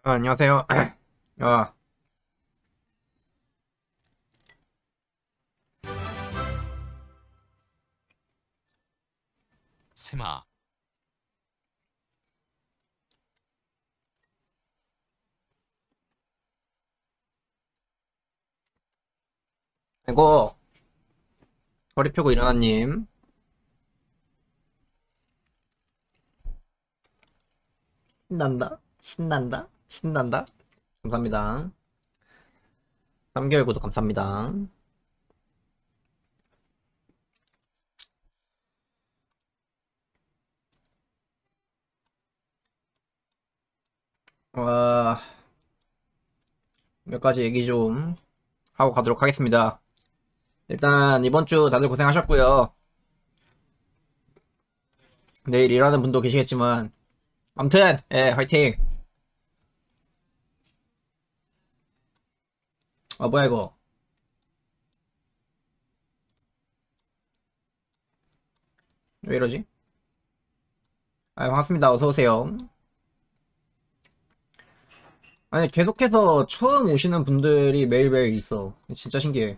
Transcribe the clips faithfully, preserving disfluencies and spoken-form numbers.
아, 안녕하세요. 아, 세마, 이거 허리 펴고 일어나님 신난다, 신난다, 신난다. 감사합니다. 삼 개월 구독 감사합니다. 와, 몇 가지 얘기 좀 하고 가도록 하겠습니다. 일단 이번 주 다들 고생하셨고요. 내일 일하는 분도 계시겠지만, 아무튼 예, 화이팅. 아, 뭐야 이거? 왜 이러지? 아, 반갑습니다. 어서 오세요. 아니, 계속해서 처음 오시는 분들이 매일매일 있어. 진짜 신기해.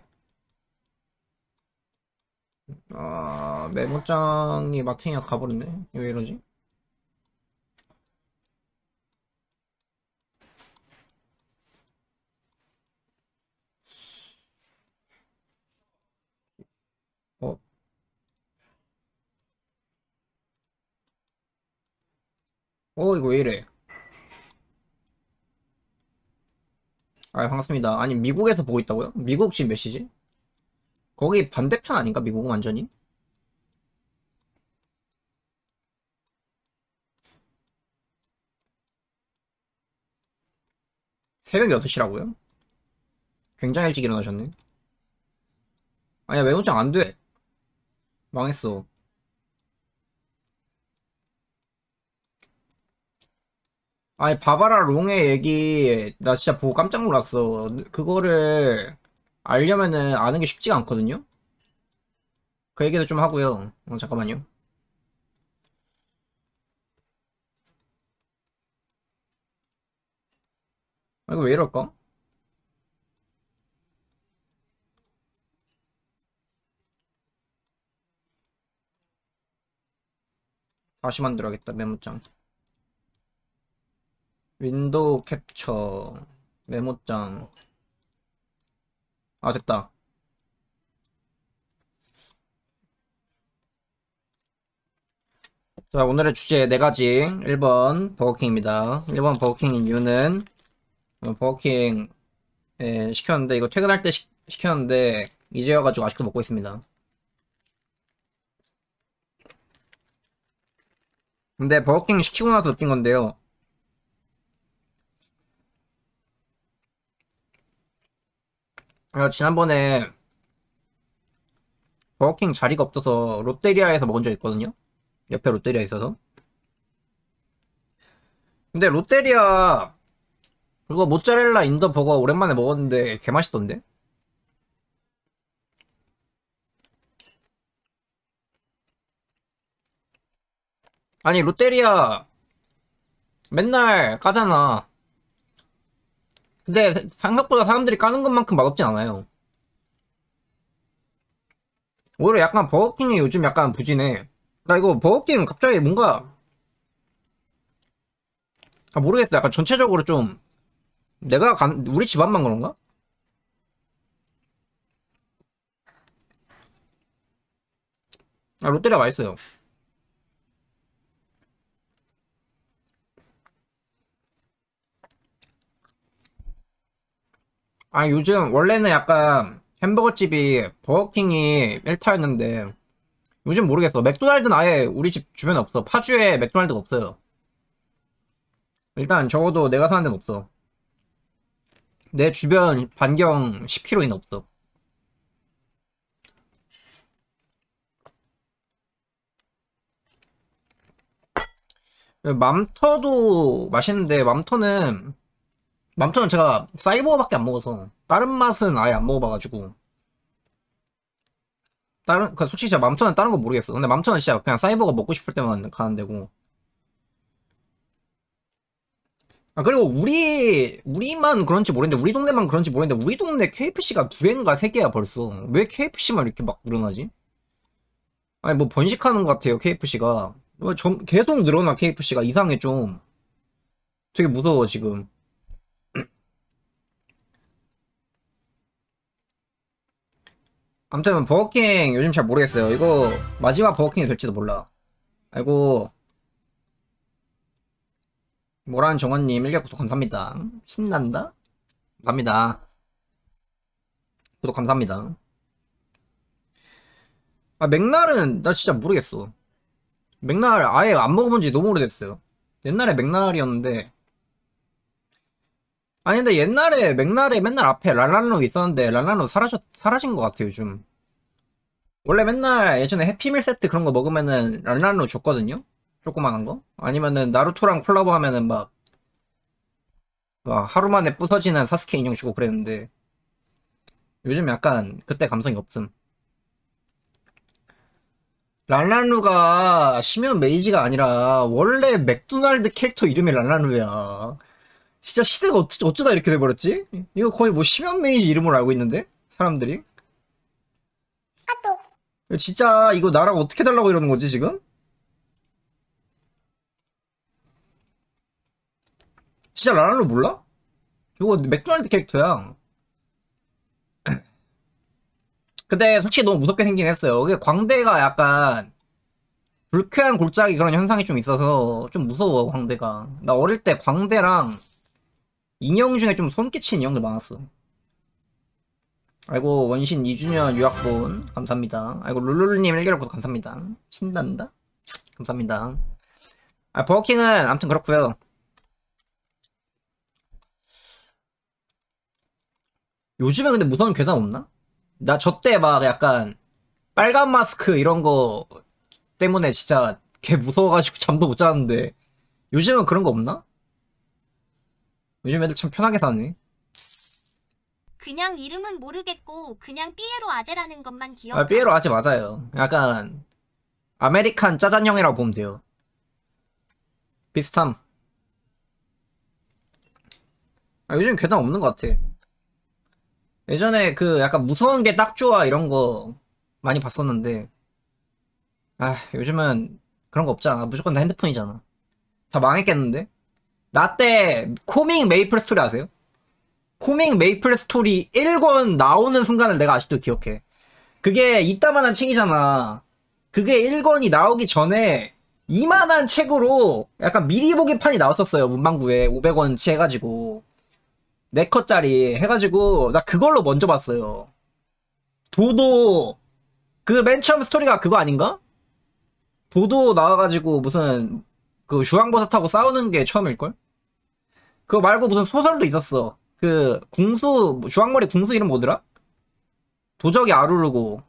아, 메모장이 마탱이가 가버렸네. 왜 이러지? 어, 어, 이거 왜 이래? 아, 반갑습니다. 아니, 미국에서 보고 있다고요? 미국 지금 몇 시지? 거기 반대편 아닌가? 미국은 완전히? 새벽 여섯 시라고요? 굉장히 일찍 일어나셨네. 아니야, 메모장 안 돼. 망했어. 아니, 바바라 롱의 얘기, 나 진짜 보고 깜짝 놀랐어. 그거를 알려면은 아는 게 쉽지가 않거든요? 그 얘기도 좀 하고요. 어, 잠깐만요. 아, 이거 왜 이럴까? 다시 만들어야겠다, 메모장. 윈도우 캡처 메모장. 아, 됐다. 자, 오늘의 주제 네 가지. 일 번 버거킹입니다. 일 번 버거킹인 이유는 어, 버거킹 에, 시켰는데 이거 퇴근할 때 시, 시켰는데 이제 와가지고 아직도 먹고 있습니다. 근데 버거킹 시키고 나서 느낀 건데요. 아, 지난번에 버거킹 자리가 없어서 롯데리아에서 먹은 적 있거든요. 옆에 롯데리아 있어서. 근데 롯데리아 그거 모짜렐라 인더 버거 오랜만에 먹었는데 개 맛있던데? 아니 롯데리아 맨날 까잖아. 근데 생각보다 사람들이 까는 것만큼 맛없진 않아요. 오히려 약간 버거킹이 요즘 약간 부진해. 나 이거 버거킹 갑자기 뭔가 아, 모르겠어. 약간 전체적으로 좀 내가 간 우리 집안만 그런가? 아, 롯데리아 맛있어요. 아, 요즘 원래는 약간 햄버거 집이 버거킹이 일 타였는데 요즘 모르겠어. 맥도날드는 아예 우리 집 주변에 없어. 파주에 맥도날드가 없어요. 일단 적어도 내가 사는 데는 없어. 내 주변 반경 십 킬로미터 이내 없어. 맘터도 맛있는데 맘터는 맘터는 제가 사이버거밖에 안 먹어서 다른 맛은 아예 안 먹어봐가지고 다른 그 솔직히 제가 맘터는 다른 거 모르겠어. 근데 맘터는 진짜 그냥 사이버거 먹고 싶을 때만 가는 데고 아, 그리고 우리, 우리만 그런지 모르겠는데, 우리 동네만 그런지 모르겠는데, 우리 동네 케이에프씨가 두 개인가 세 개야, 벌써. 왜 케이에프씨만 이렇게 막 늘어나지? 아니, 뭐 번식하는 것 같아요, 케이에프씨가. 뭐 점, 계속 늘어나, 케이에프씨가. 이상해, 좀. 되게 무서워, 지금. 아무튼, 버거킹 요즘 잘 모르겠어요. 이거 마지막 버거킹이 될지도 몰라. 아이고, 모란 정원님 일 개 구독 감사합니다. 신난다? 감사합니다. 구독 감사합니다. 아, 맥날은 나 진짜 모르겠어. 맥날 아예 안 먹어본 지 너무 오래됐어요. 옛날에 맥날이었는데. 아니, 근데 옛날에 맥날에 맨날 앞에 랄랄로 있었는데, 랄랄로 사라졌, 사라진 것 같아요, 요즘. 원래 맨날 예전에 해피밀 세트 그런 거 먹으면은 랄랄로 줬거든요? 조그만한 거? 아니면은 나루토랑 콜라보 하면은 막, 막 하루 만에 부서지는 사스케 인형 주고 그랬는데, 요즘 약간 그때 감성이 없음. 랄랄루가 시면 메이지가 아니라 원래 맥도날드 캐릭터 이름이 랄랄루야. 진짜 시대가 어쩌, 어쩌다 이렇게 돼버렸지? 이거 거의 뭐 시면 메이지 이름으로 알고 있는데? 사람들이? 진짜 이거 나랑 어떻게 달라고 이러는 거지 지금? 진짜 랄랄루 몰라? 이거 맥도날드 캐릭터야. 근데 솔직히 너무 무섭게 생긴 했어요. 이게 광대가 약간 불쾌한 골짜기 그런 현상이 좀 있어서 좀 무서워, 광대가. 나 어릴 때 광대랑 인형 중에 좀 손 끼친 인형들 많았어. 아이고, 원신 이 주년 유학본 감사합니다. 아이고, 룰루루님 일 개월 구독 감사합니다. 신난다? 감사합니다. 아, 버거킹은 아무튼 그렇고요. 요즘에 근데 무서운 괴산 없나? 나 저 때 막 약간 빨간 마스크 이런 거 때문에 진짜 개 무서워가지고 잠도 못 자는데 요즘은 그런 거 없나? 요즘 애들 참 편하게 사네. 그냥 이름은 모르겠고 그냥 삐에로 아재라는 것만 기억나. 아, 삐에로 아재 맞아요. 약간 아메리칸 짜잔형이라고 보면 돼요. 비슷함. 아, 요즘 괴담 없는 것 같아. 예전에 그 약간 무서운 게 딱 좋아 이런 거 많이 봤었는데 아, 요즘은 그런 거 없잖아. 무조건 다 핸드폰이잖아. 다 망했겠는데? 나 때 코믹 메이플 스토리 아세요? 코믹 메이플 스토리 일 권 나오는 순간을 내가 아직도 기억해. 그게 이따만한 책이잖아. 그게 일 권이 나오기 전에 이만한 책으로 약간 미리 보기판이 나왔었어요. 문방구에 오백 원치 해가지고 네 컷짜리 해가지고 나 그걸로 먼저 봤어요. 도도 그 맨 처음 스토리가 그거 아닌가? 도도 나와가지고 무슨 그 주황버섯하고 싸우는 게 처음일걸? 그거 말고 무슨 소설도 있었어. 그 궁수 주황머리 궁수 이름 뭐더라? 도적이 아루르고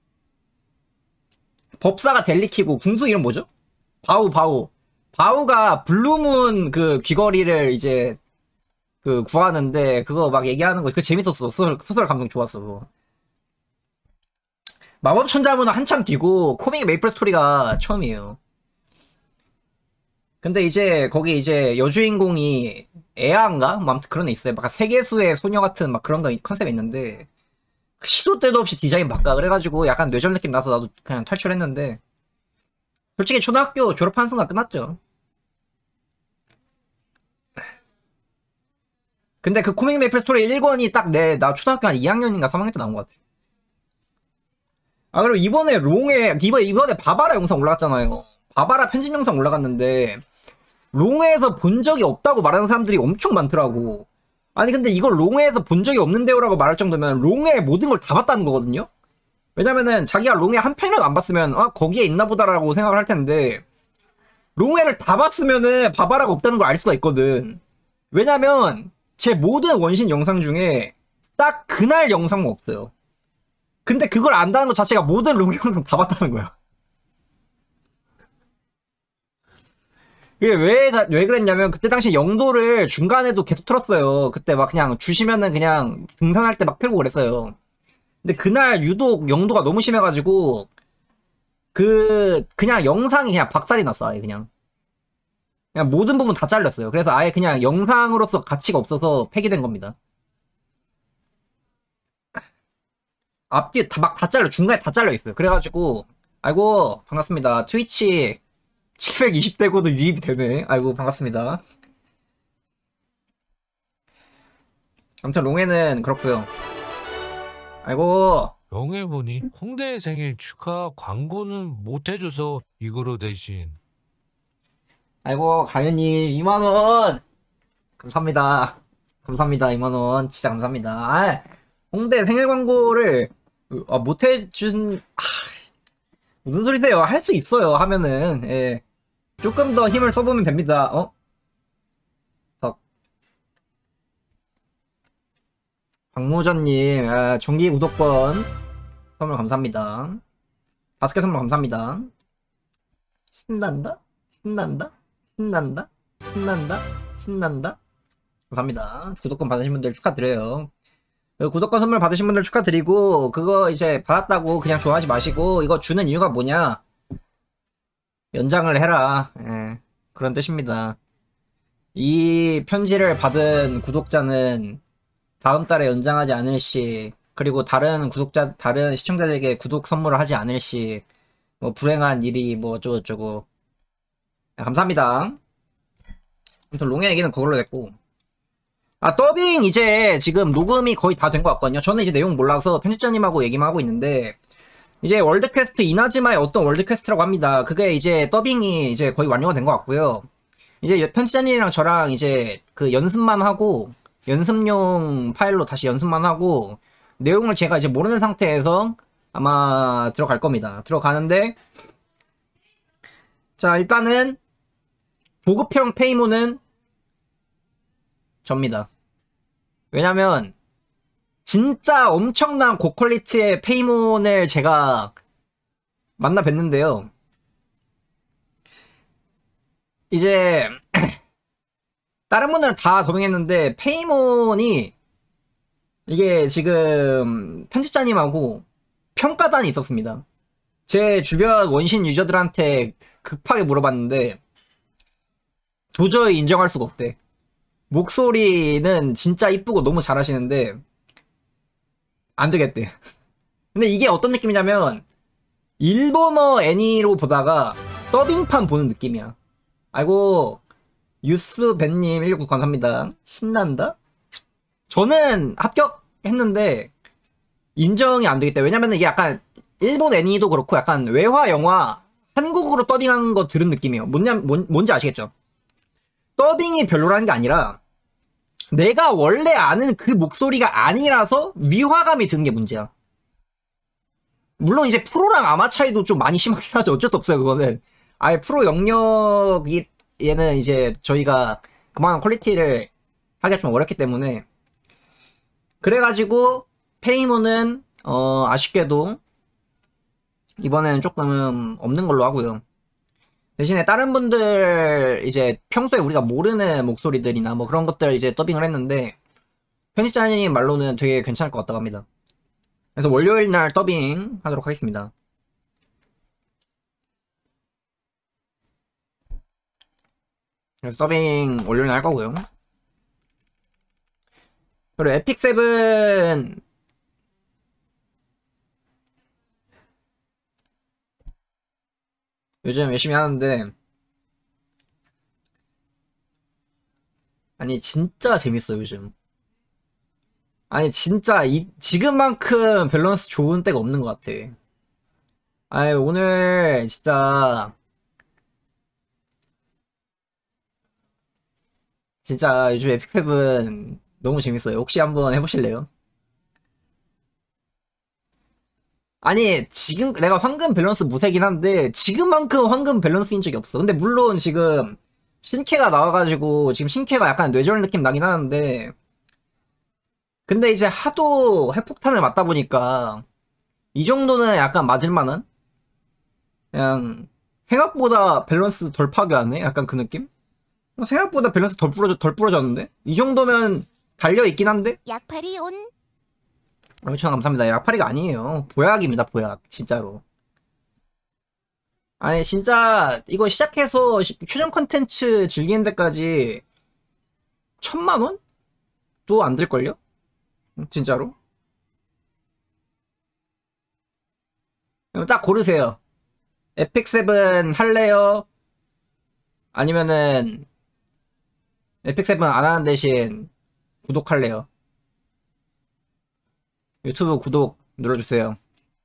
법사가 델리키고 궁수 이름 뭐죠? 바우 바우 바우가 블루문 그 귀걸이를 이제 그 구하는데 그거 막 얘기하는 거 그거 재밌었어. 소설, 소설 감성 좋았어 그거. 마법천자문은 한참 뒤고 코믹 메이플 스토리가 처음이에요. 근데 이제 거기 이제 여주인공이 애아인가? 뭐 아무튼 그런 애 있어요. 막 세계수의 소녀 같은 막 그런 거 컨셉이 있는데 시도 때도 없이 디자인 바꿔 그래가지고 약간 뇌절 느낌 나서 나도 그냥 탈출했는데 솔직히 초등학교 졸업하는 순간 끝났죠. 근데 그 코믹 메이플 스토리 일 권이 딱 내 나 초등학교 한 이 학년인가 삼 학년 때 나온 것 같아. 아, 그리고 이번에 롱에 이번에 이번에 바바라 영상 올라갔잖아요. 바바라 편집 영상 올라갔는데 롱에서 본 적이 없다고 말하는 사람들이 엄청 많더라고. 아니 근데 이걸 롱에서 본 적이 없는데요라고 말할 정도면 롱의 모든 걸 다 봤다는 거거든요. 왜냐면은 자기가 롱에 한 편이라도 안 봤으면 아 거기에 있나 보다라고 생각을 할 텐데 롱에를 다 봤으면은 바바라가 없다는 걸 알 수가 있거든. 왜냐면 제 모든 원신 영상 중에 딱 그날 영상은 없어요. 근데 그걸 안다는 것 자체가 모든 롱 영상 다 봤다는 거야. 그게 왜, 왜 그랬냐면, 그때 당시 영도를 중간에도 계속 틀었어요. 그때 막 그냥 주시면은 그냥 등산할 때 막 틀고 그랬어요. 근데 그날 유독 영도가 너무 심해가지고, 그, 그냥 영상이 그냥 박살이 났어, 아예 그냥. 그냥 모든 부분 다 잘렸어요. 그래서 아예 그냥 영상으로서 가치가 없어서 폐기된 겁니다. 앞뒤 다 막 다 잘려, 중간에 다 잘려 있어요. 그래가지고 아이고 반갑습니다. 트위치 칠백이십 대고도 유입이 되네. 아이고 반갑습니다. 아무튼 롱에는 그렇고요. 아이고 영해보니 홍대 생일 축하 광고는 못 해줘서 이거로 대신. 아이고 가연님 이만 원 감사합니다. 감사합니다. 이만 원 진짜 감사합니다. 아, 홍대 생일 광고를 아, 못 해준 아, 무슨 소리세요? 할 수 있어요. 하면은 예. 조금 더 힘을 써보면 됩니다. 어? 어. 박무전님 아, 정기 구독권 선물 감사합니다. 다섯 개 선물 감사합니다. 신난다? 신난다? 신난다? 신난다? 신난다? 감사합니다. 구독권 받으신 분들 축하드려요. 그 구독권 선물 받으신 분들 축하드리고 그거 이제 받았다고 그냥 좋아하지 마시고 이거 주는 이유가 뭐냐? 연장을 해라. 예, 그런 뜻입니다. 이 편지를 받은 구독자는 다음 달에 연장하지 않을 시 그리고 다른 구독자 다른 시청자들에게 구독 선물을 하지 않을 시 뭐 불행한 일이 뭐 어쩌고저쩌고 예, 감사합니다. 아무튼 롱의 얘기는 그걸로 됐고 아 더빙 이제 지금 녹음이 거의 다 된 것 같거든요. 저는 이제 내용 몰라서 편집자님하고 얘기만 하고 있는데 이제 월드 퀘스트 이나즈마의 어떤 월드 퀘스트라고 합니다. 그게 이제 더빙이 이제 거의 완료가 된 것 같고요. 이제 편집자님이랑 저랑 이제 그 연습만 하고 연습용 파일로 다시 연습만 하고 내용을 제가 이제 모르는 상태에서 아마 들어갈 겁니다. 들어가는데 자 일단은 보급형 페이모는 접니다. 왜냐면 진짜 엄청난 고퀄리티의 페이몬을 제가 만나 뵀는데요. 이제 다른 분들은 다 더빙했는데 페이몬이 이게 지금 편집자님하고 평가단이 있었습니다. 제 주변 원신 유저들한테 급하게 물어봤는데 도저히 인정할 수가 없대. 목소리는 진짜 이쁘고 너무 잘하시는데 안 되겠대. 근데 이게 어떤 느낌이냐면 일본어 애니로 보다가 더빙판 보는 느낌이야. 아이고 유스벤님 일육구 감사합니다. 신난다? 저는 합격했는데 인정이 안 되겠다. 왜냐면 이게 약간 일본 애니도 그렇고 약간 외화 영화 한국어로 더빙한 거 들은 느낌이에요. 뭐냐, 뭔, 뭔지 아시겠죠? 더빙이 별로라는 게 아니라 내가 원래 아는 그 목소리가 아니라서 위화감이 드는 게 문제야. 물론 이제 프로랑 아마 차이도 좀 많이 심하긴 하죠. 어쩔 수 없어요 그거는. 아예 프로 영역이 얘는 이제 저희가 그만한 퀄리티를 하기가 좀 어렵기 때문에 그래가지고 페이모는 어 아쉽게도 이번에는 조금 없는 걸로 하고요. 대신에 다른 분들 이제 평소에 우리가 모르는 목소리들이나 뭐 그런 것들 이제 더빙을 했는데 편집자님 말로는 되게 괜찮을 것 같다고 합니다. 그래서 월요일 날 더빙 하도록 하겠습니다. 그래서 더빙 월요일 날 할 거고요. 그리고 에픽 세븐 요즘 열심히 하는데 아니 진짜 재밌어 요즘. 아니 진짜 이 지금만큼 밸런스 좋은 때가 없는 것 같아. 아니 오늘 진짜 진짜 요즘 에픽 세븐 너무 재밌어요. 혹시 한번 해보실래요? 아니 지금 내가 황금 밸런스 무색이긴 한데 지금만큼 황금 밸런스인 적이 없어. 근데 물론 지금 신캐가 나와가지고 지금 신캐가 약간 뇌절 느낌 나긴 하는데 근데 이제 하도 핵폭탄을 맞다 보니까 이 정도는 약간 맞을만한? 그냥 생각보다 밸런스 덜 파괴하네? 약간 그 느낌? 어, 생각보다 밸런스 덜 부러져, 덜 부러졌는데? 이 정도면 달려있긴 한데? 약팔이 온. 엄청 감사합니다. 약파리가 아니에요. 보약입니다, 보약. 진짜로. 아니 진짜 이거 시작해서 시- 최종 컨텐츠 즐기는 데까지 천만 원? 도 안 들걸요? 진짜로? 그럼 딱 고르세요. 에픽 세븐 할래요? 아니면은 에픽 세븐 안 하는 대신 구독할래요? 유튜브 구독 눌러주세요.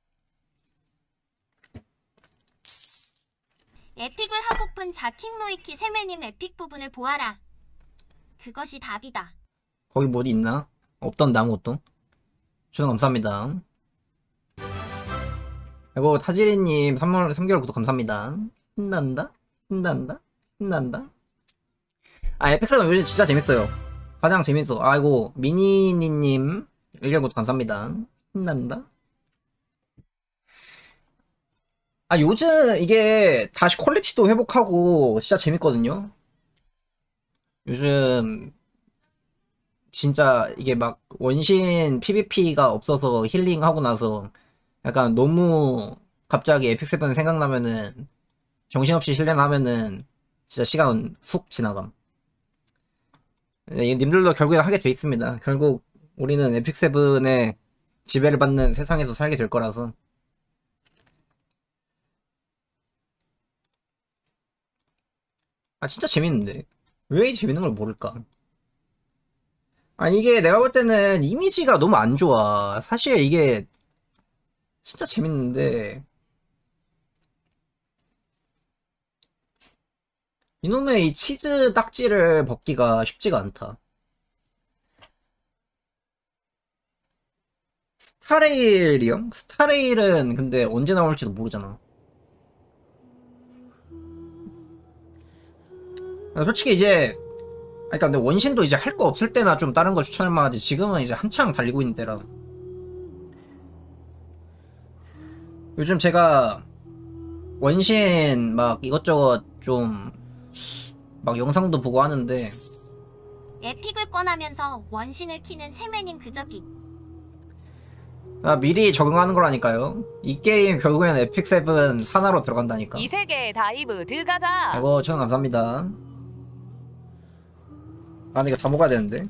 에픽을 하고픈 자킹 노이키 세매님 에픽 부분을 보아라. 그것이 답이다. 거기 뭐 어디 있나? 없던데 아무것도. 저는 감사합니다. 그리고 타지리님 삼 개월 구독 감사합니다. 신난다? 신난다? 신난다? 아 에픽 세븐 요즘 진짜 재밌어요. 가장 재밌어. 아이고 미니니님 일 개월 구독 감사합니다. 신난다? 아 요즘 이게 다시 퀄리티도 회복하고 진짜 재밌거든요. 요즘 진짜 이게 막 원신 피브이피가 없어서 힐링하고 나서 약간 너무 갑자기 에픽 세븐 생각나면은 정신없이 힐링하면은 진짜 시간 훅 지나감. 네, 님들도 결국에 하게 돼 있습니다. 결국 우리는 에픽 세븐의 지배를 받는 세상에서 살게 될 거라서. 아 진짜 재밌는데 왜 재밌는 걸 모를까? 아니 이게 내가 볼 때는 이미지가 너무 안 좋아. 사실 이게 진짜 재밌는데 이놈의 이 치즈 딱지를 벗기가 쉽지가 않다. 스타레일이요? 스타레일은 근데 언제 나올지도 모르잖아. 솔직히 이제 아니, 그러니까 근데 원신도 이제 할 거 없을 때나 좀 다른 거 추천할 만하지. 지금은 이제 한창 달리고 있는 때라. 요즘 제가 원신 막 이것저것 좀 막 영상도 보고 하는데 에픽을 꺼내면서 원신을 키는 세매님 그저기. 아, 미리 적응하는 거라니까요. 이 게임 결국엔 에픽 세븐 산하로 들어간다니까. 이 세계 다이브 들어가자. 아이고 천 감사합니다. 아 근데 이거 다 먹어야 되는데.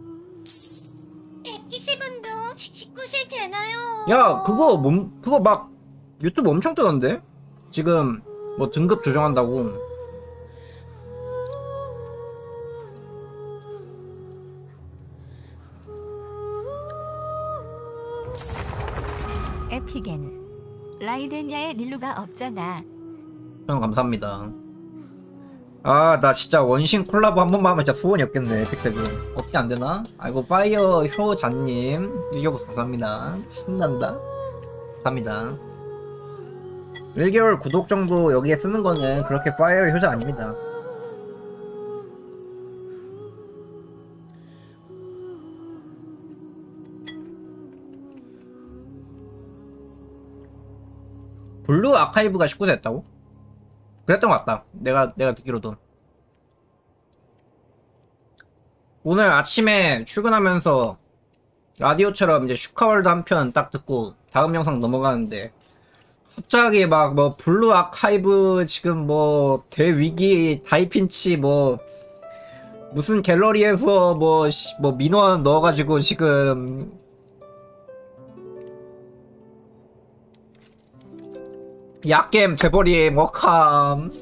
에픽 세븐도 십구 세 되나요? 야 그거 몸 그거 막 유튜브 엄청 뜨던데. 지금 뭐 등급 조정한다고. 에픽에는 라이덴야의 릴루가 없잖아. 천 감사합니다. 아 나 진짜 원신 콜라보 한 번만 하면 진짜 소원이 없겠네. 에픽 세븐 어떻게 안 되나? 아이고 파이어 효자님 일개월 감사합니다. 신난다. 감사합니다. 일 개월 구독 정도 여기에 쓰는 거는 그렇게 파이어 효자 아닙니다. 블루 아카이브가 십구 세 됐다고? 그랬던 것 같다. 내가 내가 듣기로도. 오늘 아침에 출근하면서 라디오처럼 이제 슈카월드 한 편 딱 듣고 다음 영상 넘어가는데 갑자기 막 뭐 블루 아카이브 지금 뭐 대위기 다이핀치 뭐 무슨 갤러리에서 뭐 뭐 민원 넣어가지고 지금 약겜 돼버림 워캄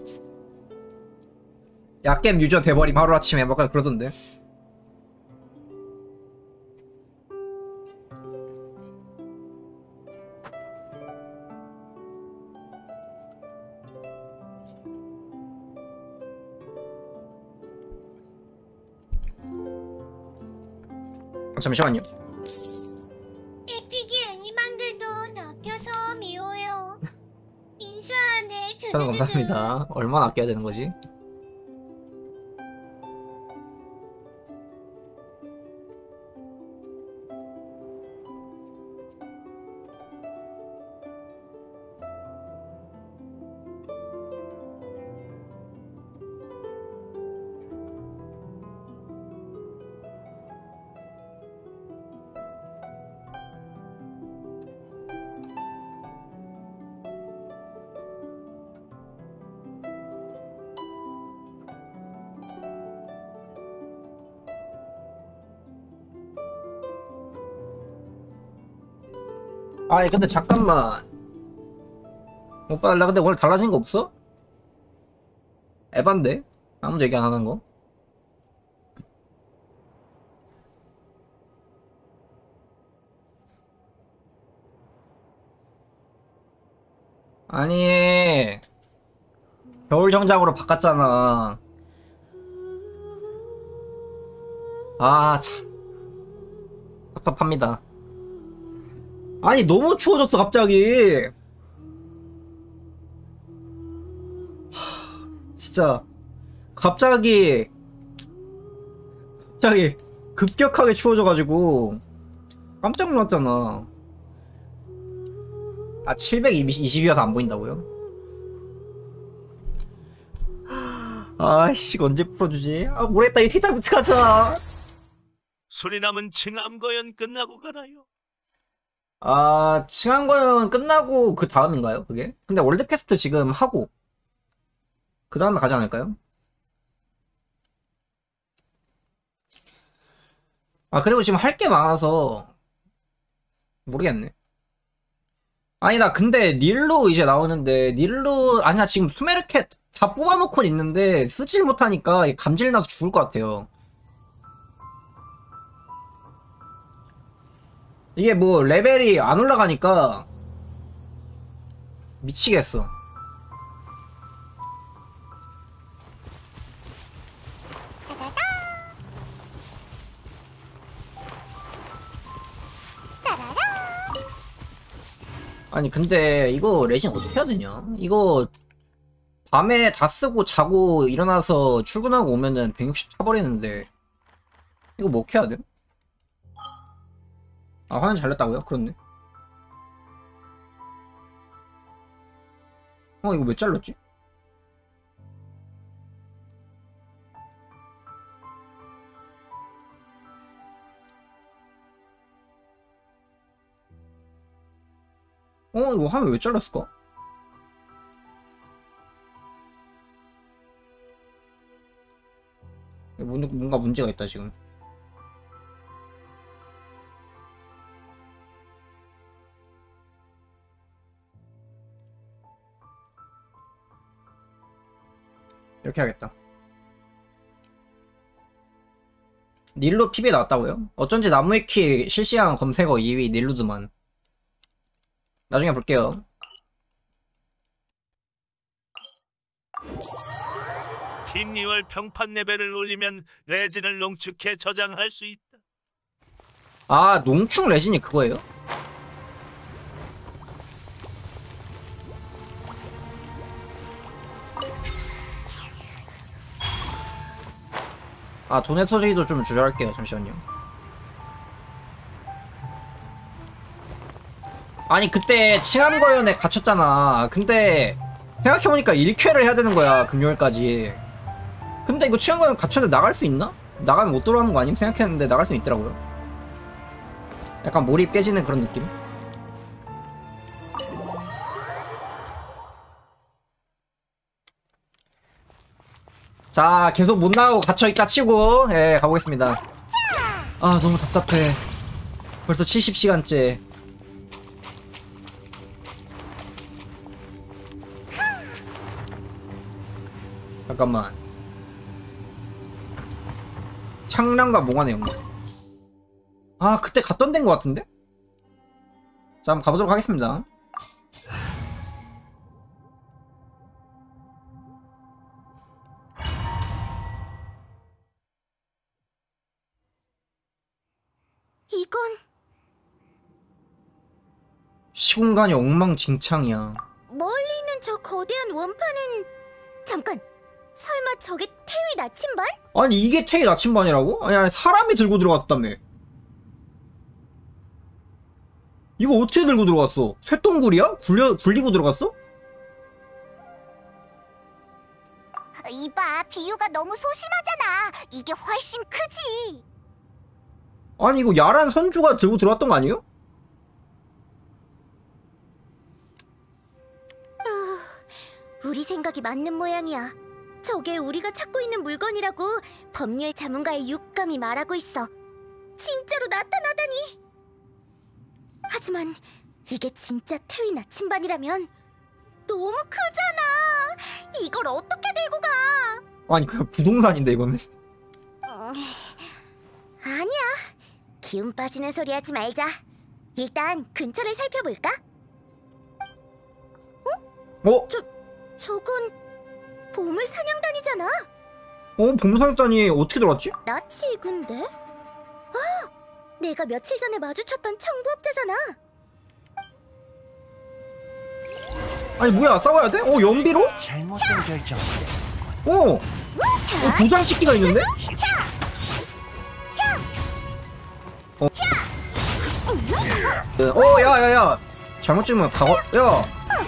약겜 유저 돼버림 하루아침에 뭐 약간 그러던데. 아, 잠시만요. 에픽이 애니만들도 낚여서 미워요. 인사하네. 저는 감사합니다. 얼마나 아껴야 되는 거지? 아니 근데 잠깐만 오빠 나 근데 오늘 달라진 거 없어? 에반데? 아무도 얘기 안 하는 거? 아니 겨울 정장으로 바꿨잖아. 아 참 답답합니다. 아니 너무 추워졌어 갑자기. 하, 진짜 갑자기 갑자기 급격하게 추워져가지고 깜짝 놀랐잖아. 아 칠백이십이어서 안 보인다고요? 아이씨 언제 풀어주지? 아 모르겠다 이 티타부트 가자. 수리남은 칭암거연 끝나고 가나요? 아 칭한거연 끝나고 그 다음인가요 그게? 근데 월드캐스트 지금 하고 그 다음에 가지 않을까요? 아 그리고 지금 할 게 많아서 모르겠네. 아니 나 근데 닐로 이제 나오는데 닐로 아니야 지금 수메르켓 다 뽑아놓고 있는데 쓰질 못하니까 감질나서 죽을 것 같아요. 이게 뭐 레벨이 안 올라가니까 미치겠어. 아니 근데 이거 레진 어떻게 해야 되냐? 이거 밤에 다 쓰고 자고 일어나서 출근하고 오면은 백육십 차버리는데 이거 뭐 어떻게 해야 돼? 아 화면 잘렸다고요? 그렇네. 어 이거 왜 잘랐지? 어 이거 화면 왜 잘랐을까? 뭔- 뭔가 문제가 있다 지금. 이렇게 하겠다. 닐루 피비 나왔다고요? 어쩐지 나무위키 실시간 검색어 이 위 닐루드만. 나중에 볼게요. 김리월 평판 레벨을 올리면 레진을 농축해 저장할 수 있다. 아 농축 레진이 그거예요? 아 돈의 소리도 좀 조절할게요. 잠시만요. 아니 그때 칭암거연에 갇혔잖아. 근데 생각해보니까 일 쾌를 해야 되는 거야 금요일까지. 근데 이거 칭암거연 갇혔는데 나갈 수 있나? 나가면 못 돌아오는 거 아님? 생각했는데 나갈 수 있더라고요. 약간 몰입 깨지는 그런 느낌? 자 계속 못 나가고 갇혀있다 치고 예 가보겠습니다. 아 너무 답답해. 벌써 칠십 시간째. 잠깐만. 창랑과 몽환의 영웅. 아 그때 갔던 데인 것 같은데? 자 한번 가보도록 하겠습니다. 이건 시공간이 엉망진창이야. 멀리 있는 저 거대한 원판은 잠깐 설마 저게 태위 나침반? 아니 이게 테이 나침반이라고? 아니 아니 사람이 들고 들어갔다며. 이거 어떻게 들고 들어갔어? 쇠똥굴이야? 굴려, 굴리고 들어갔어? 이봐 비유가 너무 소심하잖아. 이게 훨씬 크지. 아니 이거 야란 선주가 들고 들어왔던 거 아니에요? 우리 생각이 맞는 모양이야. 저게 우리가 찾고 있는 물건이라고 법률 자문가의 육감이 말하고 있어. 진짜로 나타나다니. 하지만 이게 진짜 태위 나침반이라면 너무 크잖아. 이걸 어떻게 들고 가? 아니 그냥 부동산인데 이거는. 음, 아니야. 기운 빠지는 소리 하지 말자. 일단 근처를 살펴볼까? 어? 저건 보물 사냥단이잖아. 어? 보물사냥단이 어떻게 들어왔지? 낯이 익은데? 아! 내가 며칠 전에 마주쳤던 청부업자잖아. 아니 뭐야 싸워야 돼? 어 연비로? 잘못된 결정. 어! 어 도장 찍기가 있는데? 어? 어 야야야 잘못 찍으면 다 거.. 야!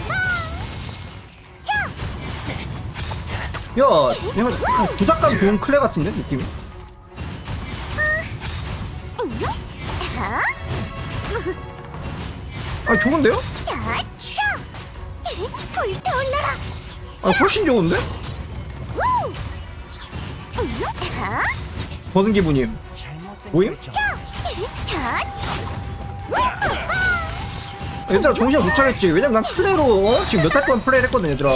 야! 얘가 조작감 좋은 클레 같은데 느낌이? 아니 좋은데요? 불타올라라. 아 훨씬 좋은데? 버는 기분임. 잘못된 모임? 결정. 얘들아 정신 못 차렸지. 왜냐면 난 플레이로 어? 지금 몇 달 동안 플레이를 했거든 얘들아.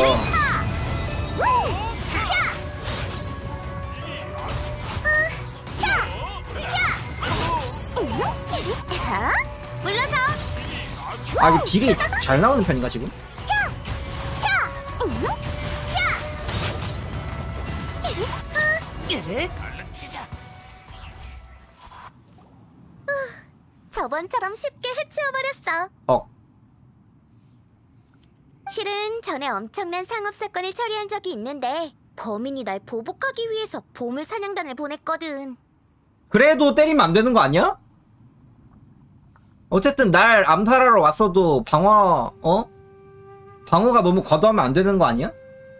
물러서. 아 이게 딜이 잘 나오는 편인가 지금? 저번처럼 쉽게 해치워버렸어. 어. 실은 전에 엄청난 상업 사건을 처리한 적이 있는데 범인이 날 보복하기 위해서 보물 사냥단을 보냈거든. 그래도 때리면 안 되는 거 아니야? 어쨌든 날 암살하러 왔어도 방어 어? 방어가 너무 과도하면 안 되는 거 아니야?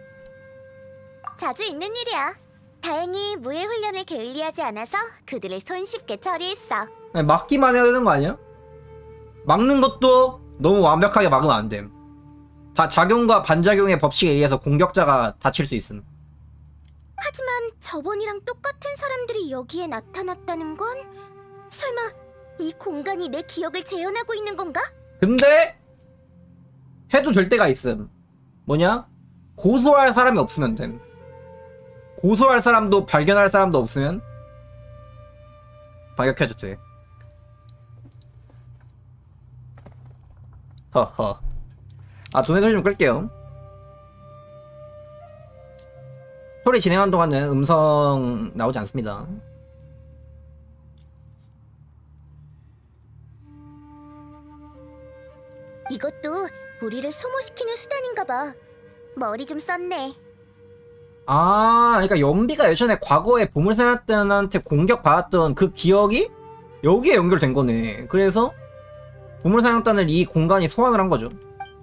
자주 있는 일이야. 다행히 무예 훈련을 게을리하지 않아서 그들을 손쉽게 처리했어. 아니, 막기만 해야 되는 거 아니야? 막는 것도 너무 완벽하게 막으면 안 됨. 다 작용과 반작용의 법칙에 의해서 공격자가 다칠 수 있음. 하지만 저번이랑 똑같은 사람들이 여기에 나타났다는 건 설마 이 공간이 내 기억을 재현하고 있는 건가? 근데 해도 될 때가 있음. 뭐냐? 고소할 사람이 없으면 됨. 고소할 사람도 발견할 사람도 없으면 반격해도 돼. 허허. 아 돈의 소리 좀 끌게요. 소리 진행하는 동안은 음성 나오지 않습니다. 이것도 우리를 소모시키는 수단인가 봐. 머리 좀 썼네. 아, 그러니까 연비가 예전에 과거에 보물사냥단한테 공격받았던 그 기억이 여기에 연결된 거네. 그래서 보물사냥단을 이 공간이 소환을 한 거죠.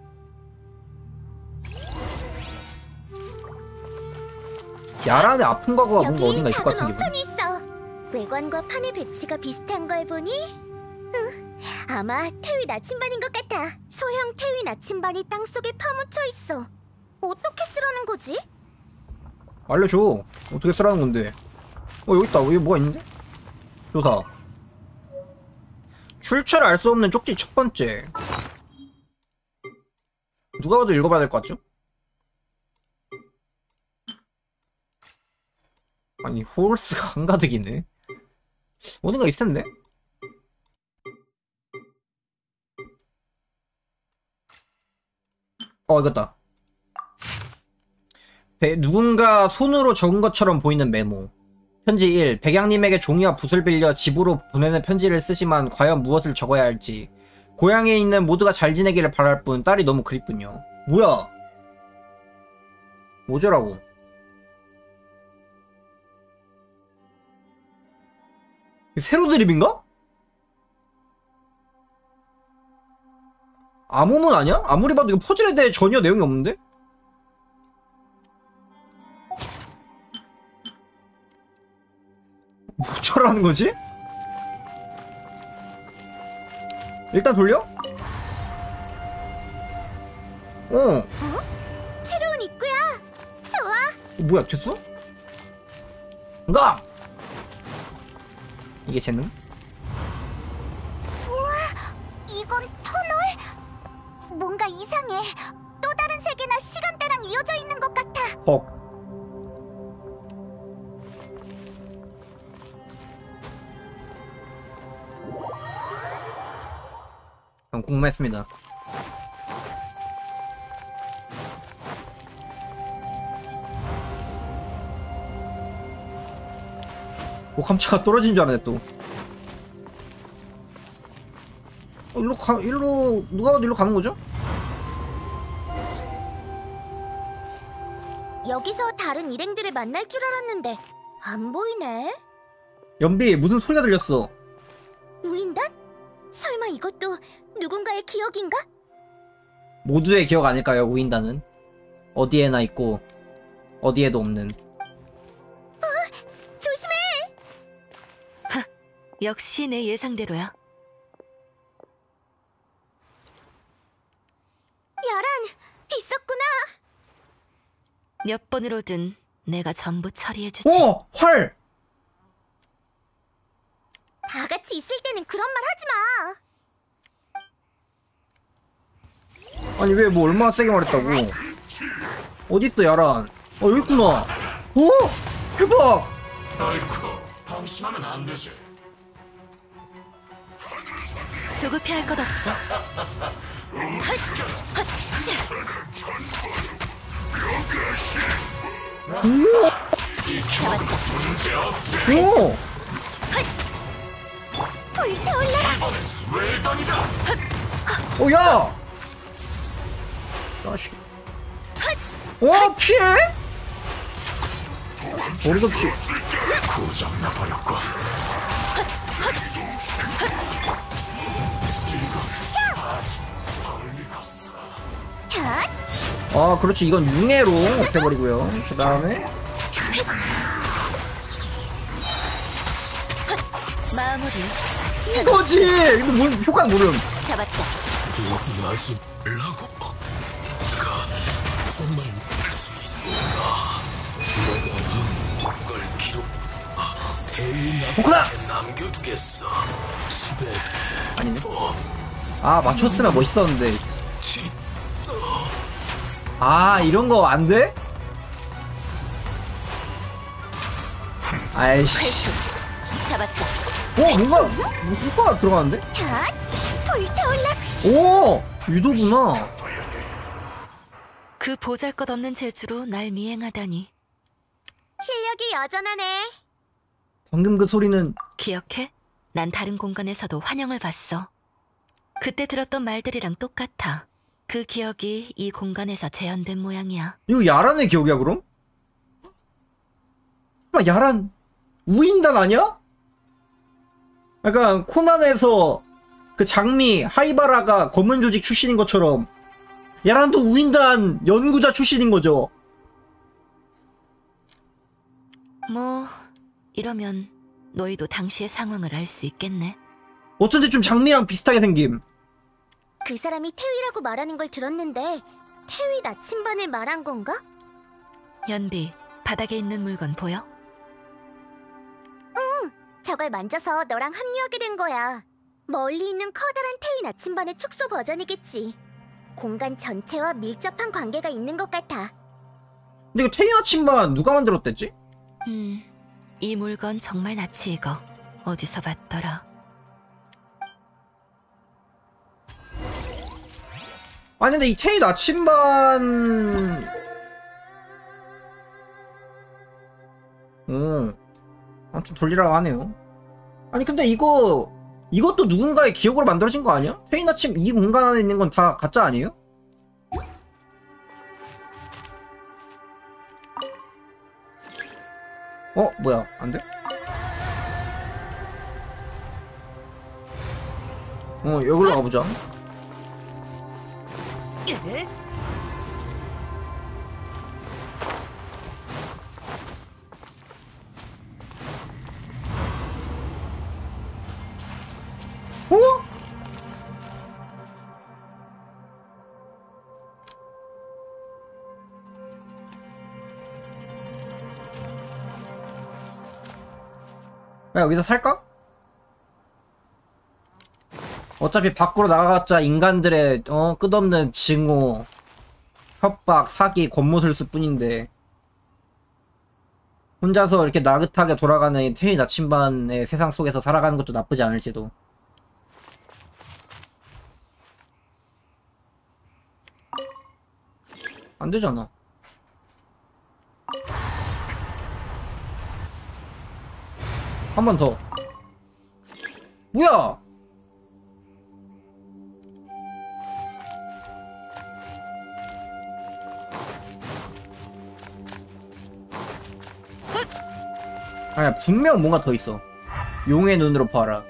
야란에 아픈 과거가 뭔가 어딘가 있을 것 작은 같은 기분. 어판이 있어. 외관과 판의 배치가 비슷한 걸 보니 으, 아마 태위 나침반인 것 같아. 소형 태위 나침반이 땅속에 파묻혀 있어. 어떻게 쓰라는 거지? 알려줘. 어떻게 쓰라는 건데. 어 여기 있다. 여기 뭐가 있는데? 좋다. 출처를 알 수 없는 쪽지 첫 번째. 누가 봐도 읽어봐야 될 것 같죠? 아니 호르스가 한가득이네. 어딘가 있을 텐데. 어 이거다. 배, 누군가 손으로 적은 것처럼 보이는 메모. 편지 일. 백양님에게 종이와 붓을 빌려 집으로 보내는 편지를 쓰지만 과연 무엇을 적어야 할지. 고향에 있는 모두가 잘 지내기를 바랄 뿐 딸이 너무 그립군요. 뭐야? 뭐죠라고? 새로 드립인가? 암호문 아니야? 아무리 봐도 이거 퍼즐에 대해 전혀 내용이 없는데? 뭐처라는 거지? 일단 돌려? 어. 새로운 입구야. 좋아. 어, 뭐야 됐어? 가! 이게 재능? 우와, 이건 터널? 뭔가 이상해. 또 다른 세계나 시간대랑 이어져 있는 것 같아. 헉. 그럼 공부했습니다. 오, 깜짝아, 떨어진 줄 알았네 또. 어, 일로 가, 일로 누가 봐도 일로 가는 거죠? 여기서 다른 일행들을 만날 줄 알았는데 안 보이네. 연비, 무슨 소리가 들렸어? 우인단? 설마 이것도 누군가의 기억인가? 모두의 기억 아닐까요, 우인단은? 어디에나 있고 어디에도 없는. 조심해! 역시 내 예상대로야. 야란, 있었구나. 몇 번으로든 내가 전부 처리해주지. 오! 활! 다 같이 있을 때는 그런 말 하지 마. 아니 왜 뭐 얼마나 세게 말했다고. 어딨어 야란. 어 여기 있구나. 오! 대박! 조급해할 것 없어. 오! 불타올라라. 오 야! 자식. 와 피해? 버릇없이. 아 그렇지, 이건 융해로 없애버리고요. 그 다음에 마무리. 이거지! 근데 뭘 효과는 모름. 잡았다. 포크다! 아니네. 아 맞췄으면 멋있었는데. 아 이런거 안돼? 아이씨. 잡았다. 어 뭔가 뭐 효과가 들어가는데? 불타올라. 오! 유도구나. 그 보잘것없는 재주로 날 미행하다니. 실력이 여전하네. 방금 그 소리는 기억해? 난 다른 공간에서도 환영을 받어. 그때 들었던 말들이랑 똑같아. 그 기억이 이 공간에서 재현된 모양이야. 이거 야란의 기억이야 그럼? 아 야란 우인단 아니야? 약간 코난에서 그 장미 하이바라가 검은 조직 출신인 것처럼 야란도 우인단 연구자 출신인 거죠. 뭐 이러면 너희도 당시의 상황을 알 수 있겠네. 어쩐지 좀 장미랑 비슷하게 생김. 그 사람이 태위라고 말하는 걸 들었는데 태위 나침반을 말한 건가? 연비, 바닥에 있는 물건 보여? 저걸 만져서 너랑 합류하게 된 거야. 멀리 있는 커다란 태위 나침반의 축소 버전이겠지. 공간 전체와 밀접한 관계가 있는 것 같아. 근데 이거 태이나 침반 누가 만들었댔지? 음, 이 물건 정말 낯이 익어. 어디서 봤더라. 아니 근데 이 태이 나침반 오 아무튼 돌리라고 하네요. 아니 근데 이거 이것도 누군가의 기억으로 만들어진 거 아니야? 태이 나침 이 공간 안에 있는 건 다 가짜 아니에요? 어? 뭐야 안돼? 어 여기로 가보자. 어? 야 여기서 살까? 어차피 밖으로 나가봤자 인간들의 어 끝없는 증오, 협박, 사기, 권모술수 뿐인데 혼자서 이렇게 나긋하게 돌아가는 이 태위 나침반의 세상 속에서 살아가는 것도 나쁘지 않을지도. 안 되잖아. 한 번 더. 뭐야? 아니야, 분명 뭔가 더 있어. 용의 눈으로 봐라.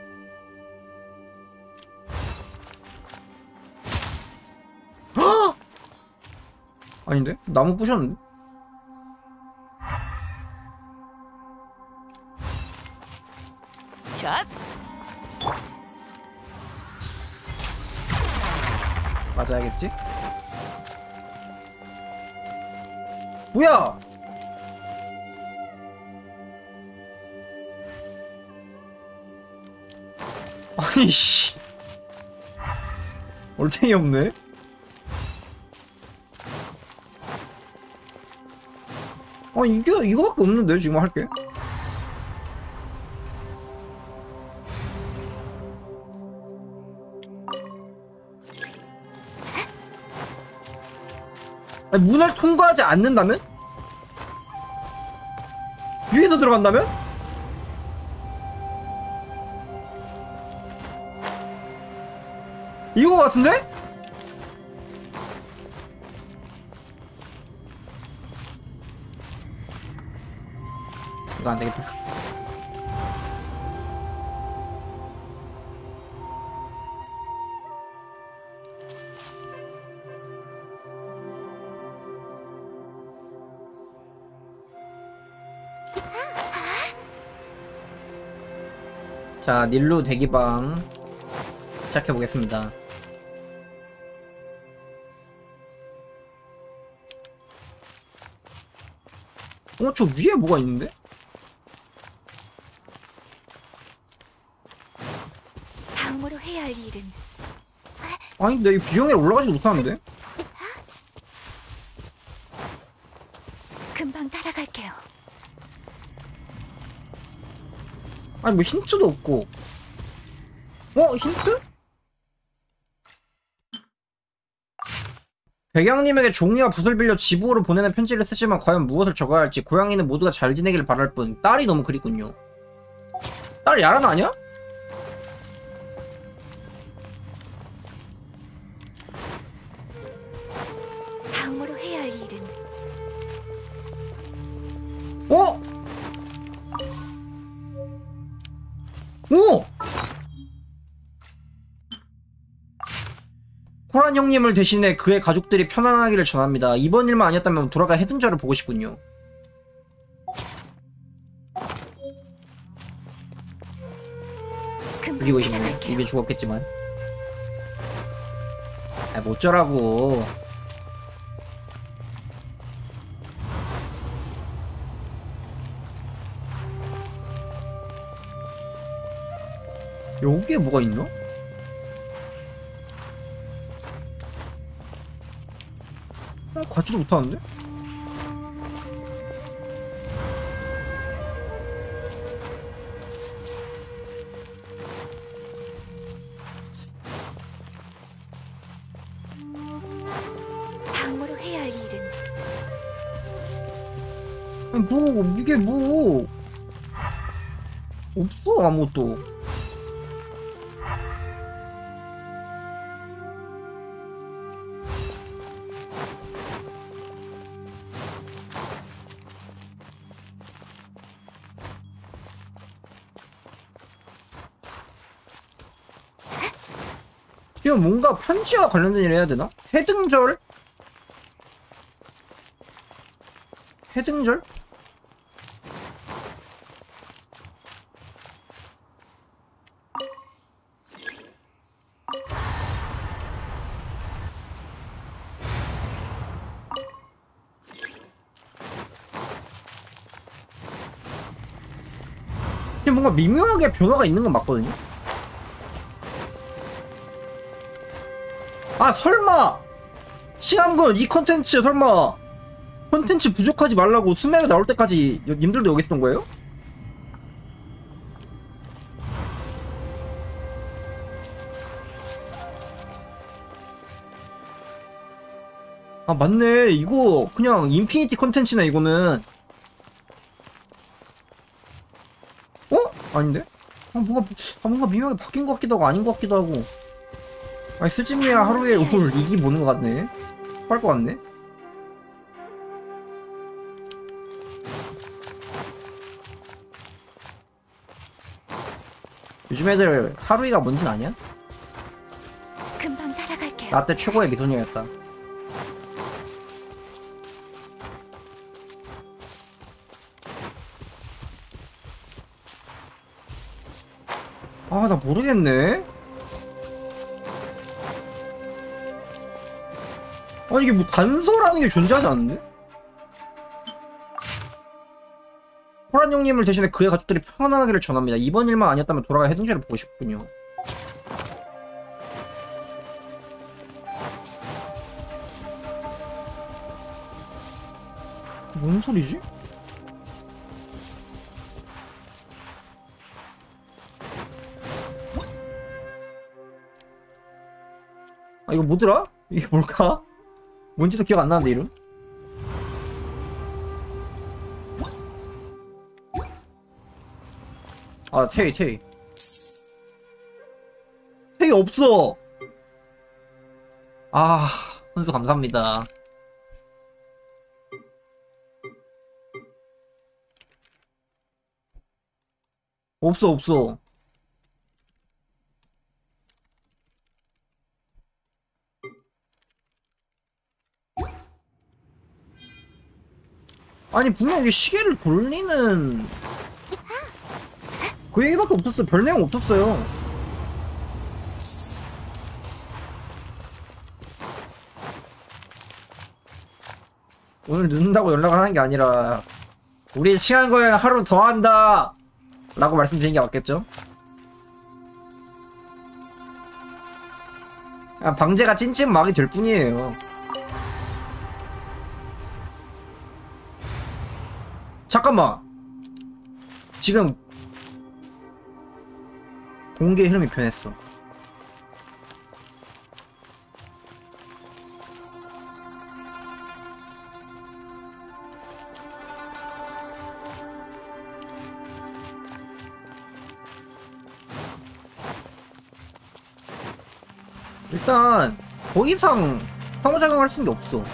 헉! 아닌데? 나무 부셨는데? 샷. 맞아야겠지? 뭐야! 아니 씨 얼탱이 없네? 아 이게 이거밖에 없는데 지금 할게. 아니, 문을 통과하지 않는다면? 위에서 들어간다면? 이거 같은데? 이거 안 되겠다. 자, 닐루 대기방 시작해보겠습니다. 어, 저 위에 뭐가 있는데? 다음으로 해야 할 일은 아니, 근데 이 비용에 올라가지 못하는데? 금방 따라갈게요. 아니, 뭐 힌트도 없고. 어? 힌트? 백양님에게 종이와 붓을 빌려 지붕으로 보내는 편지를 쓰지만 과연 무엇을 적어야 할지 고양이는 모두가 잘 지내길 바랄 뿐. 딸이 너무 그립군요. 딸 야란 아니야? 다음으로 해야 할 일은 어? 오! 호란 형님을 대신해 그의 가족들이 편안하기를 전합니다. 이번 일만 아니었다면 돌아가 해등절을 보고 싶군요. 그리고 싶네. 입에 죽었겠지만. 아, 뭐 어쩌라고. 여기에 뭐가 있나? 어, 가지도 못하는데? 다음으로 해야 할 일은 아니, 뭐 이게 뭐 없어 아무것도. 지금 뭔가 편지와 관련된 일을 해야 되나? 해등절? 해등절? 지금 뭔가 미묘하게 변화가 있는 건 맞거든요? 아 설마 시간건 이 컨텐츠 설마 컨텐츠 부족하지 말라고 수매가 나올 때까지 여- 님들도 여기 있었던 거예요? 아 맞네. 이거 그냥 인피니티 컨텐츠네 이거는. 어? 아닌데? 아 뭔가 아 뭔가 미묘하게 바뀐 것 같기도 하고 아닌 것 같기도 하고. 아니 스즈미야 하루에 울 이기 보는 것 같네. 할 것 같네. 요즘 애들 하루이가 뭔진 아냐? 금방 따라갈게요. 나 때 최고의 미소녀였다. 아, 나 모르겠네. 아니, 이게 뭐 단서라는 게 존재하지 않는데? 호란 형님을 대신해 그의 가족들이 평안하기를 전합니다. 이번 일만 아니었다면 돌아가 해등제를 보고 싶군요. 뭔 소리지? 아 이거 뭐더라? 이게 뭘까? 뭔지도 기억 안 나는데 이름? 아 테이 테이 테이 없어. 아 훈수 감사합니다. 없어 없어. 아니 분명 이게 시계를 돌리는 그 얘기밖에 없었어요. 별 내용 없었어요. 오늘 늦는다고 연락을 하는 게 아니라 우리 시간 거행 하루 더 한다 라고 말씀드린 게 맞겠죠? 그냥 방제가 찐찐막이 될 뿐이에요. 잠깐만. 지금 공개의 흐름이 변했어. 일단 더 이상 상호작용할 수 있는 게 없어.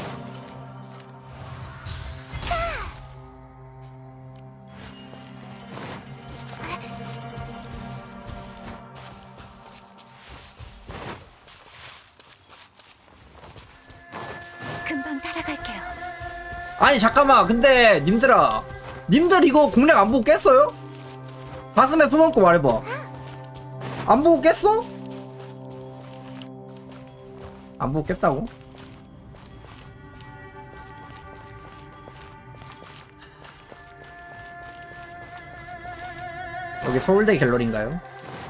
금방 따라갈게요. 아니 잠깐만. 근데 님들아, 님들 이거 공략 안 보고 깼어요? 가슴에 손 얹고 말해봐. 안 보고 깼어? 안 보고 깼다고? 여기 서울대 갤러리인가요?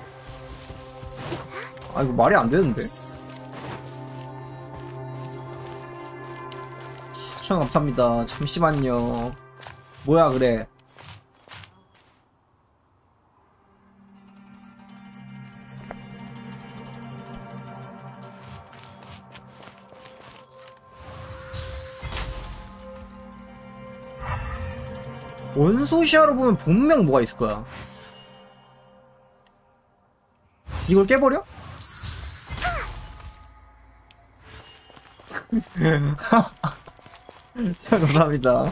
아 이거 말이 안 되는데. 시청 감사합니다. 잠시만요. 뭐야 그래. 원소시아로 보면 본명 뭐가 있을 거야? 이걸 깨버려? 자, 감사합니다.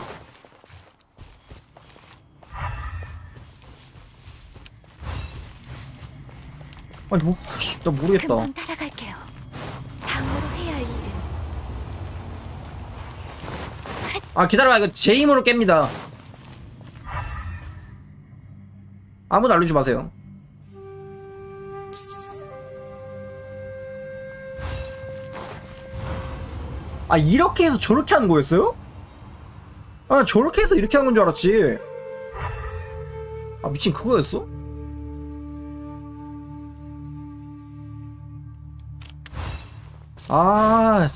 아니 뭐, 아씨, 나 모르겠다. 금방 따라갈게요. 다음으로 해야 할 일은 아 기다려봐. 이거 제 힘으로 깹니다. 아무도 알려주지 마세요. 아 이렇게 해서 저렇게 하는 거였어요? 아 저렇게 해서 이렇게 하는 건 줄 알았지. 아 미친 그거였어? 아.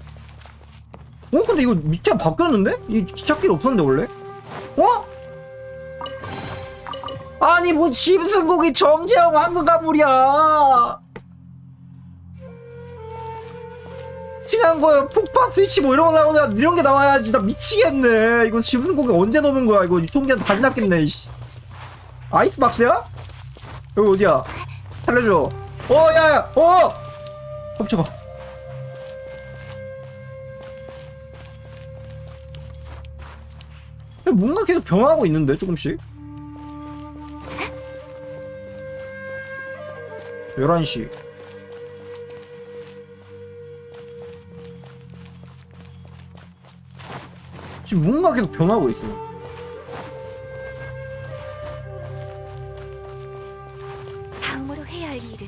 어 근데 이거 밑에가 바뀌었는데? 이 기찻길 없었는데 원래? 어? 아니 뭐 짐승고기 정재영 황금가물이야. 싱한 거야 폭파 스위치 뭐 이런 거 나오냐 이런 게 나와야지. 나 미치겠네. 이거 짐승고기 언제 넣는 거야? 이거 유통기한 다 지났겠네. 이씨. 아이스박스야? 여기 어디야? 살려줘. 어 야야 어 깜짝아. 뭔가 계속 변화하고 있는데 조금씩. 열한 시 지금 뭔가 계속 변화하고 있어. 다음으로 해야 할 일은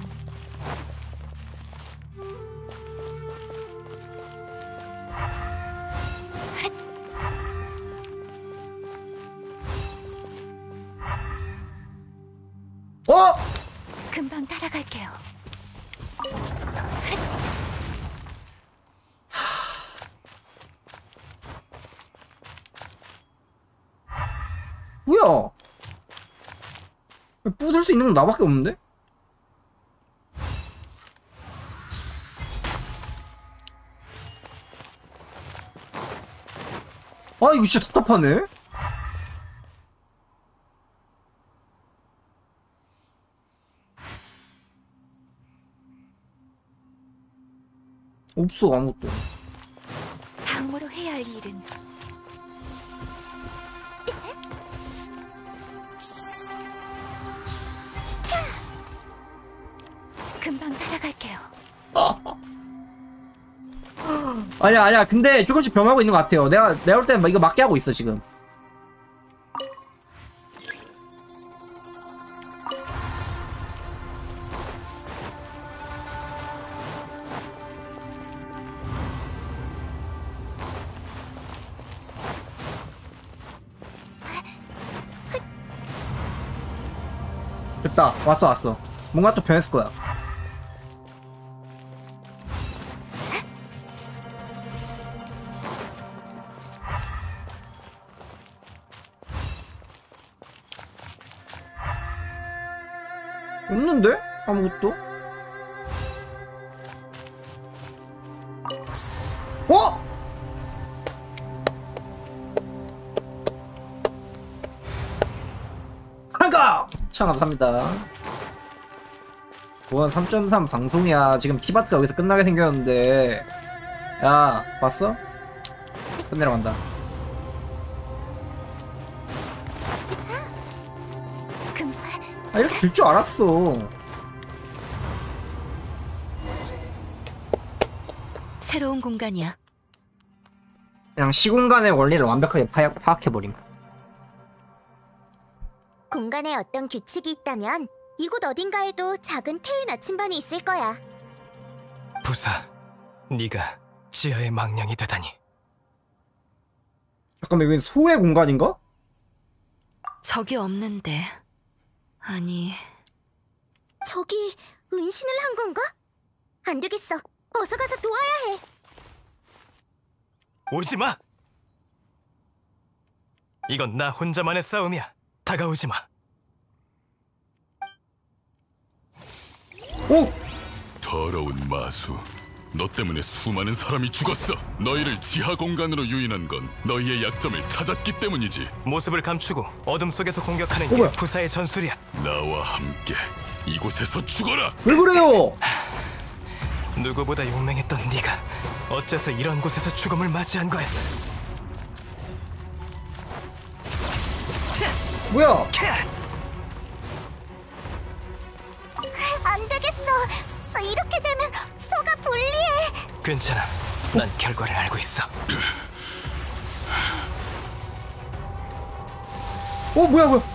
어? 금방 따라갈게요. 뭐야? 부술 수 있는 건 나밖에 없는데? 아 이거 진짜 답답하네. 없어 아무것도. 다음으로 해야 할 일은 금방 따라갈게요. 아니야 아니야 근데 조금씩 변하고 있는 것 같아요. 내가 내가 볼 때는 이거 맞게 하고 있어 지금. 됐다. 왔어 왔어. 뭔가 또 변했을 거야. 없는데? 아무것도? 어? 한가! 참 감사합니다. 원 삼 점 삼 방송이야. 지금 티바트가 여기서 끝나게 생겼는데. 야, 봤어? 끝내러 간다. 아, 이렇게 될 줄 알았어. 새로운 공간이야. 그냥 시공간의 원리를 완벽하게 파악, 파악해버림. 공간에 어떤 규칙이 있다면 이곳 어딘가에도 작은 태윈 나침반이 있을 거야. 부사, 네가 지하의 망령이 되다니. 잠깐만, 여긴 소의 공간인가? 적이 없는데. 아니... 저기 은신을 한 건가? 안 되겠어. 어서 가서 도와야 해. 오지 마! 이건 나 혼자만의 싸움이야. 다가오지 마. 오! 더러운 마수. 너 때문에 수많은 사람이 죽었어. 너희를 지하 공간으로 유인한 건 너희의 약점을 찾았기 때문이지. 모습을 감추고 어둠 속에서 공격하는 어, 게 뭐야? 부사의 전술이야. 나와 함께 이곳에서 죽어라. 왜 그래요? 누구보다 용맹했던 네가 어째서 이런 곳에서 죽음을 맞이한 거야? 뭐야? 안 되겠어. 이렇게 되면 소가 불리해. 괜찮아. 난 결과를 알고 있어. 어, 뭐야, 뭐야?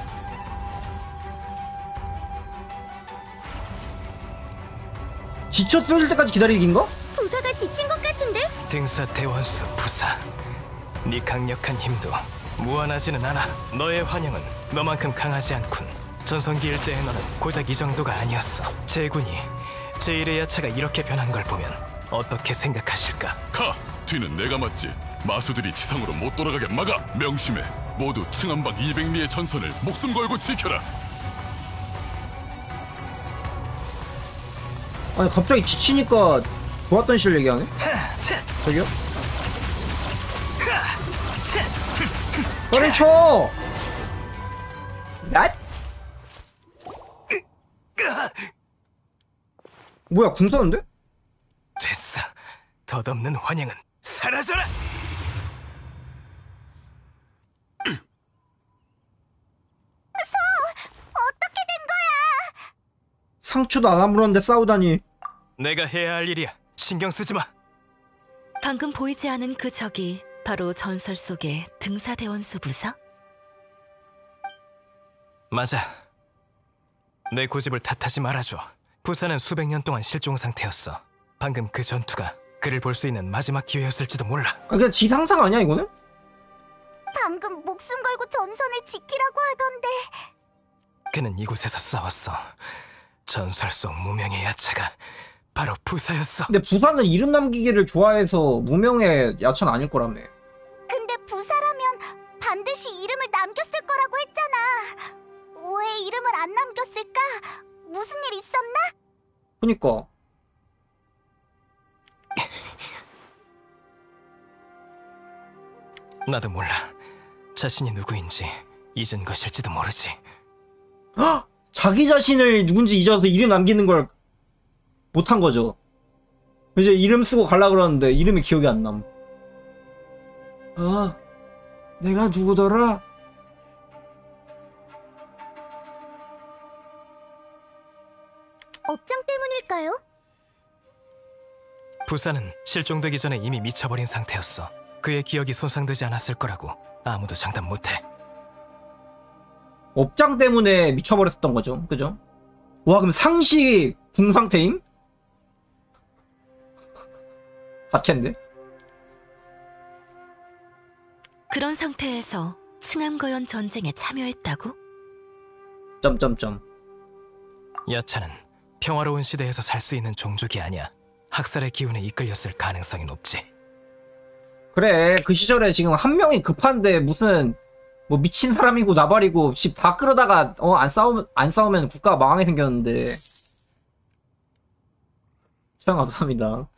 지쳐 쓰러질 때까지 기다리기인가? 부사가 지친 것 같은데? 등사 대원수 부사. 네 강력한 힘도 무한하지는 않아. 너의 환영은 너만큼 강하지 않군. 전성기 일대의 너는 고작 이 정도가 아니었어. 제군이 제일의 야차가 이렇게 변한 걸 보면 어떻게 생각하실까? 가! 뒤는 내가 맞지. 마수들이 지상으로 못 돌아가게 막아. 명심해. 모두 층암박 이백 리의 전선을 목숨 걸고 지켜라. 아니 갑자기 지치니까 좋았던 시절 얘기하네? 저기요? 빨리 쳐! 야! 뭐야 궁 쏘는데? 됐어. 덧없는 환영은 사라져라. 어떻게 된 거야? 상처도 안 아물었는데 싸우다니. 내가 해야 할 일이야. 신경 쓰지 마. 방금 보이지 않은 그 적이 바로 전설 속의 등사대원수 부사? 맞아. 내 고집을 탓하지 말아줘. 부사는 수백 년 동안 실종 상태였어. 방금 그 전투가 그를 볼 수 있는 마지막 기회였을지도 몰라. 아 그냥 지 상상 아니야 이거는? 방금 목숨 걸고 전선을 지키라고 하던데. 그는 이곳에서 싸웠어. 전설 속 무명의 야차가 바로 부사였어. 근데 부사는 이름 남기기를 좋아해서 무명의 야차는 아닐 거라며. 근데 부사라면 반드시 이름을 남겼을 거라고 했잖아. 왜 이름을 안 남겼을까? 무슨 일 있었나? 그니까 나도 몰라. 자신이 누구인지 잊은 것일지도 모르지. 헉! 자기 자신을 누군지 잊어서 이름 남기는 걸 못한 거죠. 이제 이름 쓰고 갈라 그러는데 이름이 기억이 안 남. 아, 내가 누구더라? 업장 때문일까요? 부사는 실종되기 전에 이미 미쳐버린 상태였어. 그의 기억이 손상되지 않았을 거라고 아무도 장담 못해. 업장 때문에 미쳐버렸었던 거죠. 그죠? 와, 그럼 상시 궁 상태임? 가캔데? 그런 상태에서 층암거연 전쟁에 참여했다고? 점점점. 야차는 평화로운 시대에서 살 수 있는 종족이 아니야. 학살의 기운에 이끌렸을 가능성이 높지. 그래, 그 시절에 지금 한 명이 급한데 무슨 뭐 미친 사람이고 나발이고 집 다 끌어다가 어 안 싸우면 안 싸우면 국가가 망하게 생겼는데. 참 감사합니다.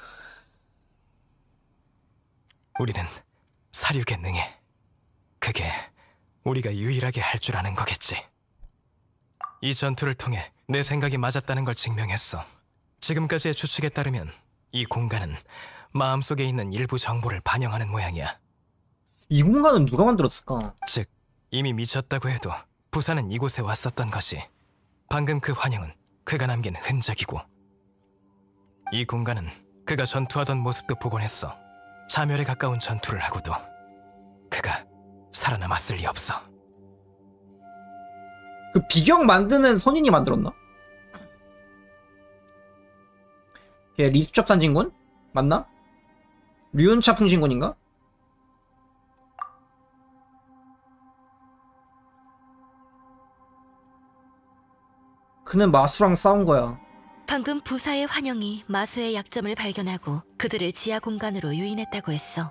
우리는 사륙에 능해. 그게 우리가 유일하게 할 줄 아는 거겠지. 이 전투를 통해 내 생각이 맞았다는 걸 증명했어. 지금까지의 추측에 따르면 이 공간은 마음속에 있는 일부 정보를 반영하는 모양이야. 이 공간은 누가 만들었을까? 즉, 이미 미쳤다고 해도 부사는 이곳에 왔었던 것이. 방금 그 환영은 그가 남긴 흔적이고, 이 공간은 그가 전투하던 모습도 복원했어. 자멸에 가까운 전투를 하고도 그가 살아남았을 리 없어. 그 비경 만드는 선인이 만들었나? 걔 리수첩산 진군? 맞나? 류은차풍 진군인가? 그는 마수랑 싸운 거야. 방금 부사의 환영이 마수의 약점을 발견하고 그들을 지하 공간으로 유인했다고 했어.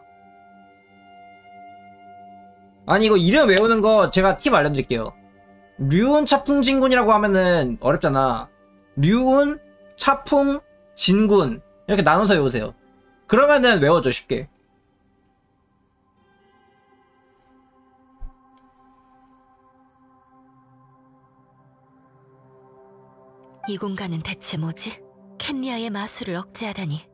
아니 이거 이름 외우는 거 제가 팁 알려드릴게요. 류은 차풍 진군이라고 하면은 어렵잖아. 류은 차풍 진군 이렇게 나눠서 외우세요. 그러면은 외워져 쉽게. 이 공간은 대체 뭐지? 켄리아의 마수를 억제하다니.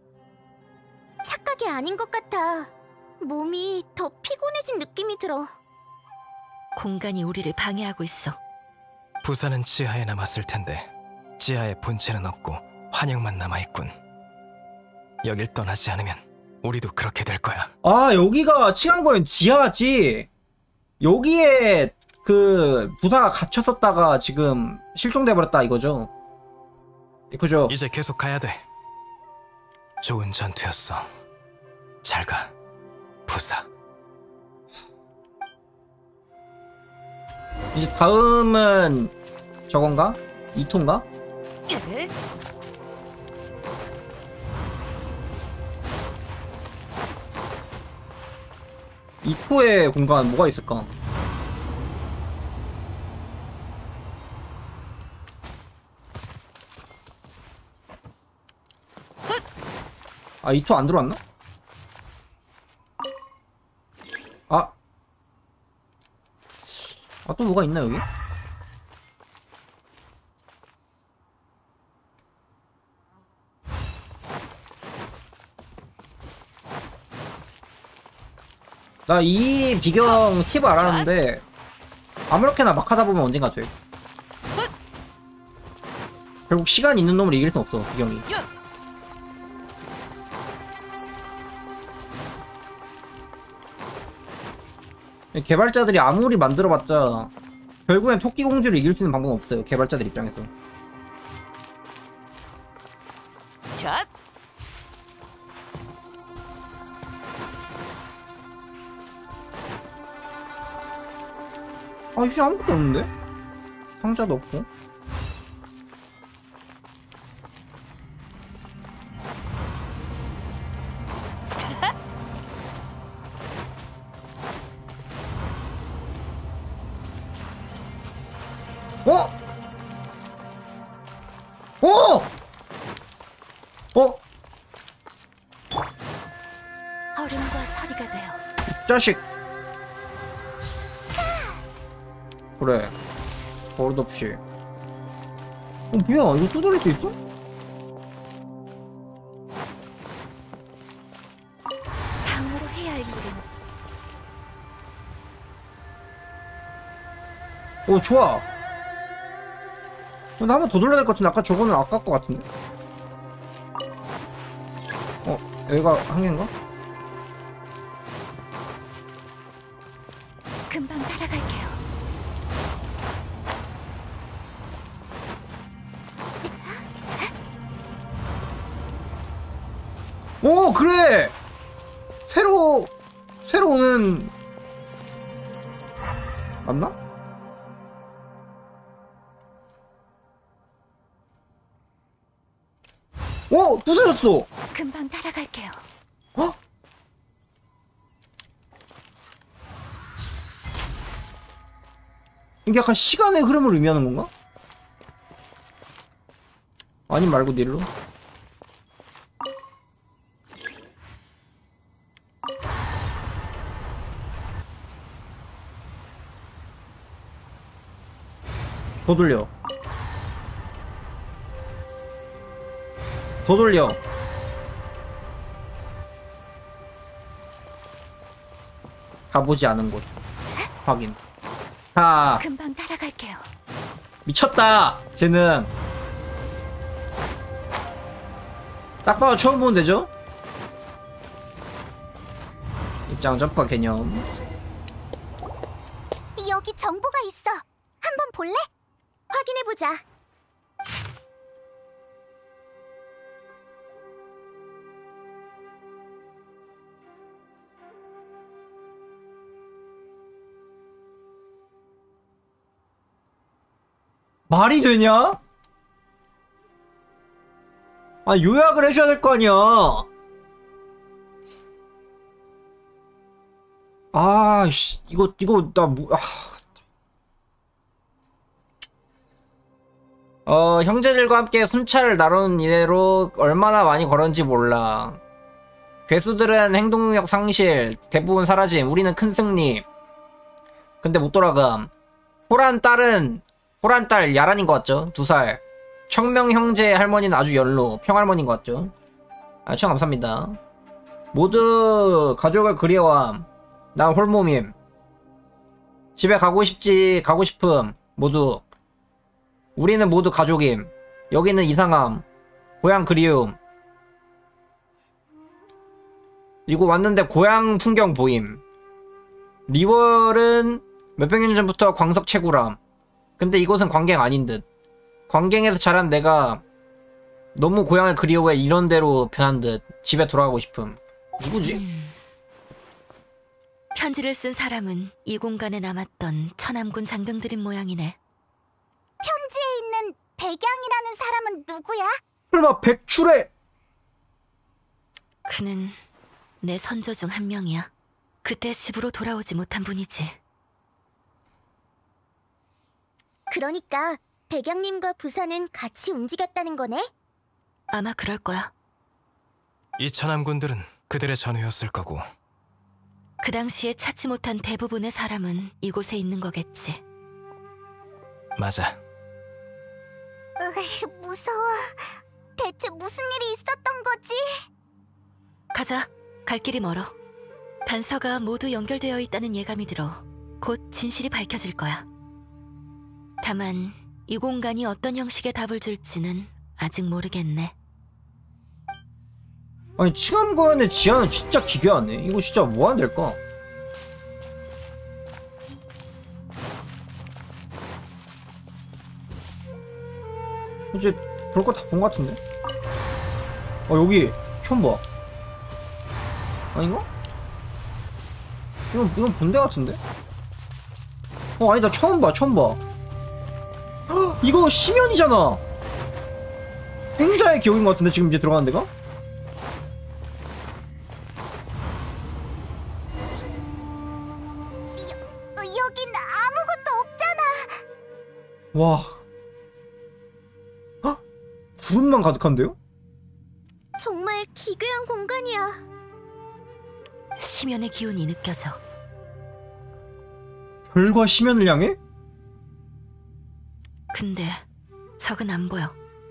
착각이 아닌 것 같아. 몸이 더 피곤해진 느낌이 들어. 공간이 우리를 방해하고 있어. 부사는 지하에 남았을 텐데 지하에 본체는 없고 환영만 남아있군. 여길 떠나지 않으면 우리도 그렇게 될 거야. 아 여기가 칭한거엔 지하지. 여기에 그 부사가 갇혔었다가 지금 실종돼버렸다 이거죠. 그죠? 이제 계속 가야 돼. 좋은 전투였어. 잘 가, 부사. 이제 다음은 저건가? 이토인가? 이토의 공간 뭐가 있을까? 아, 이토 안 들어왔나? 아. 아, 또 뭐가 있나, 여기? 나 이 비경 팁 알았는데 아무렇게나 막 하다 보면 언젠가 돼. 결국 시간 있는 놈을 이길 순 없어, 비경이. 개발자들이 아무리 만들어봤자 결국엔 토끼공주를 이길 수 있는 방법은 없어요, 개발자들 입장에서. 아, 휴지 아무것도 없는데? 상자도 없고. 어? 어? 어? 얼음과 서리가 되어 이 자식. 그래. 버릇없이. 어, 뭐야? 이거 또 돌릴 수 있어? 다음으로 해야 할 일은 오, 좋아. 근데 한 번 더 돌려야 될 것 같은데, 아까 저거는 아까울 것 같은데? 어, 여기가 한 개인가? 금방 따라갈게요. 오, 그래! 새로, 새로 오는, 맞나? 오! 부서졌어! 금방 따라갈게요. 어? 이게 약간 시간의 흐름을 의미하는 건가? 아니 말고 닐로? 더 돌려. 더 돌려. 가보지 않은 곳 확인. 하, 금방 따라갈게요. 미쳤다 쟤는. 딱 봐도 처음 보면 되죠? 입장 점프 개념. 여기 정보가 있어. 한번 볼래? 확인해보자. 말이 되냐? 아, 요약을 해줘야 될 거 아니야. 아, 씨, 이거, 이거, 나, 뭐, 아. 어, 형제들과 함께 순찰을 나누는 이래로 얼마나 많이 걸었는지 몰라. 괴수들은 행동력 상실, 대부분 사라짐, 우리는 큰 승리. 근데 못 돌아감. 호란 딸은, 호란 딸 야란인 것 같죠? 두 살. 청명 형제 할머니는 아주 연로, 평할머니인 것 같죠? 아, 추천 감사합니다. 모두 가족을 그리워함. 난 홀몸임. 집에 가고 싶지, 가고 싶음. 모두. 우리는 모두 가족임. 여기는 이상함. 고향 그리움. 이거 왔는데 고향 풍경 보임. 리월은 몇백 년 전부터 광석 채굴함. 근데 이곳은 광갱 아닌 듯. 광갱에서 자란 내가 너무 고향을 그리워해 이런 데로 변한 듯. 집에 돌아가고 싶음. 누구지? 음. 편지를 쓴 사람은 이 공간에 남았던 천암군 장병들인 모양이네. 편지에 있는 백양이라는 사람은 누구야? 설마 백출해! 그는 내 선조 중 한 명이야. 그때 집으로 돌아오지 못한 분이지. 그러니까 백양님과 부사는 같이 움직였다는 거네? 아마 그럴 거야. 이 천함군들은 그들의 전우였을 거고 그 당시에 찾지 못한 대부분의 사람은 이곳에 있는 거겠지. 맞아. 으이, 무서워. 대체 무슨 일이 있었던 거지? 가자. 갈 길이 멀어. 단서가 모두 연결되어 있다는 예감이 들어. 곧 진실이 밝혀질 거야. 다만 이 공간이 어떤 형식의 답을 줄지는 아직 모르겠네. 아니 칭암고연의 지하는 진짜 기괴하네. 이거 진짜 뭐 하면 될까? 이제 볼 거 다 본 거 같은데? 어 여기 처음 봐. 아닌가? 이건 이건 본 데 같은데? 어 아니다 처음 봐 처음 봐. 헉, 이거 심연이잖아. 행자의 기억인 거 같은데 지금 이제 들어가는 데가? 여긴 아무것도 없잖아. 와. 헉? 구름만 가득한데요? 정말 기괴한 공간이야. 심연의 기운이 느껴져. 별과 심연을 향해? 근데 적은 안 보여.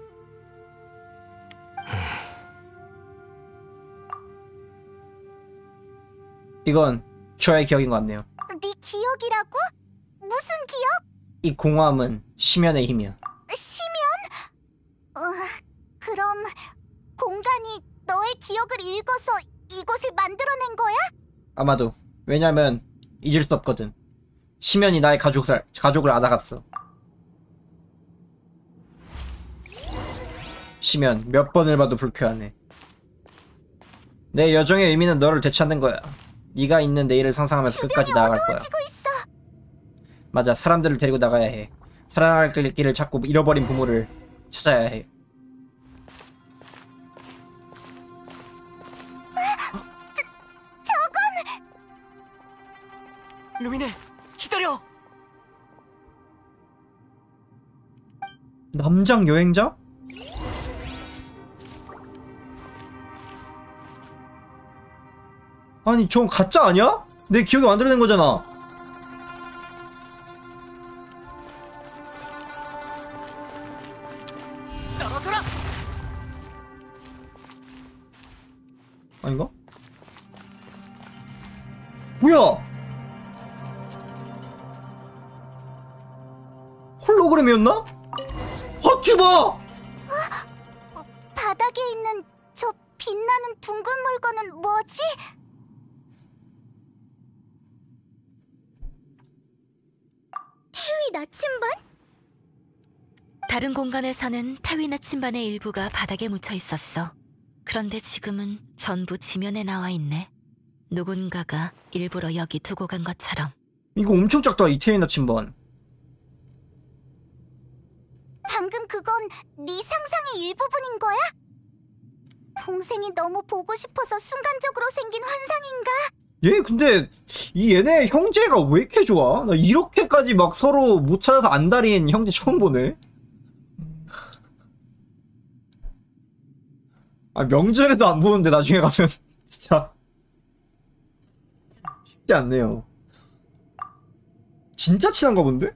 이건 저의 기억인 것 같네요. 네 기억이라고? 무슨 기억? 이 공허함은 심연의 힘이야. 심연? 어, 그럼 공간이 너의 기억을 읽어서 이곳을 만들어낸 거야? 아마도. 왜냐면 잊을 수 없거든. 심연이 나의 가족을, 가족을 알아갔어. 심연 몇 번을 봐도 불쾌하네. 내 여정의 의미는 너를 되찾는 거야. 네가 있는 내일을 상상하면서 끝까지 나아갈 거야. 어두워지고 있어. 맞아. 사람들을 데리고 나가야 해. 사랑할 길을 찾고 잃어버린 부모를 찾아야 해. 루미네, 기다려! 남장 여행자? 아니 저건 가짜 아니야? 내 기억이 만들어낸 거잖아. 떨어져라! 아닌가? 뭐야? 홀로그램이었나? 버튜버! 바닥에 있는 저 빛나는 둥근 물건은 뭐지? 태위 나침반? 다른 공간에서는 태위 나침반의 일부가 바닥에 묻혀 있었어. 그런데 지금은 전부 지면에 나와 있네. 누군가가 일부러 여기 두고 간 것처럼. 이거 엄청 작다. 이태인 나침반. 방금 그건 네 상상의 일부분인 거야? 동생이 너무 보고 싶어서 순간적으로 생긴 환상인가? 얘 근데 이 얘네 형제가 왜 이렇게 좋아? 나 이렇게까지 막 서로 못 찾아서 안달인 형제 처음 보네. 아 명절에도 안 보는데 나중에 가면 진짜 쉽지 않네요. 진짜 친한가 본데?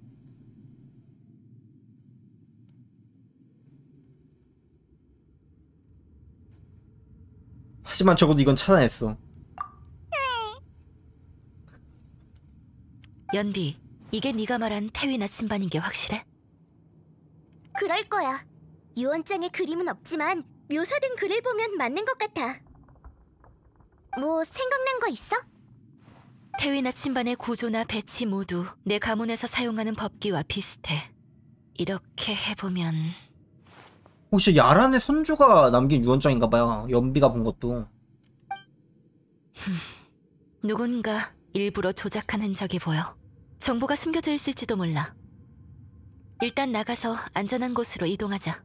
하지만 적어도 이건 찾아냈어. 연비, 이게 네가 말한 태위 나침반인 게 확실해? 그럴 거야. 유언장에 그림은 없지만 묘사된 글을 보면 맞는 것 같아. 뭐 생각난 거 있어? 태위 나침반의 구조나 배치 모두 내 가문에서 사용하는 법기와 비슷해. 이렇게 해보면... 혹시 야란의 선주가 남긴 유언장인가봐요. 연비가 본 것도. 누군가 일부러 조작한 흔적이 보여. 정보가 숨겨져 있을지도 몰라. 일단 나가서 안전한 곳으로 이동하자.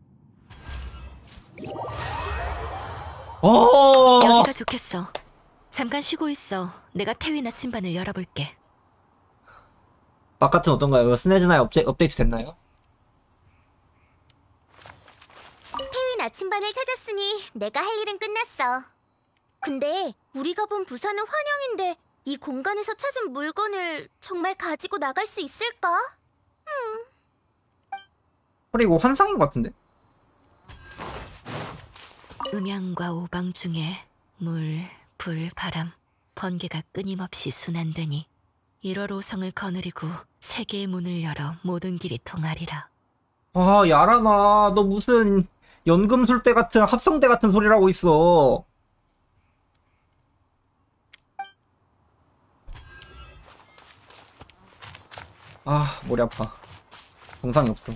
어. 여기가 좋겠어. 잠깐 쉬고 있어. 내가 태위 나침반을 열어볼게. 바깥은 어떤가요? 스네즈나의 업제, 업데이트 됐나요? 태위 나침반을 찾았으니 내가 할 일은 끝났어. 근데 우리가 본 부산은 환영인데 이 공간에서 찾은 물건을 정말 가지고 나갈 수 있을까? 그리고 환상인 것 같은데? 음양과 오방 중에 물, 불, 바람, 번개가 끊임없이 순환되니 일월오성을 거느리고 세계의 문을 열어 모든 길이 통하리라. 아, 야라나, 너 무슨 연금술대 같은 합성대 같은 소리를 하고 있어. 아, 머리 아파. 정상이 없어.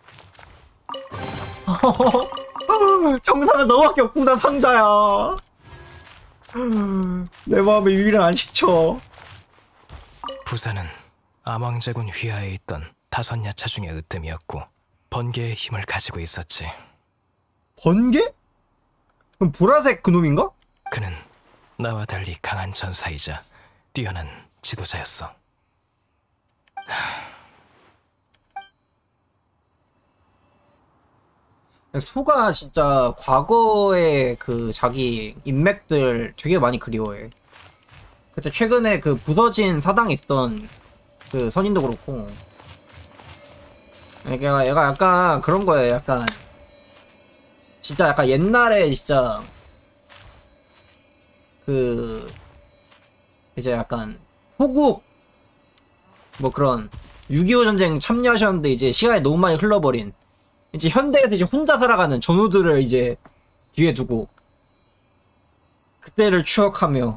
정상은 너밖에 없구나, 상자야. 내 마음에 유일한 안식처. 부산은 암왕제군 휘하에 있던 다섯 야차 중의 으뜸이었고 번개의 힘을 가지고 있었지. 번개? 그럼 보라색 그놈인가? 그는 나와 달리 강한 전사이자 뛰어난 지도자였어. 소가 진짜 과거의 그 자기 인맥들 되게 많이 그리워해. 그때 최근에 그 부서진 사당에 있던 그 선인도 그렇고. 얘가, 얘가 약간 그런 거예요. 약간 진짜 약간 옛날에 진짜 그 이제 약간 호국 뭐 그런 육이오 전쟁 참여하셨는데 이제 시간이 너무 많이 흘러버린 이제 현대에서 이제 혼자 살아가는 전우들을 이제 뒤에 두고 그때를 추억하며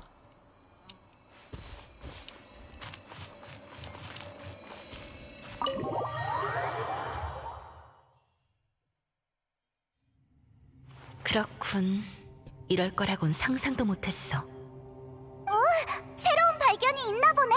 그렇군. 이럴 거라곤 상상도 못했어. 새로운 발견이 있나 보네.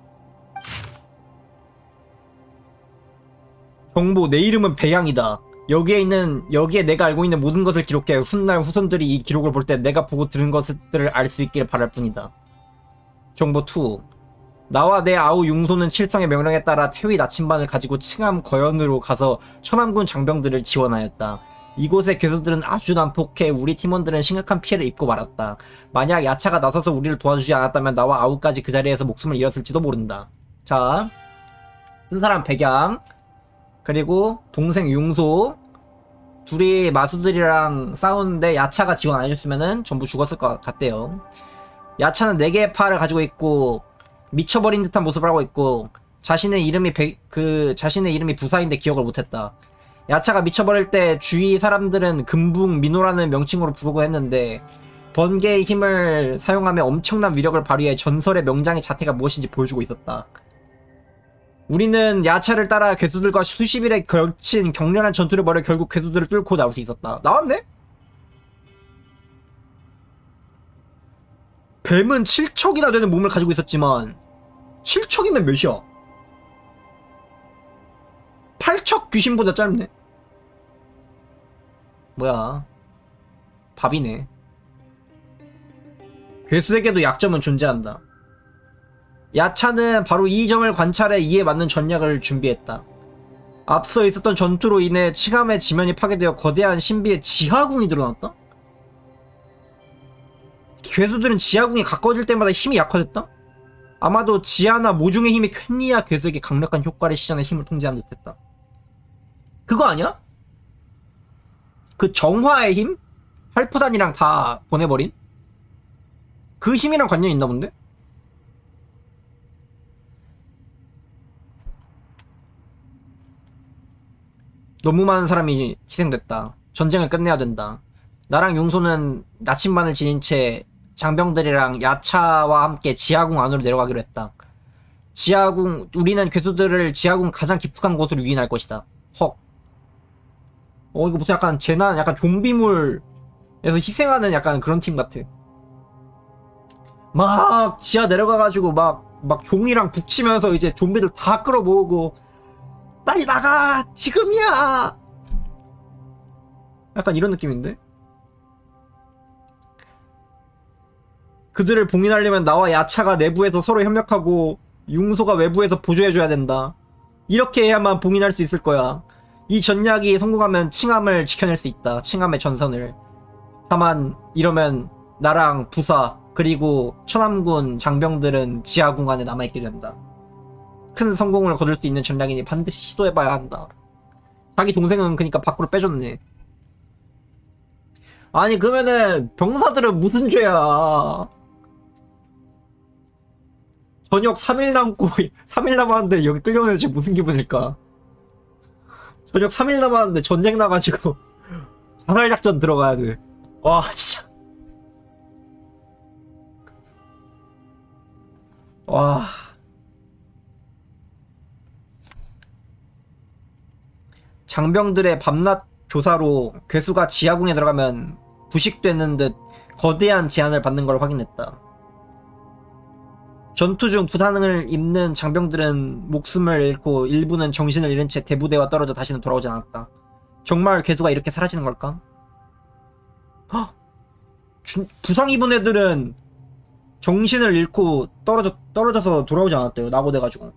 정보 내 이름은 배양이다. 여기에 있는 여기에 내가 알고 있는 모든 것을 기록해 훗날 후손들이 이 기록을 볼 때 내가 보고 들은 것들을 알 수 있기를 바랄 뿐이다. 정보 이. 나와 내 아우 융소는 칠성의 명령에 따라 태위 나침반을 가지고 칭암 거연으로 가서 천암군 장병들을 지원하였다. 이곳의 괴수들은 아주 난폭해 우리 팀원들은 심각한 피해를 입고 말았다. 만약 야차가 나서서 우리를 도와주지 않았다면 나와 아우까지 그 자리에서 목숨을 잃었을지도 모른다. 자, 쓴 사람 백양, 그리고 동생 융소, 둘이 마수들이랑 싸우는데 야차가 지원 안 해줬으면은 전부 죽었을 것 같대요. 야차는 네 개의 팔을 가지고 있고 미쳐버린 듯한 모습을 하고 있고 자신의 이름이 배, 그 자신의 이름이 부사인데 기억을 못했다. 야차가 미쳐버릴 때 주위 사람들은 금붕 민호라는 명칭으로 부르고 했는데 번개의 힘을 사용하며 엄청난 위력을 발휘해 전설의 명장의 자태가 무엇인지 보여주고 있었다. 우리는 야차를 따라 괴수들과 수십 일에 걸친 격렬한 전투를 벌여 결국 괴수들을 뚫고 나올 수 있었다. 나왔네? 뱀은 칠 척이나 되는 몸을 가지고 있었지만 칠 척이면 몇이야? 팔 척 귀신보다 짧네? 뭐야, 밥이네. 괴수에게도 약점은 존재한다. 야차는 바로 이 점을 관찰해 이에 맞는 전략을 준비했다. 앞서 있었던 전투로 인해 칭암의 지면이 파괴되어 거대한 신비의 지하궁이 드러났다? 괴수들은 지하궁이 가까워질 때마다 힘이 약화됐다? 아마도 지하나 모중의 힘이 캔니아 괴수에게 강력한 효과를 시전해 힘을 통제한 듯했다. 그거 아니야? 그 정화의 힘? 할프단이랑 다 보내버린? 그 힘이랑 관련이 있나 본데? 너무 많은 사람이 희생됐다. 전쟁을 끝내야 된다. 나랑 융소는 나침반을 지닌 채 장병들이랑 야차와 함께 지하궁 안으로 내려가기로 했다. 지하궁, 우리는 괴수들을 지하궁 가장 깊숙한 곳으로 유인할 것이다. 헉. 어, 이거 무슨 약간 재난, 약간 좀비물에서 희생하는 약간 그런 팀 같아. 막 지하 내려가가지고 막, 막 종이랑 북치면서 이제 좀비들 다 끌어모으고 빨리 나가! 지금이야! 약간 이런 느낌인데? 그들을 봉인하려면 나와 야차가 내부에서 서로 협력하고 융소가 외부에서 보조해줘야 된다. 이렇게 해야만 봉인할 수 있을 거야. 이 전략이 성공하면 칭함을 지켜낼 수 있다. 칭함의 전선을. 다만 이러면 나랑 부사 그리고 천암군 장병들은 지하궁 안에 남아있게 된다. 큰 성공을 거둘 수 있는 전략이니 반드시 시도해봐야 한다. 자기 동생은 그니까 밖으로 빼줬네. 아니 그러면은 병사들은 무슨 죄야. 저녁 삼 일 남고 삼 일 남았는데 여기 끌려오는 지금 무슨 기분일까. 저녁 삼 일 남았는데 전쟁 나가지고 자살작전 들어가야 돼. 와 진짜. 와. 장병들의 밤낮 조사로 괴수가 지하궁에 들어가면 부식되는 듯 거대한 제한을 받는 걸 확인했다. 전투 중 부상을 입는 장병들은 목숨을 잃고 일부는 정신을 잃은 채 대부대와 떨어져 다시는 돌아오지 않았다. 정말 괴수가 이렇게 사라지는 걸까? 헉! 주, 부상 입은 애들은 정신을 잃고 떨어져, 떨어져서 돌아오지 않았대요. 낙오돼가지고.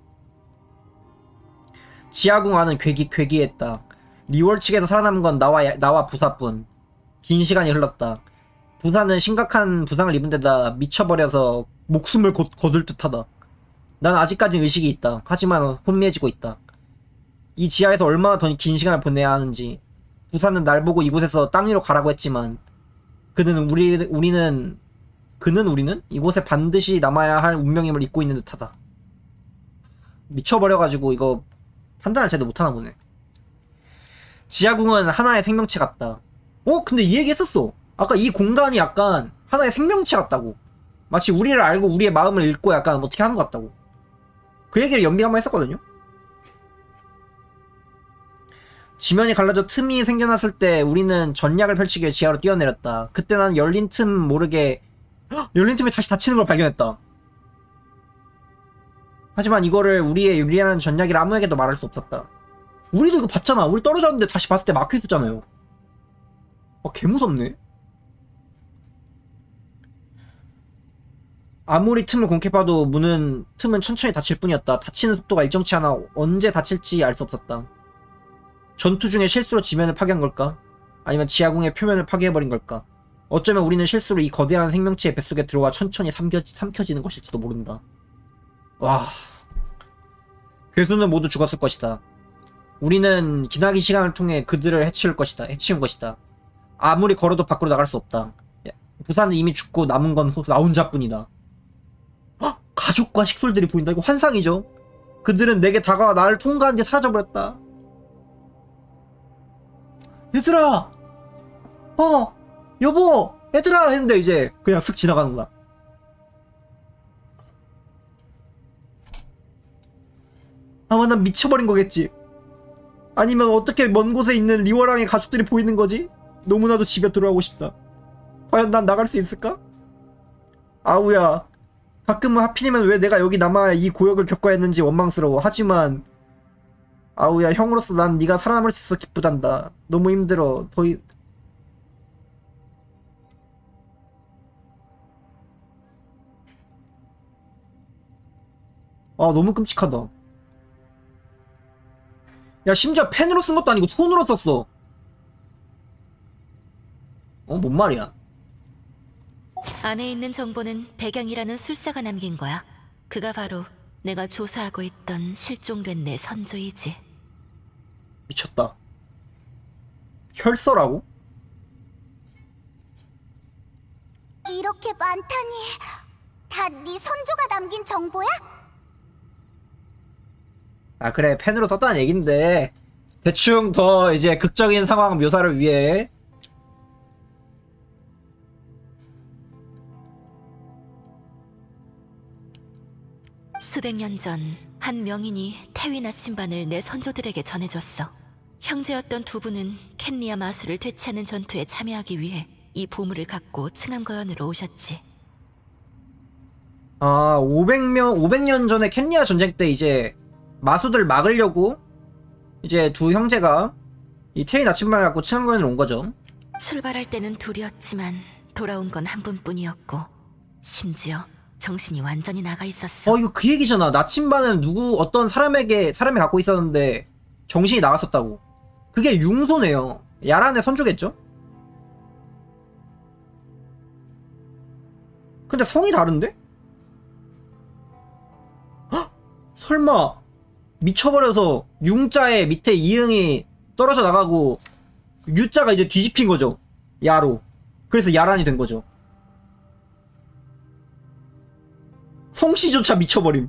지하궁 안은 괴기, 괴기했다. 리월 측에서 살아남은 건 나와, 나와 부사뿐. 긴 시간이 흘렀다. 부사는 심각한 부상을 입은 데다 미쳐버려서 목숨을 거, 거둘 듯하다. 난 아직까지 의식이 있다. 하지만 혼미해지고 있다. 이 지하에서 얼마나 더 긴 시간을 보내야 하는지. 부사는 날 보고 이곳에서 땅 위로 가라고 했지만 그는 우리, 우리는 그는 우리는 이곳에 반드시 남아야 할 운명임을 잊고 있는 듯하다. 미쳐버려가지고 이거 판단을 제대로 못하나 보네. 지하궁은 하나의 생명체 같다. 어? 근데 이 얘기 했었어. 아까 이 공간이 약간 하나의 생명체 같다고. 마치 우리를 알고 우리의 마음을 읽고 약간 어떻게 하는 것 같다고. 그 얘기를 연비 한번 했었거든요. 지면이 갈라져 틈이 생겨났을 때 우리는 전략을 펼치기 위해 지하로 뛰어내렸다. 그때 난 열린 틈 모르게 헉! 열린 틈에 다시 닫히는 걸 발견했다. 하지만 이거를 우리의 유리한 전략이라 아무에게도 말할 수 없었다. 우리도 이거 봤잖아. 우리 떨어졌는데 다시 봤을 때 막혀있었잖아요. 아, 개무섭네. 아무리 틈을 공캡해봐도 문은 틈은 천천히 닫힐 뿐이었다. 닫히는 속도가 일정치 않아 언제 닫힐지 알 수 없었다. 전투 중에 실수로 지면을 파괴한 걸까? 아니면 지하궁의 표면을 파괴해버린 걸까? 어쩌면 우리는 실수로 이 거대한 생명체의 뱃속에 들어와 천천히 삼켜, 삼켜지는 것일지도 모른다. 와... 괴수는 모두 죽었을 것이다. 우리는 기나긴 시간을 통해 그들을 해치울 것이다. 해치운 것이다. 아무리 걸어도 밖으로 나갈 수 없다. 부사는 이미 죽고 남은 건 나 혼자뿐이다. 헉! 가족과 식솔들이 보인다. 이거 환상이죠. 그들은 내게 다가와 나를 통과한 뒤 사라져버렸다. 얘들아! 어! 여보! 얘들아! 했는데 이제 그냥 슥 지나가는구나. 아마 난 미쳐버린 거겠지. 아니면 어떻게 먼 곳에 있는 리워랑의 가족들이 보이는 거지? 너무나도 집에 돌아오고 싶다. 과연 난 나갈 수 있을까? 아우야, 가끔은 하필이면 왜 내가 여기 남아야 이 고역을 겪어야 했는지 원망스러워. 하지만 아우야, 형으로서 난 네가 살아남을 수 있어 기쁘단다. 너무 힘들어. 더 이... 아, 너무 끔찍하다. 야, 심지어 펜으로 쓴 것도 아니고 손으로 썼어. 어, 뭔 말이야? 안에 있는 정보는 백양이라는 술사가 남긴 거야. 그가 바로 내가 조사하고 있던 실종된 내 선조이지. 미쳤다. 혈서라고? 이렇게 많다니. 다 네 선조가 남긴 정보야? 아, 그래, 펜으로 썼다는 얘긴데 대충 더 이제 극적인 상황 묘사를 위해 수백 년 전 한 명인이 태위 나침반을 내 선조들에게 전해줬어. 형제였던 두 분은 켄리아 마수를 되찾는 전투에 참여하기 위해 이 보물을 갖고 층암거연으로 오셨지. 아, 오백 명, 오백 년 전에 켄리아 전쟁 때 이제 마수들 막으려고 이제 두 형제가 이 태위 나침반을 갖고 층암거연으로 온 거죠. 출발할 때는 둘이었지만 돌아온 건 한 분뿐이었고 심지어 정신이 완전히 나가 있었어. 어 이거 그 얘기잖아. 나침반은 누구 어떤 사람에게 사람이 갖고 있었는데 정신이 나갔었다고. 그게 융소네요. 야란의 선조겠죠? 근데 성이 다른데? 헉? 설마 미쳐버려서 융자의 밑에 이응이 떨어져 나가고 유자가 이제 뒤집힌 거죠. 야로. 그래서 야란이 된 거죠. 성씨조차 미쳐버림.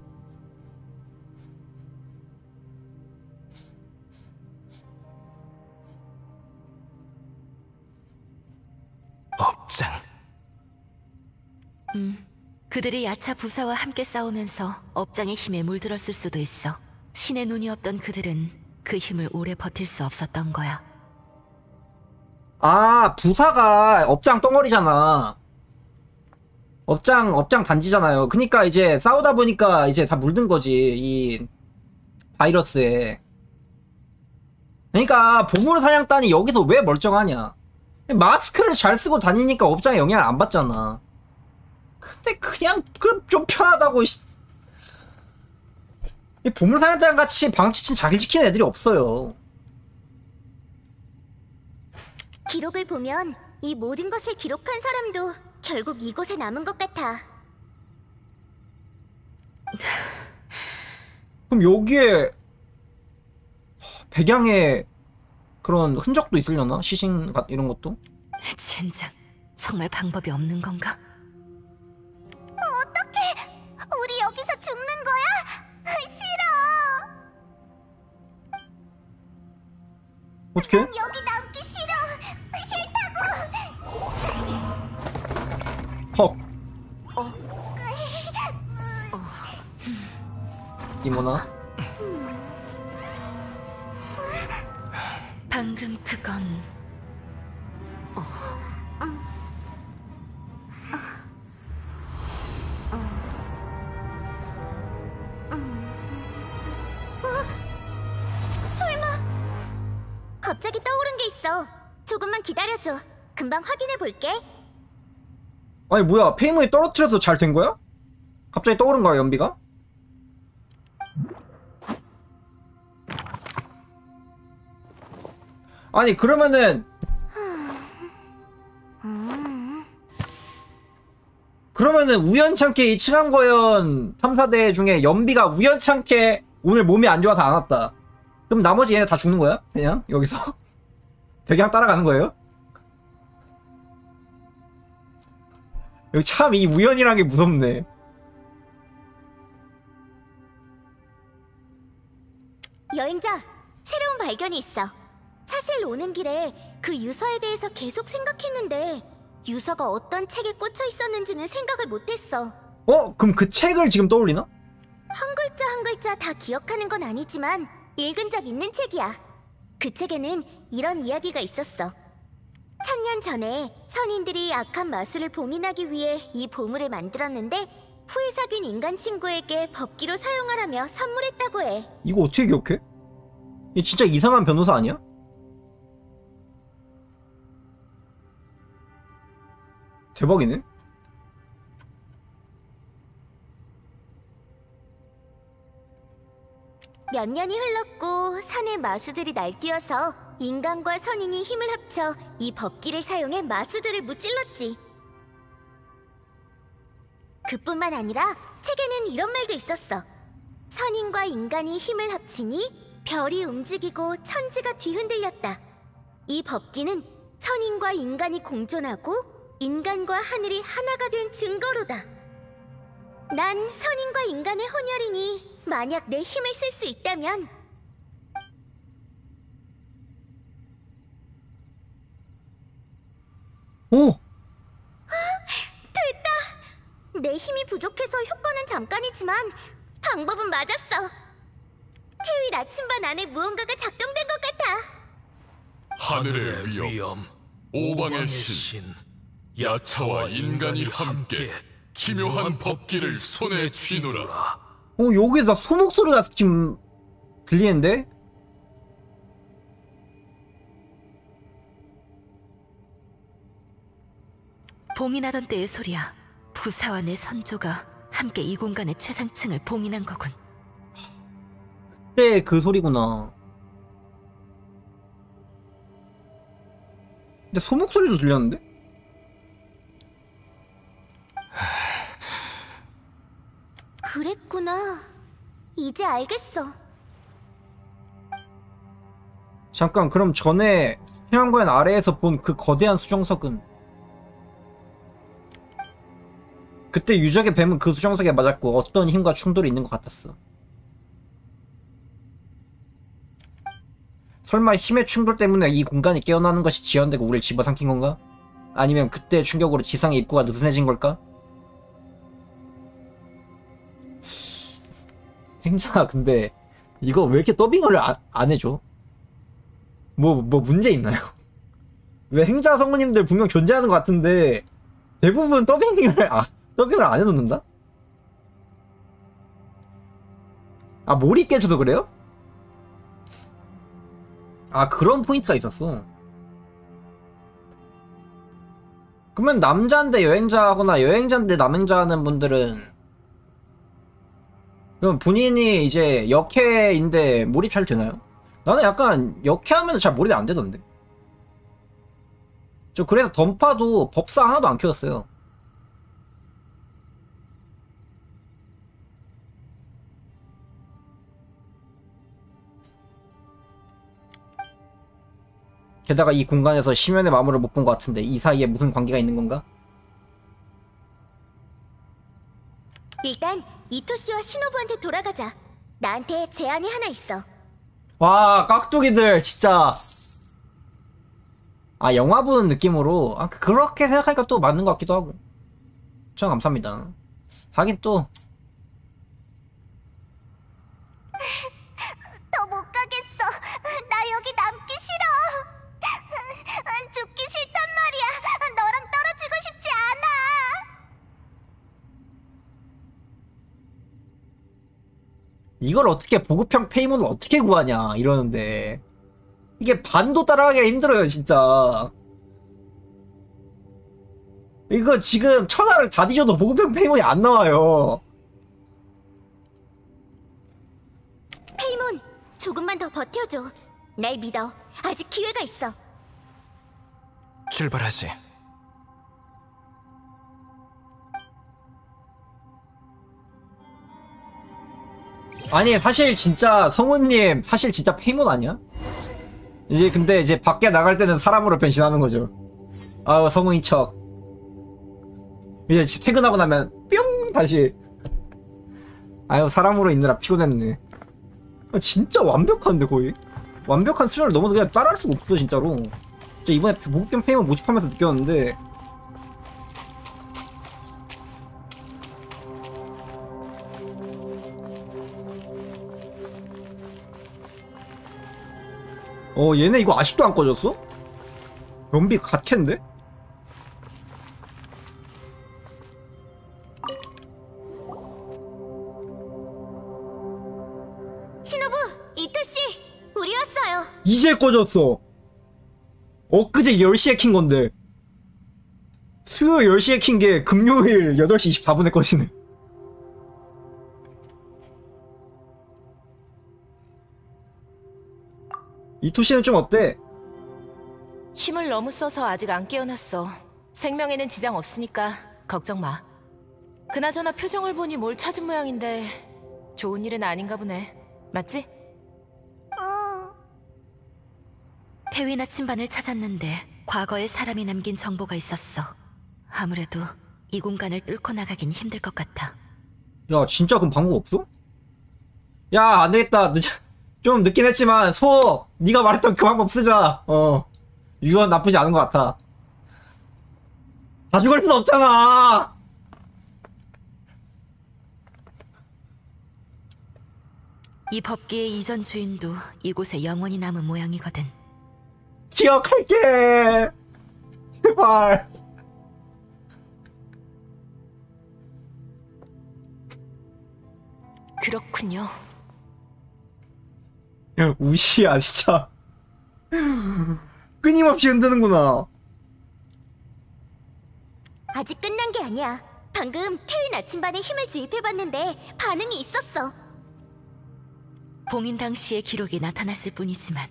업장. 음, 그들이 야차 부사와 함께 싸우면서 업장의 힘에 물들었을 수도 있어. 신의 눈이 없던 그들은 그 힘을 오래 버틸 수 없었던 거야. 아, 부사가 업장 덩어리잖아. 업장, 업장 단지잖아요. 그니까 이제 싸우다 보니까 이제 다 물든 거지, 이 바이러스에. 그니까 보물 사냥단이 여기서 왜 멀쩡하냐. 마스크를 잘 쓰고 다니니까 업장에 영향을 안 받잖아. 근데 그냥 그 좀 편하다고. 이 보물 사냥단 같이 방치친 자기 지키는 애들이 없어요. 기록을 보면 이 모든 것을 기록한 사람도 결국 이곳에 남은 것 같아. 그럼 여기에 백양에 그런 흔적도 있으려나? 시신 같 이런 것도? 젠장, 정말 방법이 없는 건가? 어떡해! 우리 여기서 죽는 거야? 싫어! 어떻게? 여기 남기 싫어! 싫다고! 헉. 이모나? 방금 그건 설마! 갑자기 떠오른 게 있어. 조금만 기다려줘. 금방 확인해 볼게. 아니 뭐야, 페이머에 떨어뜨려서 잘 된 거야? 갑자기 떠오른 거야, 연비가? 아니 그러면은 그러면은 우연찮게 이 층암거연 탐사대 중에 연비가 우연찮게 오늘 몸이 안 좋아서 안 왔다. 그럼 나머지 얘네 다 죽는 거야? 그냥 여기서? 백양 따라가는 거예요? 여기 참 이 우연이란 게 무섭네. 여행자, 새로운 발견이 있어. 사실 오는 길에 그 유서에 대해서 계속 생각했는데 유서가 어떤 책에 꽂혀 있었는지는 생각을 못했어. 어? 그럼 그 책을 지금 떠올리나? 한 글자 한 글자 다 기억하는 건 아니지만 읽은 적 있는 책이야. 그 책에는 이런 이야기가 있었어. 천년 전에 선인들이 악한 마술을 봉인하기 위해 이 보물을 만들었는데 후에 사귄 인간 친구에게 법기로 사용하라며 선물했다고 해. 이거 어떻게 기억해? 얘 진짜 이상한 변호사 아니야? 대박이네. 몇 년이 흘렀고 산의 마수들이 날뛰어서 인간과 선인이 힘을 합쳐 이 법기를 사용해 마수들을 무찔렀지. 그뿐만 아니라 책에는 이런 말도 있었어. 선인과 인간이 힘을 합치니 별이 움직이고 천지가 뒤흔들렸다. 이 법기는 선인과 인간이 공존하고 인간과 하늘이 하나가 된 증거로다. 난 선인과 인간의 혼혈이니 만약 내 힘을 쓸 수 있다면 오! 됐다! 내 힘이 부족해서 효과는 잠깐이지만 방법은 맞았어. 태위 나침반 안에 무언가가 작동된 것 같아. 하늘의 위엄, 오방의 신, 야차와 인간이 함께 기묘한 법기를 손에 쥐노라. 어, 여기서 나 소목소리가 지금 들리는데? 봉인하던 때의 소리야. 부사와 내 선조가 함께 이 공간의 최상층을 봉인한 거군. 그때 그 소리구나. 근데 소목소리도 들렸는데? 그랬구나. 이제 알겠어. 잠깐, 그럼 전에 태양관 아래에서 본 그 거대한 수정석은 그때 유적의 뱀은 그 수정석에 맞았고 어떤 힘과 충돌이 있는 것 같았어. 설마 힘의 충돌 때문에 이 공간이 깨어나는 것이 지연되고 우리를 집어삼킨 건가? 아니면 그때 충격으로 지상의 입구가 느슨해진 걸까? 행자, 근데 이거 왜 이렇게 더빙을 안, 안 해줘? 뭐, 뭐 문제 있나요? 왜 행자 성우님들 분명 존재하는 것 같은데 대부분 더빙을, 아, 더빙을 안 해놓는다? 아, 몰입 깨져서 그래요? 아, 그런 포인트가 있었어. 그러면 남자인데 여행자 하거나 여행자인데 남행자 하는 분들은 그럼 본인이 이제 역해인데 몰입 잘 되나요? 나는 약간 역해하면 잘 몰입이 안 되던데. 저 그래서 던파도 법사 하나도 안 켜졌어요. 게다가 이 공간에서 심연의 마물을 못 본 것 같은데 이 사이에 무슨 관계가 있는 건가? 일단 이토씨와 시노부한테 돌아가자. 나한테 제안이 하나 있어. 와, 깍두기들 진짜. 아, 영화 보는 느낌으로. 아, 그렇게 생각하니까 또 맞는 것 같기도 하고. 전 감사합니다. 하긴 또 더 못 가겠어. 나 여기 남기 싫어. 죽기 싫단 말이야. 너랑 떨어지고 싶지 않아. 이걸 어떻게 보급형 페이몬을 어떻게 구하냐 이러는데 이게 반도 따라가기가 힘들어요 진짜. 이거 지금 천하를 다 뒤져도 보급형 페이몬이 안 나와요. 페이몬, 조금만 더 버텨줘. 날 믿어. 아직 기회가 있어. 출발하지. 아니 사실 진짜 성우님 사실 진짜 페이몬 아니야? 이제 근데 이제 밖에 나갈 때는 사람으로 변신하는 거죠. 아우 성우인 척. 이제 집 퇴근하고 나면 뿅 다시. 아유 사람으로 있느라 피곤했네. 아, 진짜 완벽한데 거의? 완벽한 수준을 넘어서 그냥 따라할 수가 없어 진짜로. 진짜 이번에 목욕경 페이몬 모집하면서 느꼈는데 어 얘네 이거 아직도 안 꺼졌어? 연비 갓캔데? 시노부, 이토씨, 우리 왔어요. 이제 꺼졌어. 엊그제 열 시에 킨 건데 수요일 열 시에 킨 게 금요일 여덟 시 이십사 분에 꺼지네. 이토씨는 좀 어때? 힘을 너무 써서 아직 안 깨어났어. 생명에는 지장 없으니까 걱정 마. 그나저나 표정을 보니 뭘 찾은 모양인데 좋은 일은 아닌가 보네. 맞지? 어. 태위 나침반을 찾았는데 과거에 사람이 남긴 정보가 있었어. 아무래도 이 공간을 뚫고 나가긴 힘들 것 같아. 야 진짜 그럼 방법 없어? 야 안되겠다. 늦... 좀 늦긴 했지만 소 네가 말했던 그 방법 쓰자. 어 이건 나쁘지 않은 것 같아. 다 죽을 순 없잖아. 이 법기의 이전 주인도 이곳에 영원히 남은 모양이거든. 기억할게 제발. 그렇군요. 야, 우시야 진짜 끊임없이 흔드는구나. 아직 끝난 게 아니야. 방금 태위 나침반에 힘을 주입해봤는데 반응이 있었어. 봉인 당시의 기록이 나타났을 뿐이지만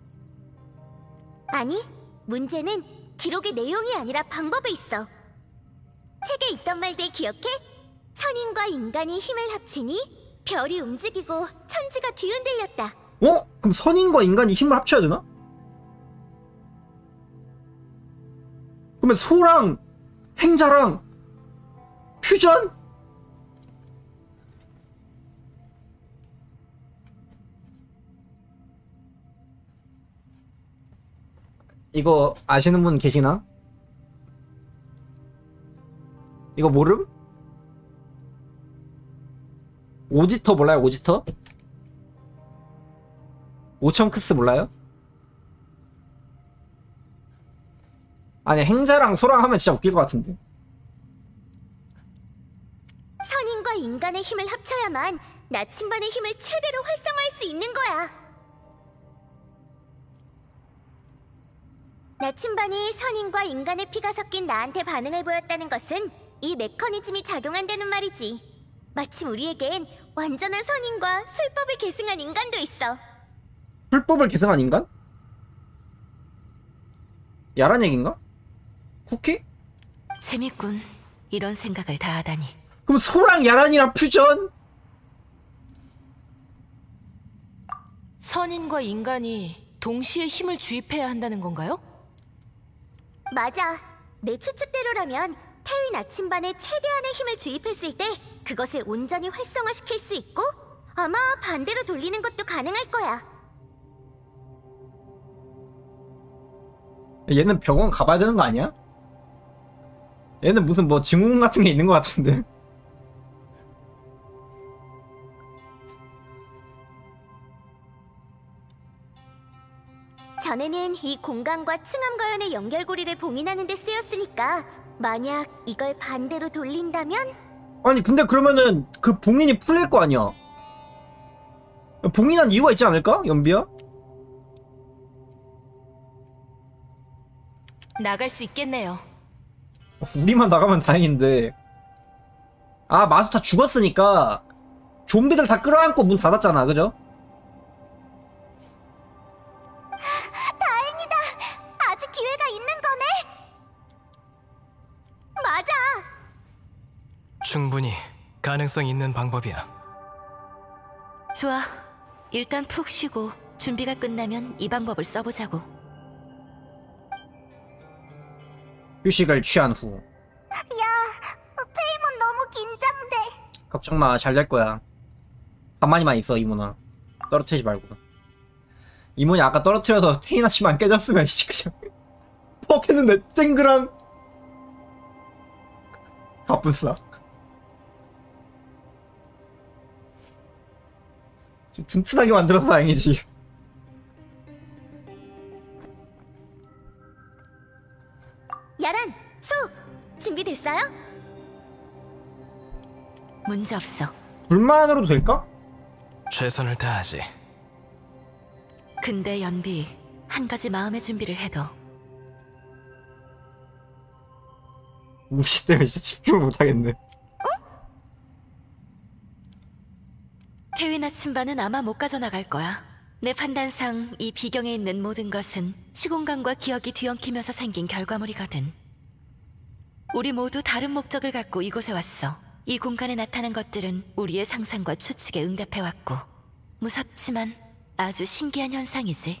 아니, 문제는 기록의 내용이 아니라 방법에 있어. 책에 있던 말들 기억해? 선인과 인간이 힘을 합치니 별이 움직이고 천지가 뒤흔들렸다. 어? 그럼 선인과 인간이 힘을 합쳐야 되나? 그러면 소랑 행자랑 퓨전? 이거 아시는 분 계시나? 이거 모름? 오지터 몰라요? 오지터? 오천크스 몰라요? 아니 행자랑 소랑 하면 진짜 웃길 것 같은데. 선인과 인간의 힘을 합쳐야만 나침반의 힘을 최대로 활성화할 수 있는 거야. 나침반이 선인과 인간의 피가 섞인 나한테 반응을 보였다는 것은 이 메커니즘이 작용한다는 말이지. 마침 우리에겐 완전한 선인과 술법을 계승한 인간도 있어. 풀법을 계승한 인간? 야란 얘긴가? 쿠키? 재밌군. 이런 생각을 다 하다니. 그럼 소랑 야란이랑 퓨전? 선인과 인간이 동시에 힘을 주입해야 한다는 건가요? 맞아. 내 추측대로라면 태위 나침반에 최대한의 힘을 주입했을 때 그것을 온전히 활성화시킬 수 있고 아마 반대로 돌리는 것도 가능할 거야. 얘는 병원 가봐야 되는 거 아니야? 얘는 무슨 뭐 증후군 같은 게 있는 것 같은데. 전에는 이 공간과 층암과연의 연결고리를 봉인하는 데 쓰였으니까 만약 이걸 반대로 돌린다면? 아니 근데 그러면은 그 봉인이 풀릴 거 아니야. 봉인한 이유가 있지 않을까? 연비야? 나갈 수 있겠네요. 우리만 나가면 다행인데. 아 마스터 죽었으니까 좀비들 다 끌어안고 문 닫았잖아, 그죠? 다행이다. 아직 기회가 있는 거네. 맞아. 충분히 가능성 있는 방법이야. 좋아. 일단 푹 쉬고 준비가 끝나면 이 방법을 써보자고. 휴식을 취한 후. 야, 페이몬 너무 긴장돼. 걱정마, 잘 될 거야. 가만히만 있어, 이모나. 떨어뜨리지 말고. 이모니 아까 떨어뜨려서 테이나치만 깨졌으면 씨 그냥 퍽 했는데 쨍그랑. 가뿐싸. 좀 튼튼하게 만들어서 다행이지. 야란, 소, 준비됐어요? 문제없어. 불만으로도 될까? 최선을 다하지. 근데 연비, 한 가지 마음의 준비를 해둬. 무시 때문에 진짜 집중을 못하겠네. 태위 나침반은 아마 못 가져나갈 거야. 내 판단상 이 비경에 있는 모든 것은 시공간과 기억이 뒤엉키면서 생긴 결과물이거든. 우리 모두 다른 목적을 갖고 이곳에 왔어. 이 공간에 나타난 것들은 우리의 상상과 추측에 응답해왔고 무섭지만 아주 신기한 현상이지.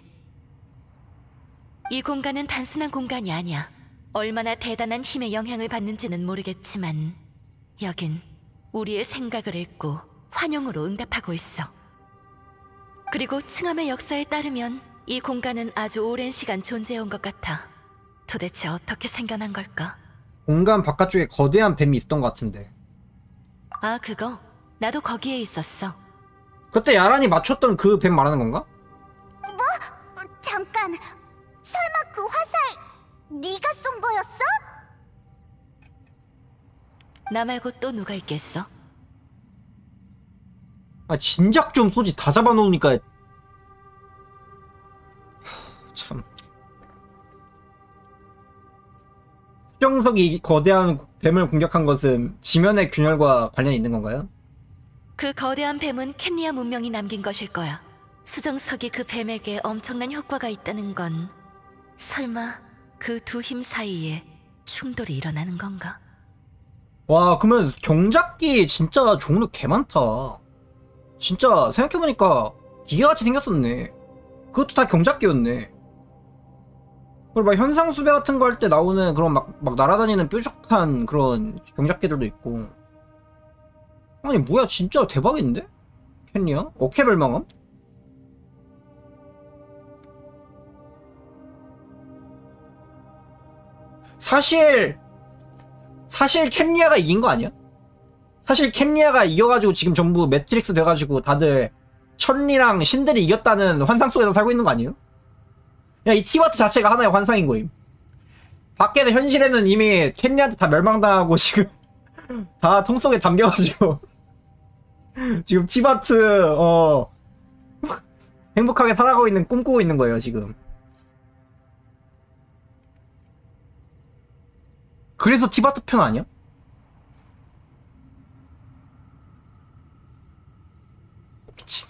이 공간은 단순한 공간이 아니야. 얼마나 대단한 힘의 영향을 받는지는 모르겠지만 여긴 우리의 생각을 읽고 환영으로 응답하고 있어. 그리고 층암의 역사에 따르면 이 공간은 아주 오랜 시간 존재해온 것 같아. 도대체 어떻게 생겨난 걸까? 공간 바깥쪽에 거대한 뱀이 있었던 것 같은데. 아, 그거? 나도 거기에 있었어. 그때 야란이 맞췄던 그 뱀 말하는 건가? 뭐? 어, 잠깐. 설마 그 화살 네가 쏜 거였어? 나 말고 또 누가 있겠어? 아 진작 좀 쏘지. 다 잡아놓으니까. 하, 참. 수정석이 거대한 뱀을 공격한 것은 지면의 균열과 관련이 있는 건가요? 그 거대한 뱀은 캔리아 문명이 남긴 것일 거야. 수정석이 그 뱀에게 엄청난 효과가 있다는 건 설마 그 두 힘 사이에 충돌이 일어나는 건가? 와, 그러면 경작기 진짜 종류 개 많다. 진짜 생각해보니까 기계같이 생겼었네. 그것도 다 경작기였네. 그리고 막 현상수배 같은 거 할 때 나오는 그런 막, 막 날아다니는 뾰족한 그런 경작기들도 있고. 아니 뭐야, 진짜 대박인데? 캔리아? 어케벨망함? 사실 사실 캔리아가 이긴 거 아니야? 사실 캔리아가 이겨가지고 지금 전부 매트릭스 돼가지고 다들 천리랑 신들이 이겼다는 환상 속에서 살고 있는 거 아니에요? 야, 이 티바트 자체가 하나의 환상인 거임. 밖에는 현실에는 이미 캔리아한테 다 멸망당하고 지금 다 통 속에 담겨가지고 지금 티바트 어 행복하게 살아가고 있는, 꿈꾸고 있는 거예요 지금. 그래서 티바트 편 아니야? 미친.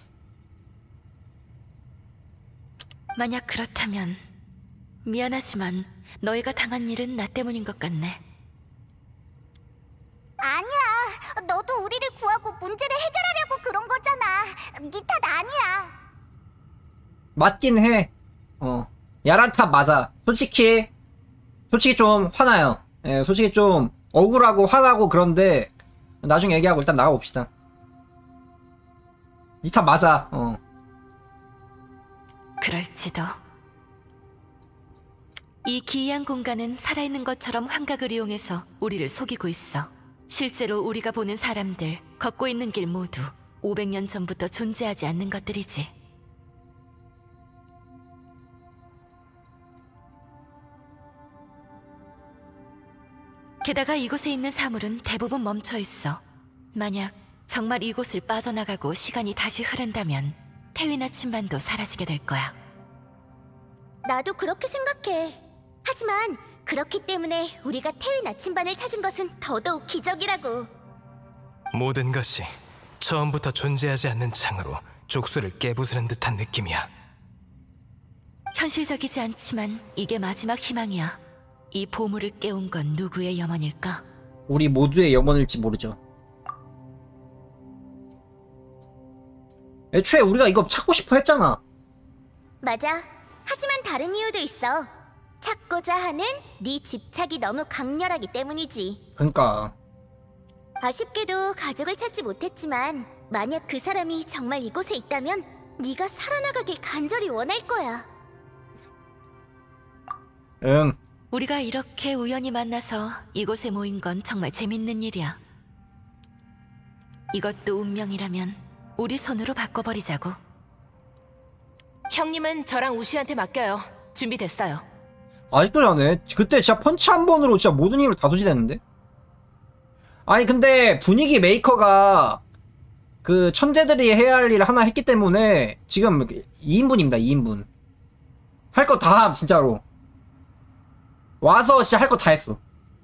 만약 그렇다면 미안하지만 너희가 당한 일은 나 때문인 것 같네. 아니야. 너도 우리를 구하고 문제를 해결하려고 그런 거잖아. 네 탓 아니야. 맞긴 해. 어. 야란 탓 맞아. 솔직히 솔직히 좀 화나요. 예, 솔직히 좀 억울하고 화나고 그런데 나중에 얘기하고 일단 나가봅시다. 니 탓 맞아. 어. 그럴지도. 이 기이한 공간은 살아있는 것처럼 환각을 이용해서 우리를 속이고 있어. 실제로 우리가 보는 사람들, 걷고 있는 길 모두 오백 년 전부터 존재하지 않는 것들이지. 게다가 이곳에 있는 사물은 대부분 멈춰 있어. 만약 정말 이곳을 빠져나가고 시간이 다시 흐른다면 태위 나침반도 사라지게 될 거야. 나도 그렇게 생각해. 하지만 그렇기 때문에 우리가 태위 나침반을 찾은 것은 더더욱 기적이라고. 모든 것이 처음부터 존재하지 않는 창으로 족수를 깨부수는 듯한 느낌이야. 현실적이지 않지만 이게 마지막 희망이야. 이 보물을 깨운 건 누구의 염원일까? 우리 모두의 염원일지 모르죠. 애초에 우리가 이거 찾고 싶어 했잖아. 맞아. 하지만 다른 이유도 있어. 찾고자 하는 네 집착이 너무 강렬하기 때문이지. 그니까. 아쉽게도 가족을 찾지 못했지만 만약 그 사람이 정말 이곳에 있다면 네가 살아나가길 간절히 원할 거야. 응. 우리가 이렇게 우연히 만나서 이곳에 모인 건 정말 재밌는 일이야. 이것도 운명이라면 우리 손으로 바꿔버리자고. 형님은 저랑 우시한테 맡겨요. 준비됐어요. 아직도 잘하네. 그때 진짜 펀치 한 번으로 진짜 모든 힘을 다 소지됐는데? 아니 근데 분위기 메이커가 그 천재들이 해야 할 일을 하나 했기 때문에 지금 이 인분입니다. 이 인분. 할 거 다 함 진짜로. 와서 진짜 할 거 다 했어.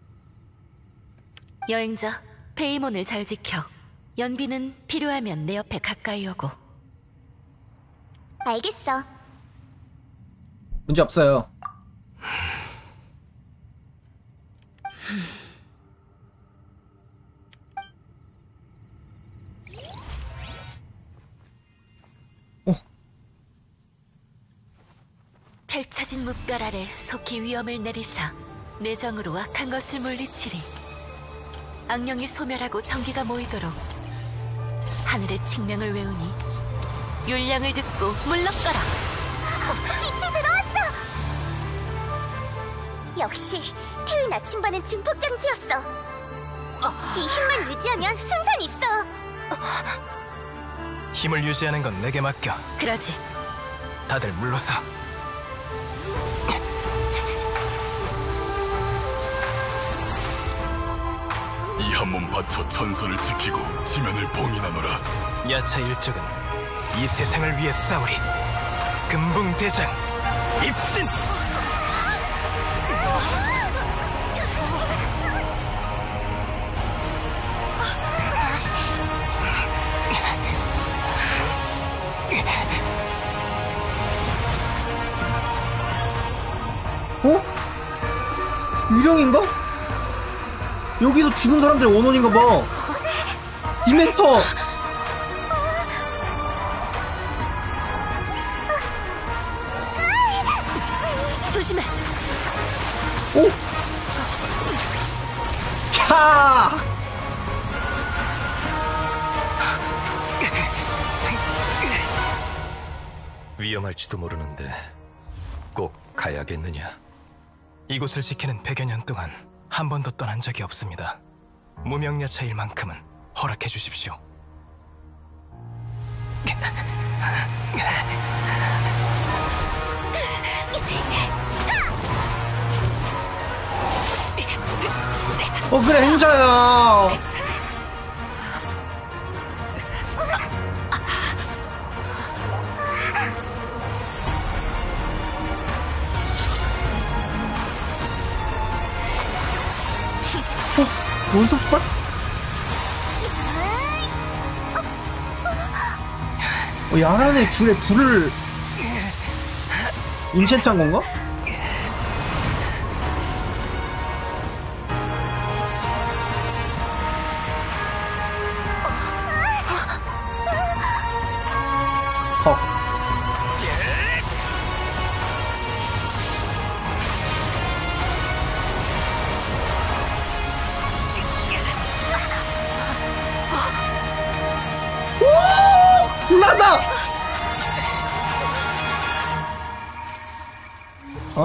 여행자, 페이몬을 잘 지켜. 연비는 필요하면 내 옆에 가까이 오고. 알겠어. 문제 없어요. 어. 펼쳐진 무별 아래 속히 위험을 내리사 내정으로 악한 것을 물리치리. 악령이 소멸하고 정기가 모이도록 하늘의 칙명을 외우니 율량을 듣고 물러가라. 빛이 들어왔어! 역시 태위 나침반은 증폭장치였어. 이 힘만 유지하면 승산 있어. 힘을 유지하는 건 내게 맡겨. 그러지. 다들 물러서. 이 한 몸 바쳐 천선을 지키고 지면을 봉인하노라. 야차 일족은 이 세상을 위해 싸우리. 금붕대장 입진! 유령인가? 여기서 죽은 사람들의 원혼인가 봐. 디메스터. 조심해. 오! 캬! 위험할지도 모르는데 꼭 가야겠느냐? 이곳을 지키는 백여 년 동안 한 번도 떠난 적이 없습니다. 무명야차일 만큼은 허락해 주십시오. 어 그래 행자야. 어? 뭔 속발? 어, 야란의 줄에 불을 인챈트한 건가? 헉. 오! 올라간다! 어?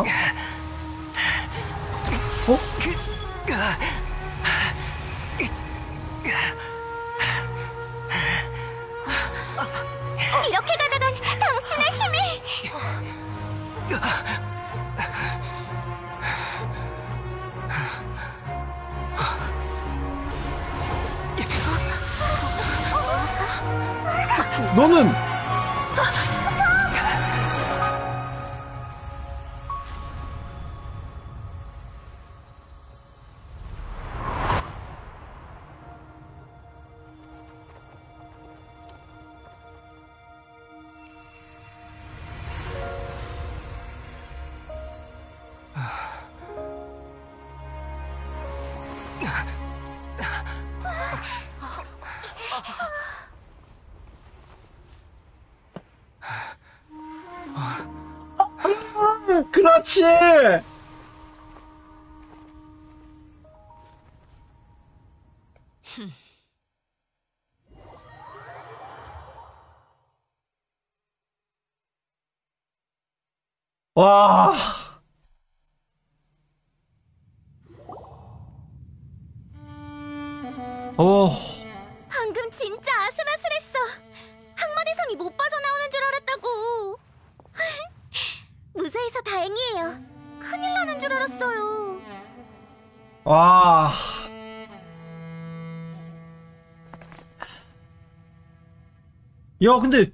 어? 이렇게 가다간 당신의 힘이. 너는 그렇지. 와. 오. 방금 진짜 아슬아슬했어. 항마대성이 못 빠져나오는 줄 알았다고. 무사해서 다행이에요. 큰일 나는 줄 알았어요. 와. 야, 근데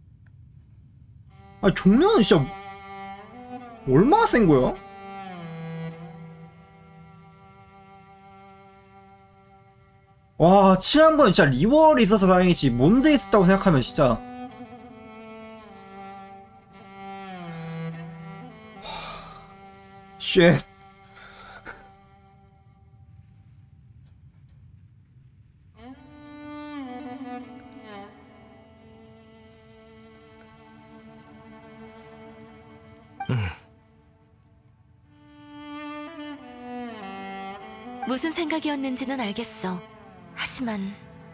아, 종료는 진짜 얼마나 센 거야? 와, 치안번 진짜 리월이 있어서 다행이지. 뭔데 있었다고 생각하면 진짜. 쉣. 음. 무슨 생각이었는지는 알겠어. 하지만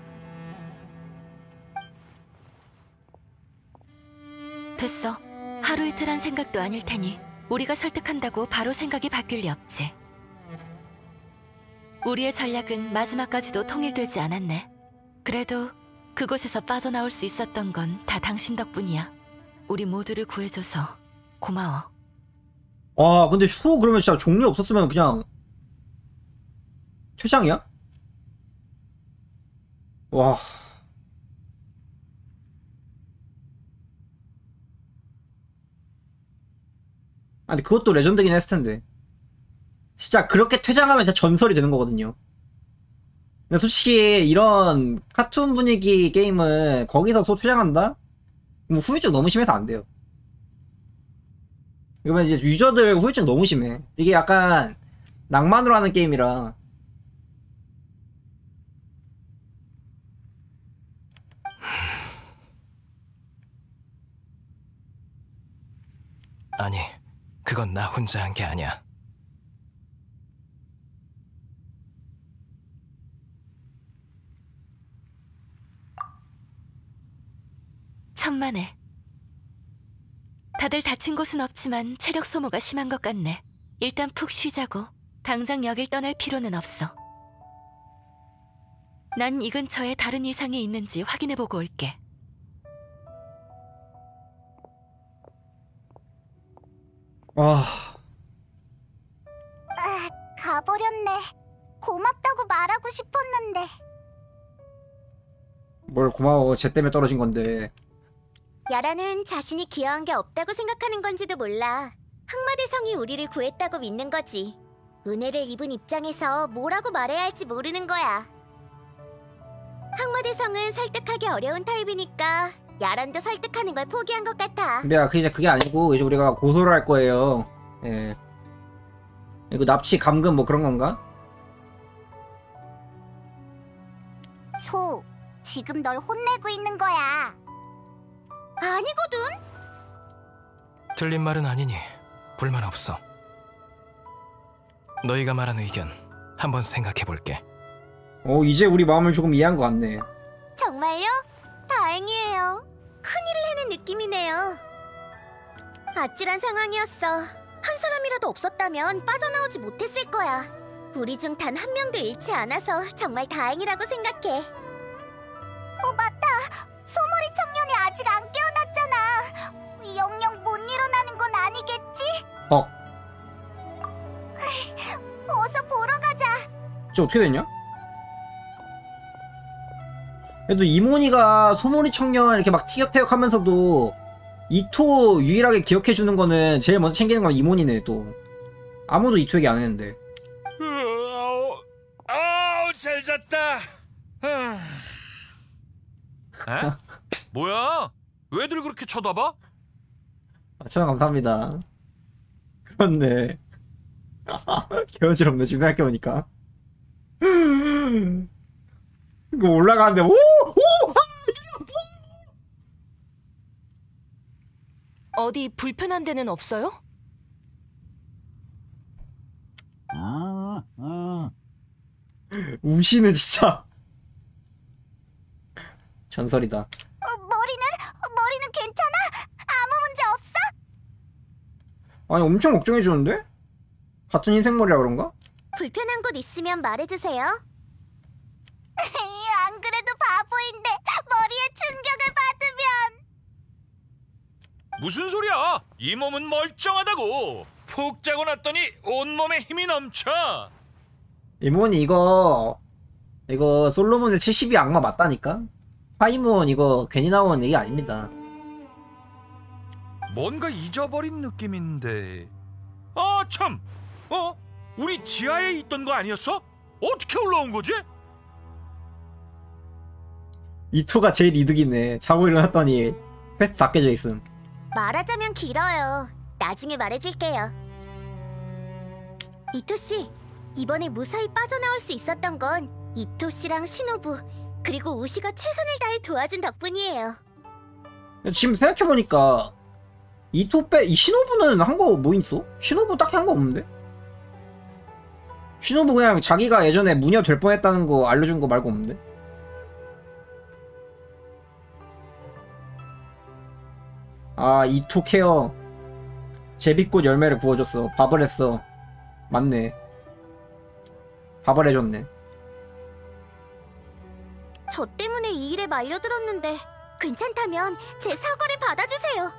됐어. 하루 이틀 한 생각도 아닐 테니 우리가 설득한다고 바로 생각이 바뀔 리 없지. 우리의 전략은 마지막까지도 통일되지 않았네. 그래도 그곳에서 빠져나올 수 있었던 건 다 당신 덕분이야. 우리 모두를 구해줘서 고마워. 아, 근데 소 그러면 진짜 종료 없었으면 그냥 퇴장이야? 와. 아니 그것도 레전드긴 했을 텐데. 진짜 그렇게 퇴장하면 진짜 전설이 되는 거거든요. 근데 솔직히 이런 카툰 분위기 게임은 거기서 소 퇴장한다? 뭐 후유증 너무 심해서 안 돼요. 이러면 이제 유저들 후유증 너무 심해. 이게 약간 낭만으로 하는 게임이라. 아니, 그건 나 혼자 한 게 아니야. 천만에. 다들 다친 곳은 없지만 체력 소모가 심한 것 같네. 일단 푹 쉬자고. 당장 여길 떠날 필요는 없어. 난 이 근처에 다른 이상이 있는지 확인해보고 올게. 와, 아, 가버렸네. 고맙다고 말하고 싶었는데. 뭘 고마워. 쟤 때문에 떨어진 건데. 야라는 자신이 기여한 게 없다고 생각하는 건지도 몰라. 항마대성이 우리를 구했다고 믿는 거지. 은혜를 입은 입장에서 뭐라고 말해야 할지 모르는 거야. 항마대성은 설득하기 어려운 타입이니까 야란도 설득하는 걸 포기한 것 같아. 근데 그 이제 그게 아니고 이제 우리가 고소를 할 거예요. 예. 이거 납치 감금 뭐 그런 건가? 소, 지금 널 혼내고 있는 거야. 아니거든. 틀린 말은 아니니 불만 없어. 너희가 말한 의견 한번 생각해 볼게. 어, 이제 우리 마음을 조금 이해한 것 같네. 정말요? 다행이에요. 큰일을 해낸 느낌이네요. 아찔한 상황이었어. 한 사람이라도 없었다면 빠져나오지 못했을 거야. 우리 중 단 한 명도 잃지 않아서 정말 다행이라고 생각해. 어, 맞다. 소머리 청년이 아직 안 깨어났잖아. 영영 못 일어나는 건 아니겠지? 어, 어서 보러 가자. 저 어떻게 됐냐? 그래도 이모니가 소몰이 청년 이렇게 막 티격태격하면서도 이토 유일하게 기억해주는 거는 제일 먼저 챙기는 건 이모니네. 또 아무도 이토 얘기 안 했는데. 아우, 아우 잘 잤다. 에? 뭐야? 왜들 그렇게 쳐다봐? 아, 천원 감사합니다. 그렇네. 개어지럽네 지금 생각해보니까. 이거 올라가는데 오! 오! 어디 불편한 데는 없어요? 우시는 진짜 전설이다. 어, 머리는? 머리는 괜찮아? 아무 문제 없어? 아니 엄청 걱정해주는데? 같은 흰색머리라 그런가? 불편한 곳 있으면 말해주세요. 안 그래도 바보인데 머리에 충격을 받으면. 무슨 소리야? 이 몸은 멀쩡하다고. 푹 자고 났더니 온몸에 힘이 넘쳐. 이모니 이거 이거 솔로몬의 칠십이 악마 맞다니까? 파이몬 이거 괜히 나온 얘기 아닙니다. 뭔가 잊어버린 느낌인데. 아 참. 어? 우리 지하에 있던 거 아니었어? 어떻게 올라온 거지? 이토가 제일 이득이네. 자고 일어났더니 퀘스트 다 깨져 있음. 말하자면 길어요. 나중에 말해줄게요. 이토씨, 이번에 무사히 빠져나올 수 있었던 건 이토씨랑 시노부 그리고 우시가 최선을 다해 도와준 덕분이에요. 지금 생각해보니까 이토 빼.. 이 시노부는 한 거 뭐 있어? 시노부 딱히 한 거 없는데? 시노부 그냥 자기가 예전에 무녀 될 뻔했다는 거 알려준 거 말고 없는데? 아 이토 케어 제비꽃 열매를 부어줬어. 밥을 했어. 맞네. 밥을 해줬네. 저 때문에 이 일에 말려들었는데 괜찮다면 제 사과를 받아주세요.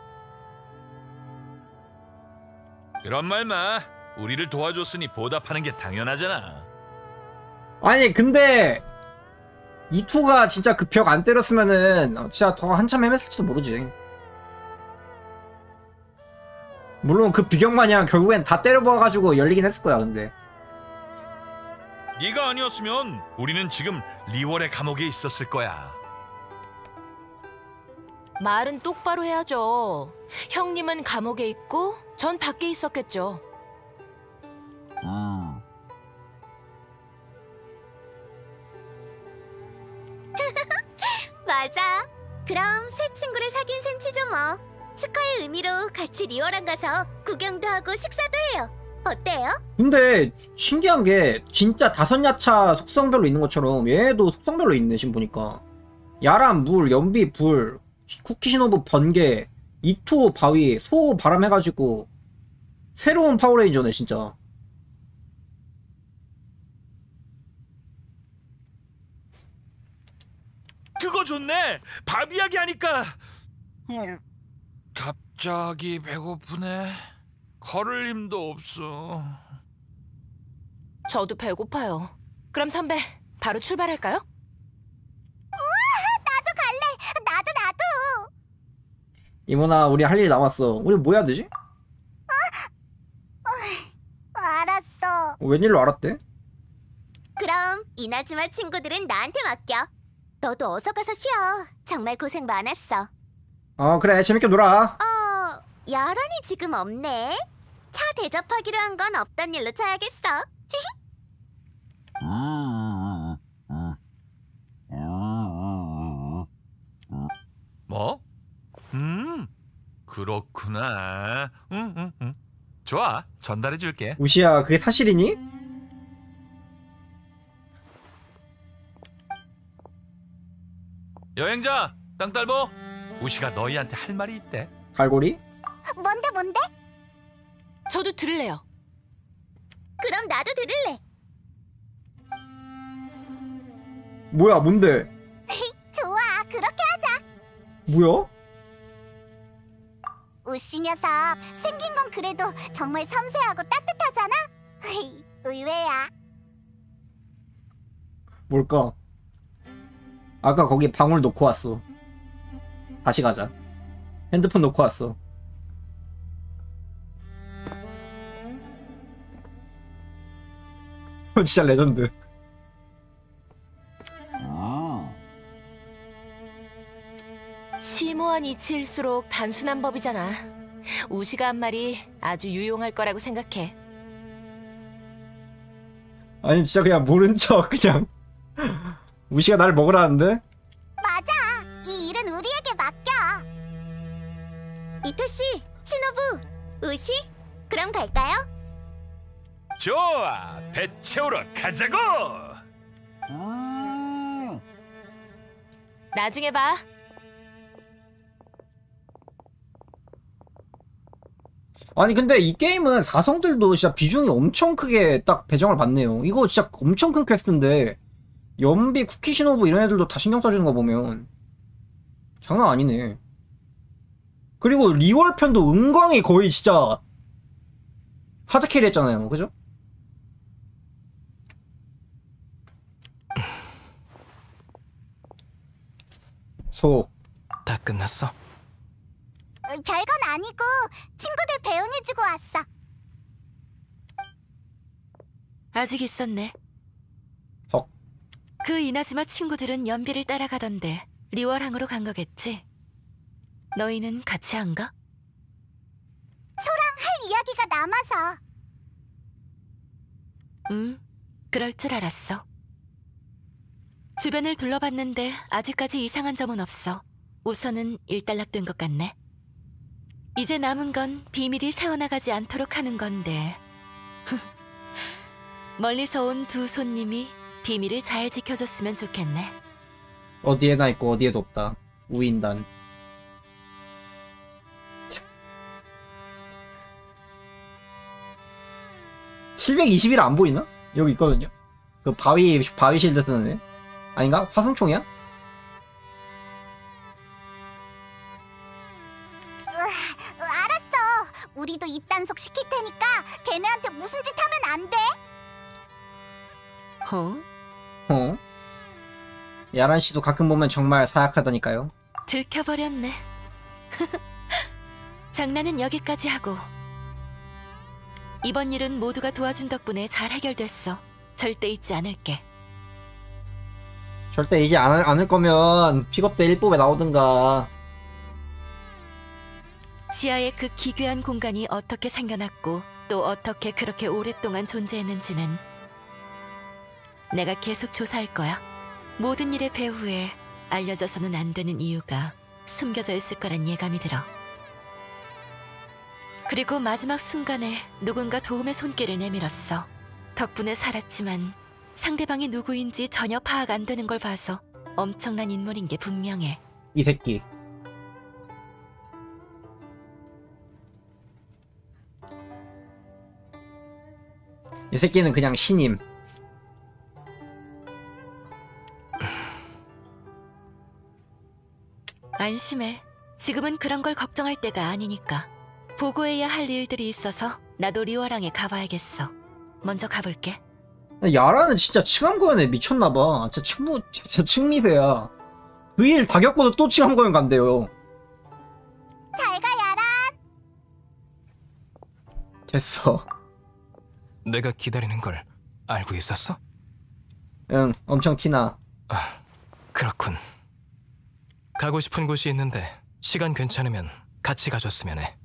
그런 말 마. 우리를 도와줬으니 보답하는 게 당연하잖아. 아니 근데 이토가 진짜 그 벽 안 때렸으면은 진짜 더 한참 헤맸을지도 모르지. 물론 그 비경 마냥 결국엔 다 때려박아가지고 열리긴 했을 거야. 근데 네가 아니었으면 우리는 지금 리월의 감옥에 있었을 거야. 말은 똑바로 해야죠. 형님은 감옥에 있고 전 밖에 있었겠죠. 맞아. 그럼 새 친구를 사귄 셈치죠 뭐. 축하의 의미로 같이 리워랑 가서 구경도 하고 식사도 해요. 어때요? 근데 신기한 게 진짜 다섯 야차 속성별로 있는 것처럼 얘도 속성별로 있네 지금 보니까. 야람, 물, 연비, 불, 쿠키시노부, 번개, 이토, 바위, 소, 바람 해가지고 새로운 파워레인저네 진짜. 그거 좋네. 밥 이야기 하니까 음, 갑자기 배고프네. 걸을 힘도 없어. 저도 배고파요. 그럼 선배, 바로 출발할까요? 나도 갈래. 나도 나도. 이모나 우리 할 일 남았어. 우리 뭐 해야 되지? 알았어. 어, 웬일로 알았대? 그럼 이나즈마 친구들은 나한테 맡겨. 너도 어서 가서 쉬어. 정말 고생 많았어. 어 그래 재밌게 놀아. 어, 야란이 지금 없네. 차 대접하기로 한 건 없던 일로 쳐야겠어. 뭐? 음, 그렇구나. 응, 응, 응. 좋아, 전달해 줄게. 우시야 그게 사실이니? 여행자, 땅딸보. 우시가 너희한테 할 말이 있대. 갈고리? 뭔데 뭔데? 저도 들을래요. 그럼 나도 들을래. 뭐야 뭔데? 좋아, 그렇게 하자. 뭐야? 우씨 녀석, 생긴 건 그래도 정말 섬세하고 따뜻하잖아? 의외야. 뭘까? 아까 거기 방울 놓고 왔어. 다시 가자. 핸드폰 놓고 왔어. 진짜 레전드. 심오한 이치일수록 단순한 법이잖아. 우시가 한 말이 아주 유용할 거라고 생각해. 아니 진짜 그냥 모른 척 그냥 우시가 날 먹으라는데? 맞아. 이 일은 우리에게 맡겨. 이토씨, 시노부, 우시, 그럼 갈까요? 좋아, 배 채우러 가자고. 나중에 봐. 아니 근데 이 게임은 사성들도 진짜 비중이 엄청 크게 딱 배정을 받네요. 이거 진짜 엄청 큰 퀘스트인데 연비, 쿠키시노부 이런 애들도 다 신경 써주는 거 보면 장난 아니네. 그리고 리월 편도 은광이 거의 진짜 하드캐리 했잖아요. 그죠? 소. 다 끝났어? 별건 아니고 친구들 배웅해주고 왔어. 아직 있었네. 헉. 그 이나즈마 친구들은 연비를 따라가던데 리월항으로 간 거겠지? 너희는 같이 안 가? 할 이야기가 남아서. 응, 그럴 줄 알았어. 주변을 둘러봤는데 아직까지 이상한 점은 없어. 우선은 일단락된 것 같네. 이제 남은 건 비밀이 새어나가지 않도록 하는 건데. 멀리서 온 두 손님이 비밀을 잘 지켜줬으면 좋겠네. 어디에나 있고 어디에도 없다. 우인단. 칠백이십일 안 보이나? 여기 있거든요. 그 바위 바위 실드 쓰는 애. 아닌가? 화승총이야? 으, 알았어. 우리도 입단속 시킬 테니까 걔네한테 무슨 짓 하면 안 돼. 어? 어? 야란 씨도 가끔 보면 정말 사약하다니까요. 들켜버렸네. 장난은 여기까지 하고. 이번 일은 모두가 도와준 덕분에 잘 해결됐어. 절대 잊지 않을게. 절대 이제 안, 않을 거면 픽업대 일 법에 나오든가. 지하의 그 기괴한 공간이 어떻게 생겨났고 또 어떻게 그렇게 오랫동안 존재했는지는 내가 계속 조사할 거야. 모든 일의 배후에 알려져서는 안 되는 이유가 숨겨져 있을 거란 예감이 들어. 그리고 마지막 순간에 누군가 도움의 손길을 내밀었어. 덕분에 살았지만 상대방이 누구인지 전혀 파악 안 되는 걸 봐서 엄청난 인물인 게 분명해. 이 새끼. 이 새끼는 그냥 신임. 안심해. 지금은 그런 걸 걱정할 때가 아니니까. 보고해야 할 일들이 있어서 나도 리워랑에 가봐야겠어. 먼저 가볼게. 야라는 진짜 층암고연에 미쳤나봐. 진짜 층무, 진짜 층미세야. 그 일 다 겪고도 또 층암고연 간대요. 잘 가, 야란. 됐어. 내가 기다리는 걸 알고 있었어? 응, 엄청 티나. 아, 그렇군. 가고 싶은 곳이 있는데 시간 괜찮으면 같이 가줬으면 해.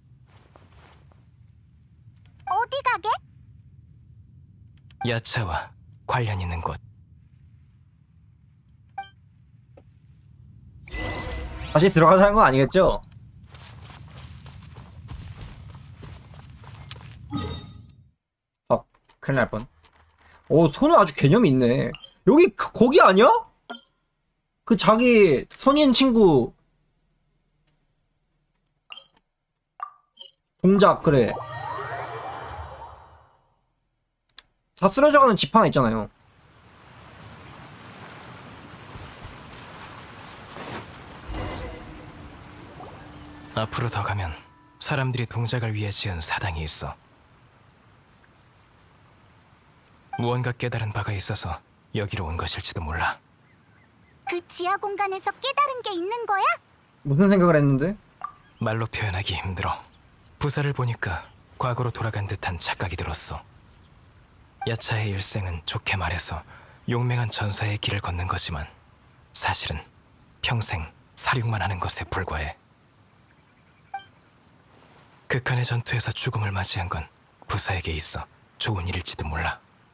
어디 가게? 야차와 관련 있는 곳. 다시 들어가자는 거 아니겠죠? 아, 큰일 날 뻔. 오, 손은 아주 개념이 있네. 여기, 그, 거기 아니야? 그 자기 선인 친구 동작, 그래. 다 쓰러져가는 집 하나 있잖아요. 앞으로 더 가면 사람들이 동작을 위해 지은 사당이 있어. 무언가 깨달은 바가 있어서 여기로 온 것일지도 몰라. 그 지하 공간에서 깨달은 게 있는 거야? 무슨 생각을 했는데? 말로 표현하기 힘들어. 부사를 보니까 과거로 돌아간 듯한 착각이 들었어. 야차의 일생은 좋게 말해서 용맹한 전사의 길을 걷는 거지만 사실은 평생 사륙만 하는 것에 불과해. 극한의 전투에서 죽음을 맞이한 건 부사에게 있어 좋은 일일지도 몰라.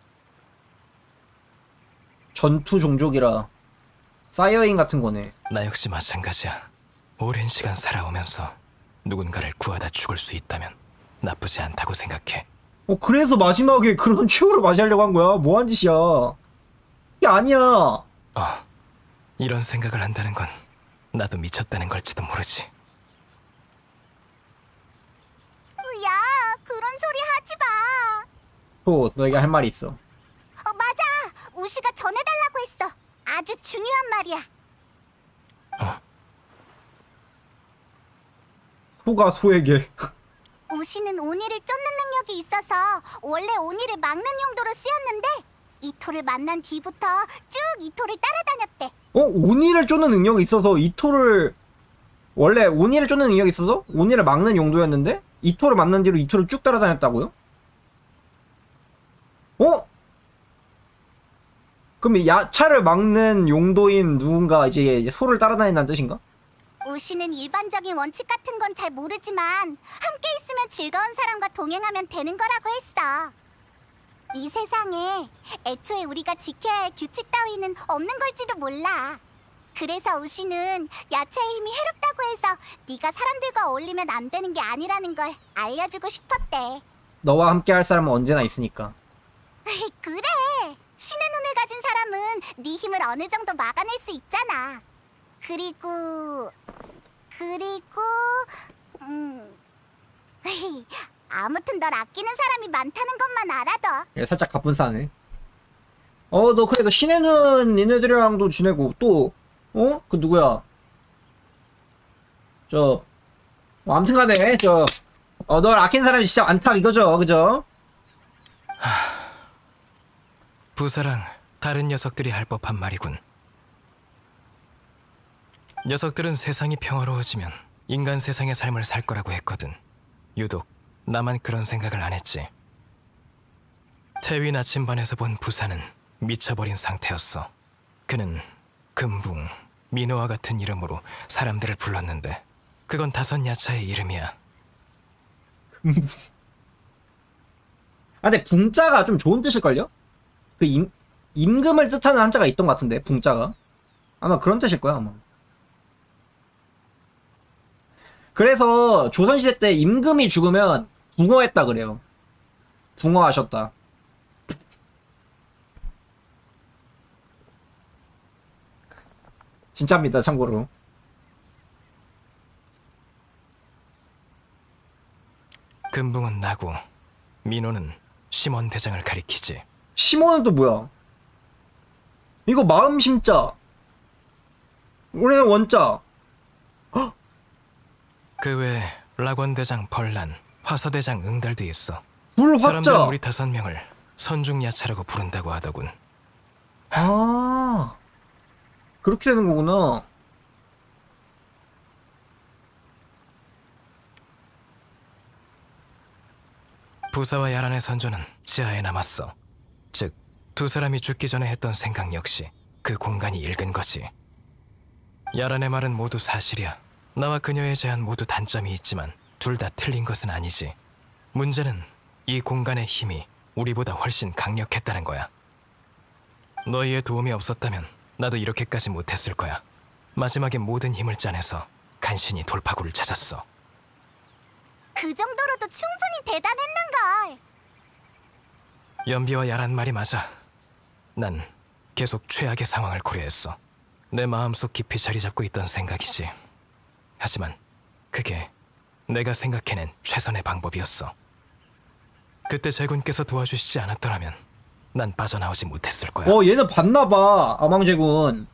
전투 종족이라 사이어인 같은 거네. 나 역시 마찬가지야. 오랜 시간 살아오면서 누군가를 구하다 죽을 수 있다면 나쁘지 않다고 생각해. 어, 그래서 마지막에 그런 최후를 맞이하려고 한 거야? 뭐한 짓이야? 이게 아니야. 어, 이런 생각을 한다는 건 나도 미쳤다는 걸지도 모르지. 야, 그런 소리 하지 마. 소, 너에게 할 말이 있어. 어, 맞아. 우시가 전해달라고 했어. 아주 중요한 말이야. 어, 소가 소에게. 우시는 오니를 쫓는 능력이 있어서 원래 오니를 막는 용도로 쓰였는데 이토를 만난 뒤부터 쭉 이토를 따라다녔대. 어? 오니를 쫓는 능력이 있어서 이토를 원래 오니를 쫓는 능력이 있어서 오니를 막는 용도였는데 이토를 만난 뒤로 이토를 쭉 따라다녔다고요? 어? 그럼 야차를 막는 용도인 누군가 이제 소를 따라다닌다는 뜻인가? 우시는 일반적인 원칙 같은 건 잘 모르지만 함께 있으면 즐거운 사람과 동행하면 되는 거라고 했어. 이 세상에 애초에 우리가 지켜야 할 규칙 따위는 없는 걸지도 몰라. 그래서 우시는 야채의 힘이 해롭다고 해서 네가 사람들과 어울리면 안 되는 게 아니라는 걸 알려주고 싶었대. 너와 함께 할 사람은 언제나 있으니까. 그래. 신의 눈을 가진 사람은 네 힘을 어느 정도 막아낼 수 있잖아. 그리고 그리고 음 아무튼 널 아끼는 사람이 많다는 것만 알아둬. 얘 살짝 가뿐싸네. 어, 너 그래, 너 신의 눈 니네들이랑도 지내고 또 어? 그 누구야? 저 어, 아무튼 간에 저 어, 널 아끼는 사람이 진짜 많다 이거죠, 그죠? 부사랑 다른 녀석들이 할 법한 말이군. 녀석들은 세상이 평화로워지면 인간 세상의 삶을 살 거라고 했거든. 유독 나만 그런 생각을 안 했지. 태위 나침반에서 본 부사는 미쳐버린 상태였어. 그는 금붕, 민호와 같은 이름으로 사람들을 불렀는데 그건 다섯 야차의 이름이야. 아, 근데 붕자가 좀 좋은 뜻일걸요? 그 임, 임금을 뜻하는 한자가 있던 것 같은데, 붕자가. 아마 그런 뜻일 거야 아마. 그래서 조선시대 때 임금이 죽으면 붕어했다 그래요. 붕어하셨다. 진짜입니다 참고로. 금붕은 나고 민호는 심원 대장을 가리키지. 심원은 또 뭐야? 이거 마음 심자. 우리는 원자. 그 외에 락원 대장 벌란, 화서 대장 응달도 있어. 불 사람들은 화자. 우리 다섯 명을 선중야차라고 부른다고 하더군. 아 그렇게 되는 거구나. 부사와 야란의 선조는 지하에 남았어. 즉, 두 사람이 죽기 전에 했던 생각 역시 그 공간이 읽은 거지. 야란의 말은 모두 사실이야. 나와 그녀의 제안 모두 단점이 있지만 둘 다 틀린 것은 아니지. 문제는 이 공간의 힘이 우리보다 훨씬 강력했다는 거야. 너희의 도움이 없었다면 나도 이렇게까지 못했을 거야. 마지막에 모든 힘을 짜내서 간신히 돌파구를 찾았어. 그 정도로도 충분히 대단했는걸. 연비와 야란 말이 맞아. 난 계속 최악의 상황을 고려했어. 내 마음속 깊이 자리 잡고 있던 생각이지. 하지만 그게 내가 생각해낸 최선의 방법이었어. 그때 제군께서 도와주시지 않았더라면 난 빠져나오지 못했을 거야. 어 얘는 봤나봐 아망제군.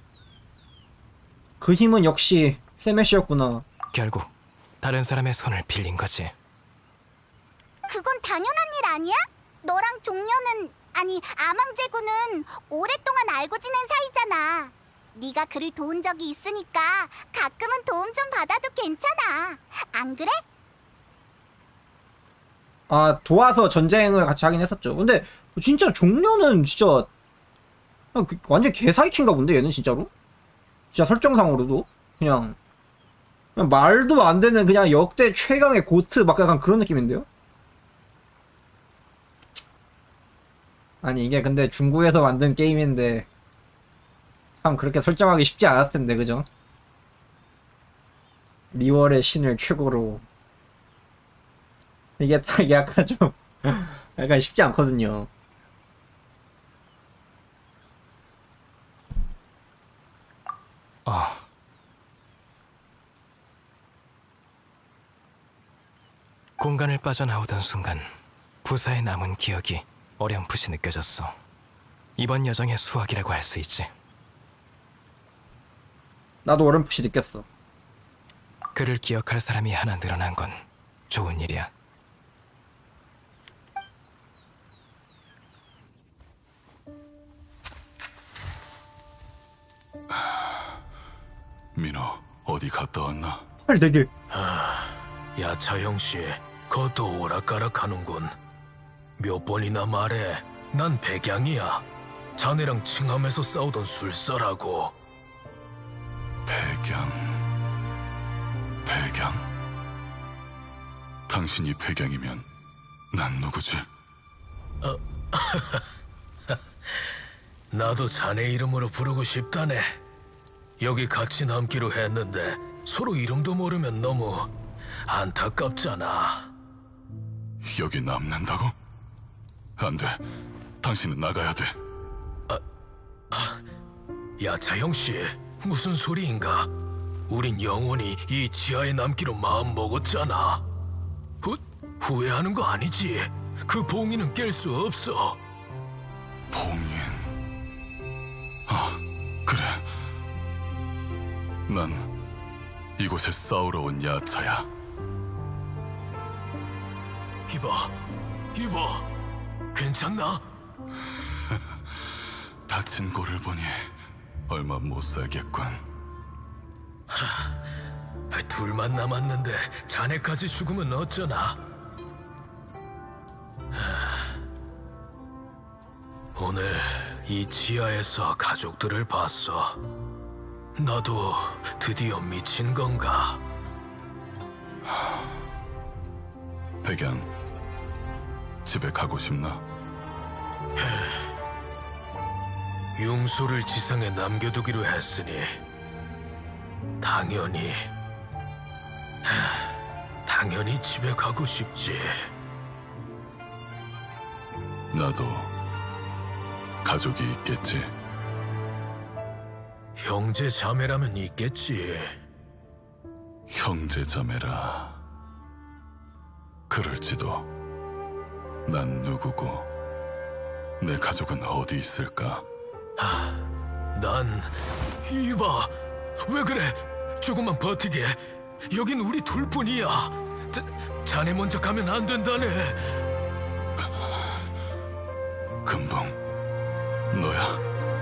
그 힘은 역시 세메시였구나. 결국 다른 사람의 손을 빌린 거지. 그건 당연한 일 아니야? 너랑 종려는, 아니 아망제군은 오랫동안 알고 지낸 사이잖아. 네가 그를 도운 적이 있으니까 가끔은 도움 좀 받아도 괜찮아. 안 그래? 아 도와서 전쟁을 같이 하긴 했었죠. 근데 진짜 종려는 진짜 그냥 그- 완전 개사이킨가 본데 얘는 진짜로? 진짜 설정상으로도 그냥 그냥 말도 안 되는 그냥 역대 최강의 고트 막 약간 그런 느낌인데요? 아니 이게 근데 중국에서 만든 게임인데 참 그렇게 설정하기 쉽지 않았을 텐데 그죠? 리월의 신을 최고로 이게 딱 약간 좀 약간 쉽지 않거든요. 어. 공간을 빠져나오던 순간 부사에 남은 기억이 어렴풋이 느껴졌어. 이번 여정의 수학이라고 할 수 있지. 나도 어렴풋이 느꼈어. 그를 기억할 사람이 하나 늘어난 건 좋은 일이야. 민호, 어디 갔다 왔나? 헐 되게 야차형 씨, 그것도 오락가락하는군. 몇 번이나 말해. 난 백양이야. 자네랑 칭함에서 싸우던 술사라고. 백양... 백양... 당신이 백양이면 난 누구지? 나도 자네 이름으로 부르고 싶다네. 여기 같이 남기로 했는데 서로 이름도 모르면 너무 안타깝잖아. 여기 남는다고? 안 돼. 당신은 나가야 돼. 야차형 씨, 무슨 소리인가? 우린 영원히 이 지하에 남기로 마음 먹었잖아. 후, 후회하는 거 아니지? 그 봉인은 깰 수 없어. 봉인... 아, 그래. 난 이곳에 싸우러 온 야차야. 이봐, 이봐, 괜찮나? 다친 골을 보니 얼마 못 살겠군. 하, 둘만 남았는데 자네까지 죽으면 어쩌나? 하, 오늘 이 지하에서 가족들을 봤어. 나도 드디어 미친 건가? 백양, 집에 가고 싶나? 융소를 지상에 남겨두기로 했으니 당연히 하, 당연히 집에 가고 싶지. 나도 가족이 있겠지. 형제 자매라면 있겠지. 형제 자매라. 그럴지도. 난 누구고 내 가족은 어디 있을까? 하, 난 이봐. 왜 그래? 조금만 버티게. 여긴 우리 둘뿐이야. 자, 자네 먼저 가면 안 된다네. 금붕, 너야?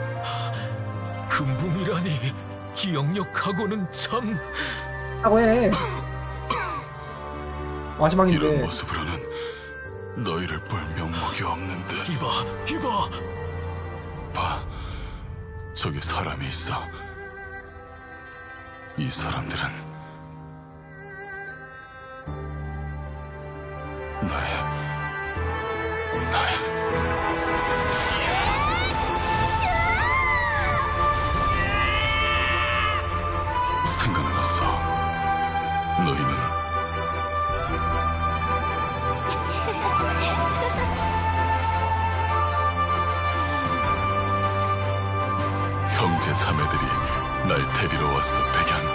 금붕이라니. 기억력하고는 참... 하고 해. 마지막인데. 이런 모습으로는 너희를 볼 명목이 없는데. 이봐, 이봐. 봐, 저기 사람이 있어. 이 사람들은 나의 나의 생각났어. 너희는 형제 자매들이 날 데리러 왔어, 백연.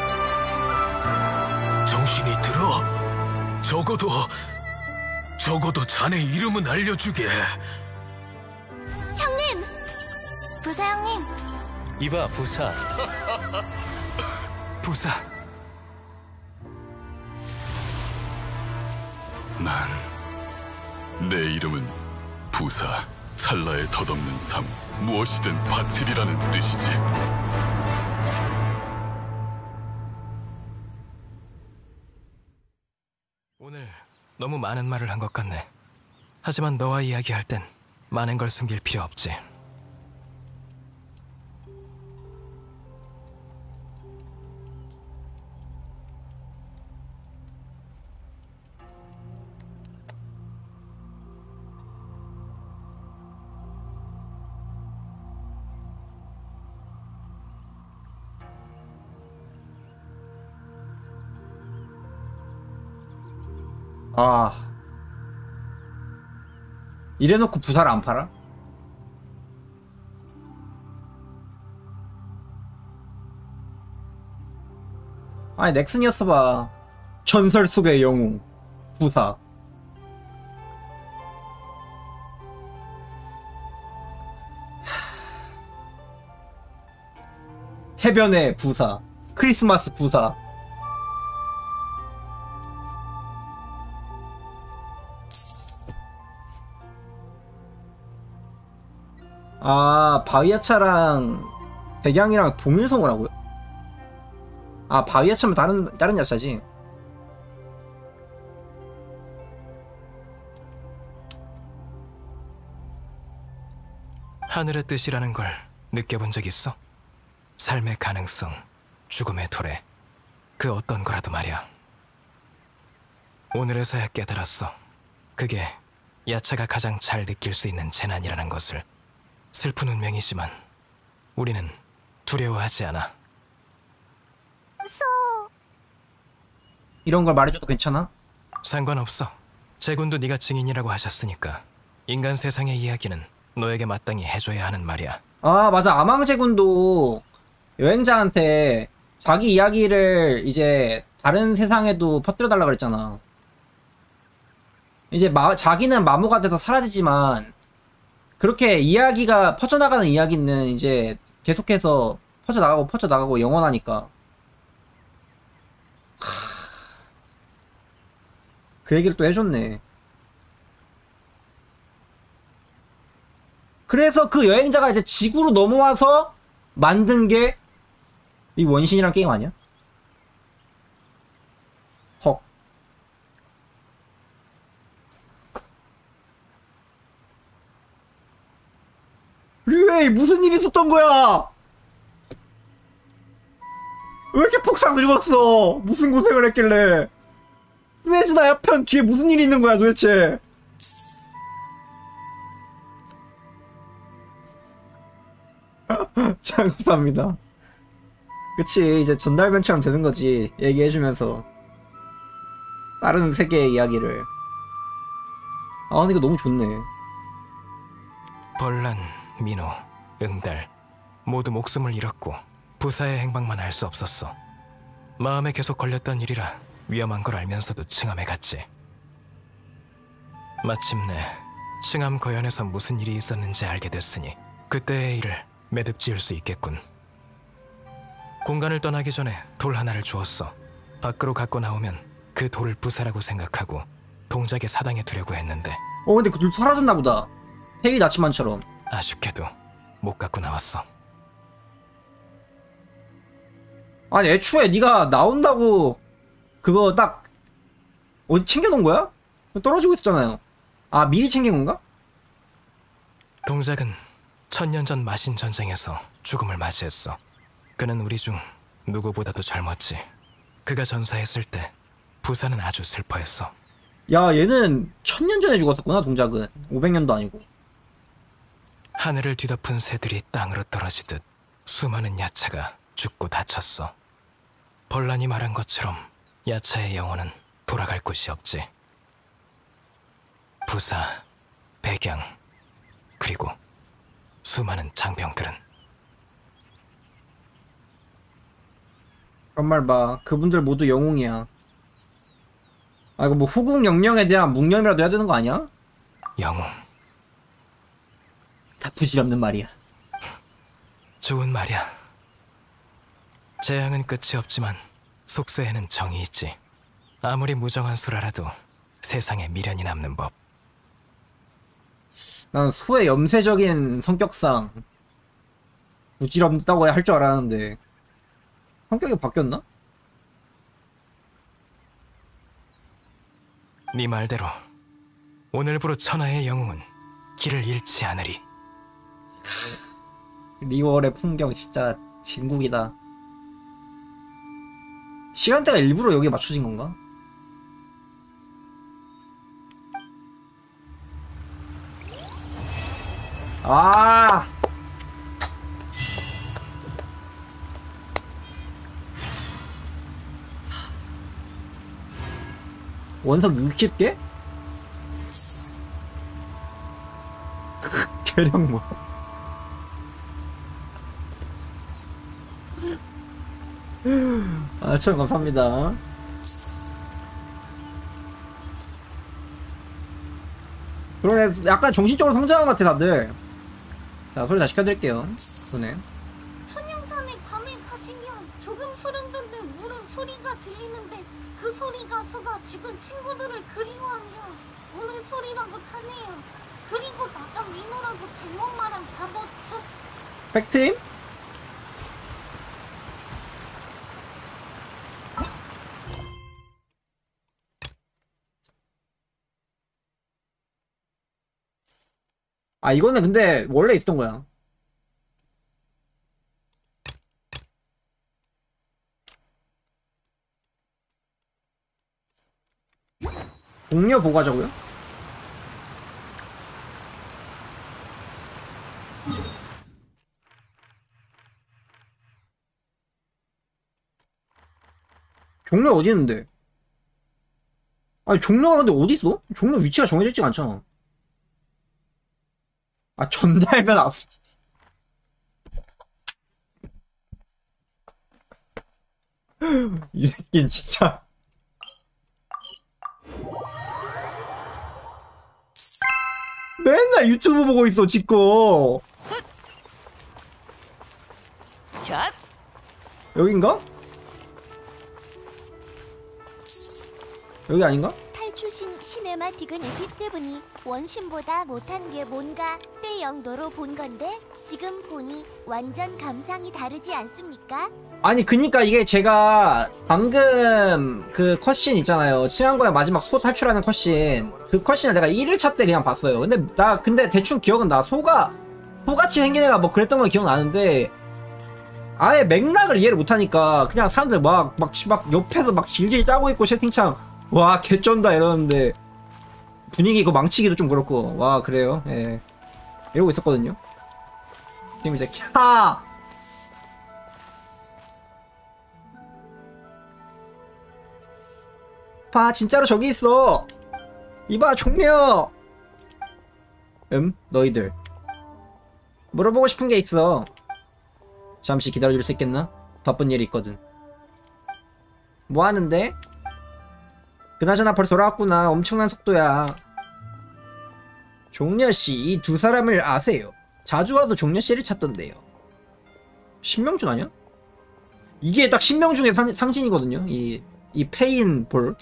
정신이 들어? 적어도 적어도 자네 이름은 알려주게. 형님! 부사 형님! 이봐, 부사. 부사. 난 내 이름은 부사. 찰나에 덧없는 삶, 무엇이든 바치리라는 뜻이지. 오늘 너무 많은 말을 한 것 같네. 하지만 너와 이야기할 땐 많은 걸 숨길 필요 없지. 아, 이래놓고 부사를 안 팔아? 아니 넥슨이었어봐. 전설 속의 영웅 부사. 해변의 부사, 크리스마스 부사. 아, 바위야차랑 백양이랑 동일 성우라고요? 아, 바위야차면 다른 다른 야차지. 하늘의 뜻이라는 걸 느껴본 적 있어? 삶의 가능성, 죽음의 도래, 그 어떤 거라도 말이야. 오늘에서야 깨달았어. 그게 야차가 가장 잘 느낄 수 있는 재난이라는 것을. 슬픈 운명이지만 우리는 두려워하지 않아. 무서워. 이런 걸 말해줘도 괜찮아? 상관없어. 제군도 네가 증인이라고 하셨으니까. 인간 세상의 이야기는 너에게 마땅히 해줘야 하는 말이야. 아, 맞아. 아망제군도 여행자한테 자기 이야기를 이제 다른 세상에도 퍼뜨려달라 그랬잖아. 이제 마, 자기는 마모가 돼서 사라지지만 그렇게 이야기가 퍼져나가는 이야기는 이제 계속해서 퍼져나가고 퍼져나가고 영원하니까. 하... 그 얘기를 또 해줬네. 그래서 그 여행자가 이제 지구로 넘어와서 만든 게 이 원신이란 게임 아니야? 헉. 류에이, 무슨 일이 있었던 거야? 왜 이렇게 폭삭 늙었어? 무슨 고생을 했길래? 스네즈나야 편 뒤에 무슨 일이 있는 거야 도대체? 아, 참 감사합니다. 그치, 이제 전달변처럼 되는 거지. 얘기해주면서 다른 세계의 이야기를. 아 근데 이거 너무 좋네. 벌란, 민호, 응달 모두 목숨을 잃었고 부사의 행방만 알 수 없었어. 마음에 계속 걸렸던 일이라 위험한 걸 알면서도 칭함에 갔지. 마침내 칭함 거연에서 무슨 일이 있었는지 알게 됐으니 그때의 일을 매듭 지을 수 있겠군. 공간을 떠나기 전에 돌 하나를 주었어. 밖으로 갖고 나오면 그 돌을 부사라고 생각하고 동작의 사당에 두려고 했는데 어 근데 그 둘 사라졌나 보다. 태위 나치만처럼. 아쉽게도 못 갖고 나왔어. 아니 애초에 네가 나온다고 그거 딱 어디 챙겨놓은 거야? 떨어지고 있었잖아요. 아 미리 챙긴 건가? 동작은 천년 전 마신 전쟁에서 죽음을 맞이했어. 그는 우리 중 누구보다도 젊었지. 그가 전사했을 때 부사는 아주 슬퍼했어. 야 얘는 천년 전에 죽었었구나. 동작은 오백 년도 아니고. 하늘을 뒤덮은 새들이 땅으로 떨어지듯 수많은 야차가 죽고 다쳤어. 벌란이 말한 것처럼 야차의 영혼은 돌아갈 곳이 없지. 부사, 백양, 그리고 수많은 장병들은. 그런 말 봐. 그분들 모두 영웅이야. 아 이거 뭐 후국 영령에 대한 묵념이라도 해야 되는 거 아니야? 영웅. 다 부질없는 말이야. 좋은 말이야. 재앙은 끝이 없지만 속세에는 정이 있지. 아무리 무정한 수라라도 세상에 미련이 남는 법. 난 소의 염세적인 성격상 부질없다고 할 줄 알았는데 성격이 바뀌었나? 네 말대로 오늘부로 천하의 영웅은 길을 잃지 않으리. 리월의 풍경 진짜 진국이다. 시간대가 일부러 여기에 맞춰진 건가? 아 원석 육십 개? 계량 뭐 아, 천 감사합니다. 그러네, 약간 정신적으로 성장한 것 같아, 다들. 자, 소리 다시 켜드릴게요. 그러네. 천양산에 밤에 가시면 조금 소름 돋는 우는 소리가 들리는데 그 소리가 소가 죽은 친구들을 그리워하며 우는 소리라고 하네요. 그리고 나가 민호라고 제목 말한 바보죠. 팩트임? 아 이거는 근데 원래 있었던 거야. 동료 보고하자고요? 종료 어디 있는데? 아니 종료가 근데 어디 있어? 종료 위치가 정해져 있지 않잖아. 아 전달면 앞. 이 새끼는 진짜. 맨날 유튜브 보고 있어 지꺼. 여긴가? 여기 아닌가? 탈출신 시네마틱은 에피세븐이 원신보다 못한 게 뭔가 때 영도로 본 건데 지금 보니 완전 감상이 다르지 않습니까? 아니 그니까 이게 제가 방금 그 컷신 있잖아요. 친한거야 마지막 소 탈출하는 컷신. 그 컷신을 내가 일 일차 때 그냥 봤어요. 근데 나 근데 대충 기억은 나. 소가 소같이 생긴 애가 뭐 그랬던 건 기억나는데 아예 맥락을 이해를 못하니까 그냥 사람들 막 막 막 옆에서 막 질질 짜고 있고 채팅창 와 개쩐다 이러는데 분위기 이거 망치기도 좀 그렇고 와 그래요. 예 이러고 있었거든요. 지금 이제 캬 봐, 진짜로 저기 있어. 이봐, 종려. 음, 너희들. 물어보고 싶은 게 있어. 잠시 기다려줄 수 있겠나? 바쁜 일이 있거든. 뭐 하는데? 그나저나 벌써 돌아왔구나. 엄청난 속도야. 종려씨, 이 두 사람을 아세요? 자주 와서 종려씨를 찾던데요. 신명준 아니야? 이게 딱 신명준의 상, 상신이거든요. 이, 이 페인볼.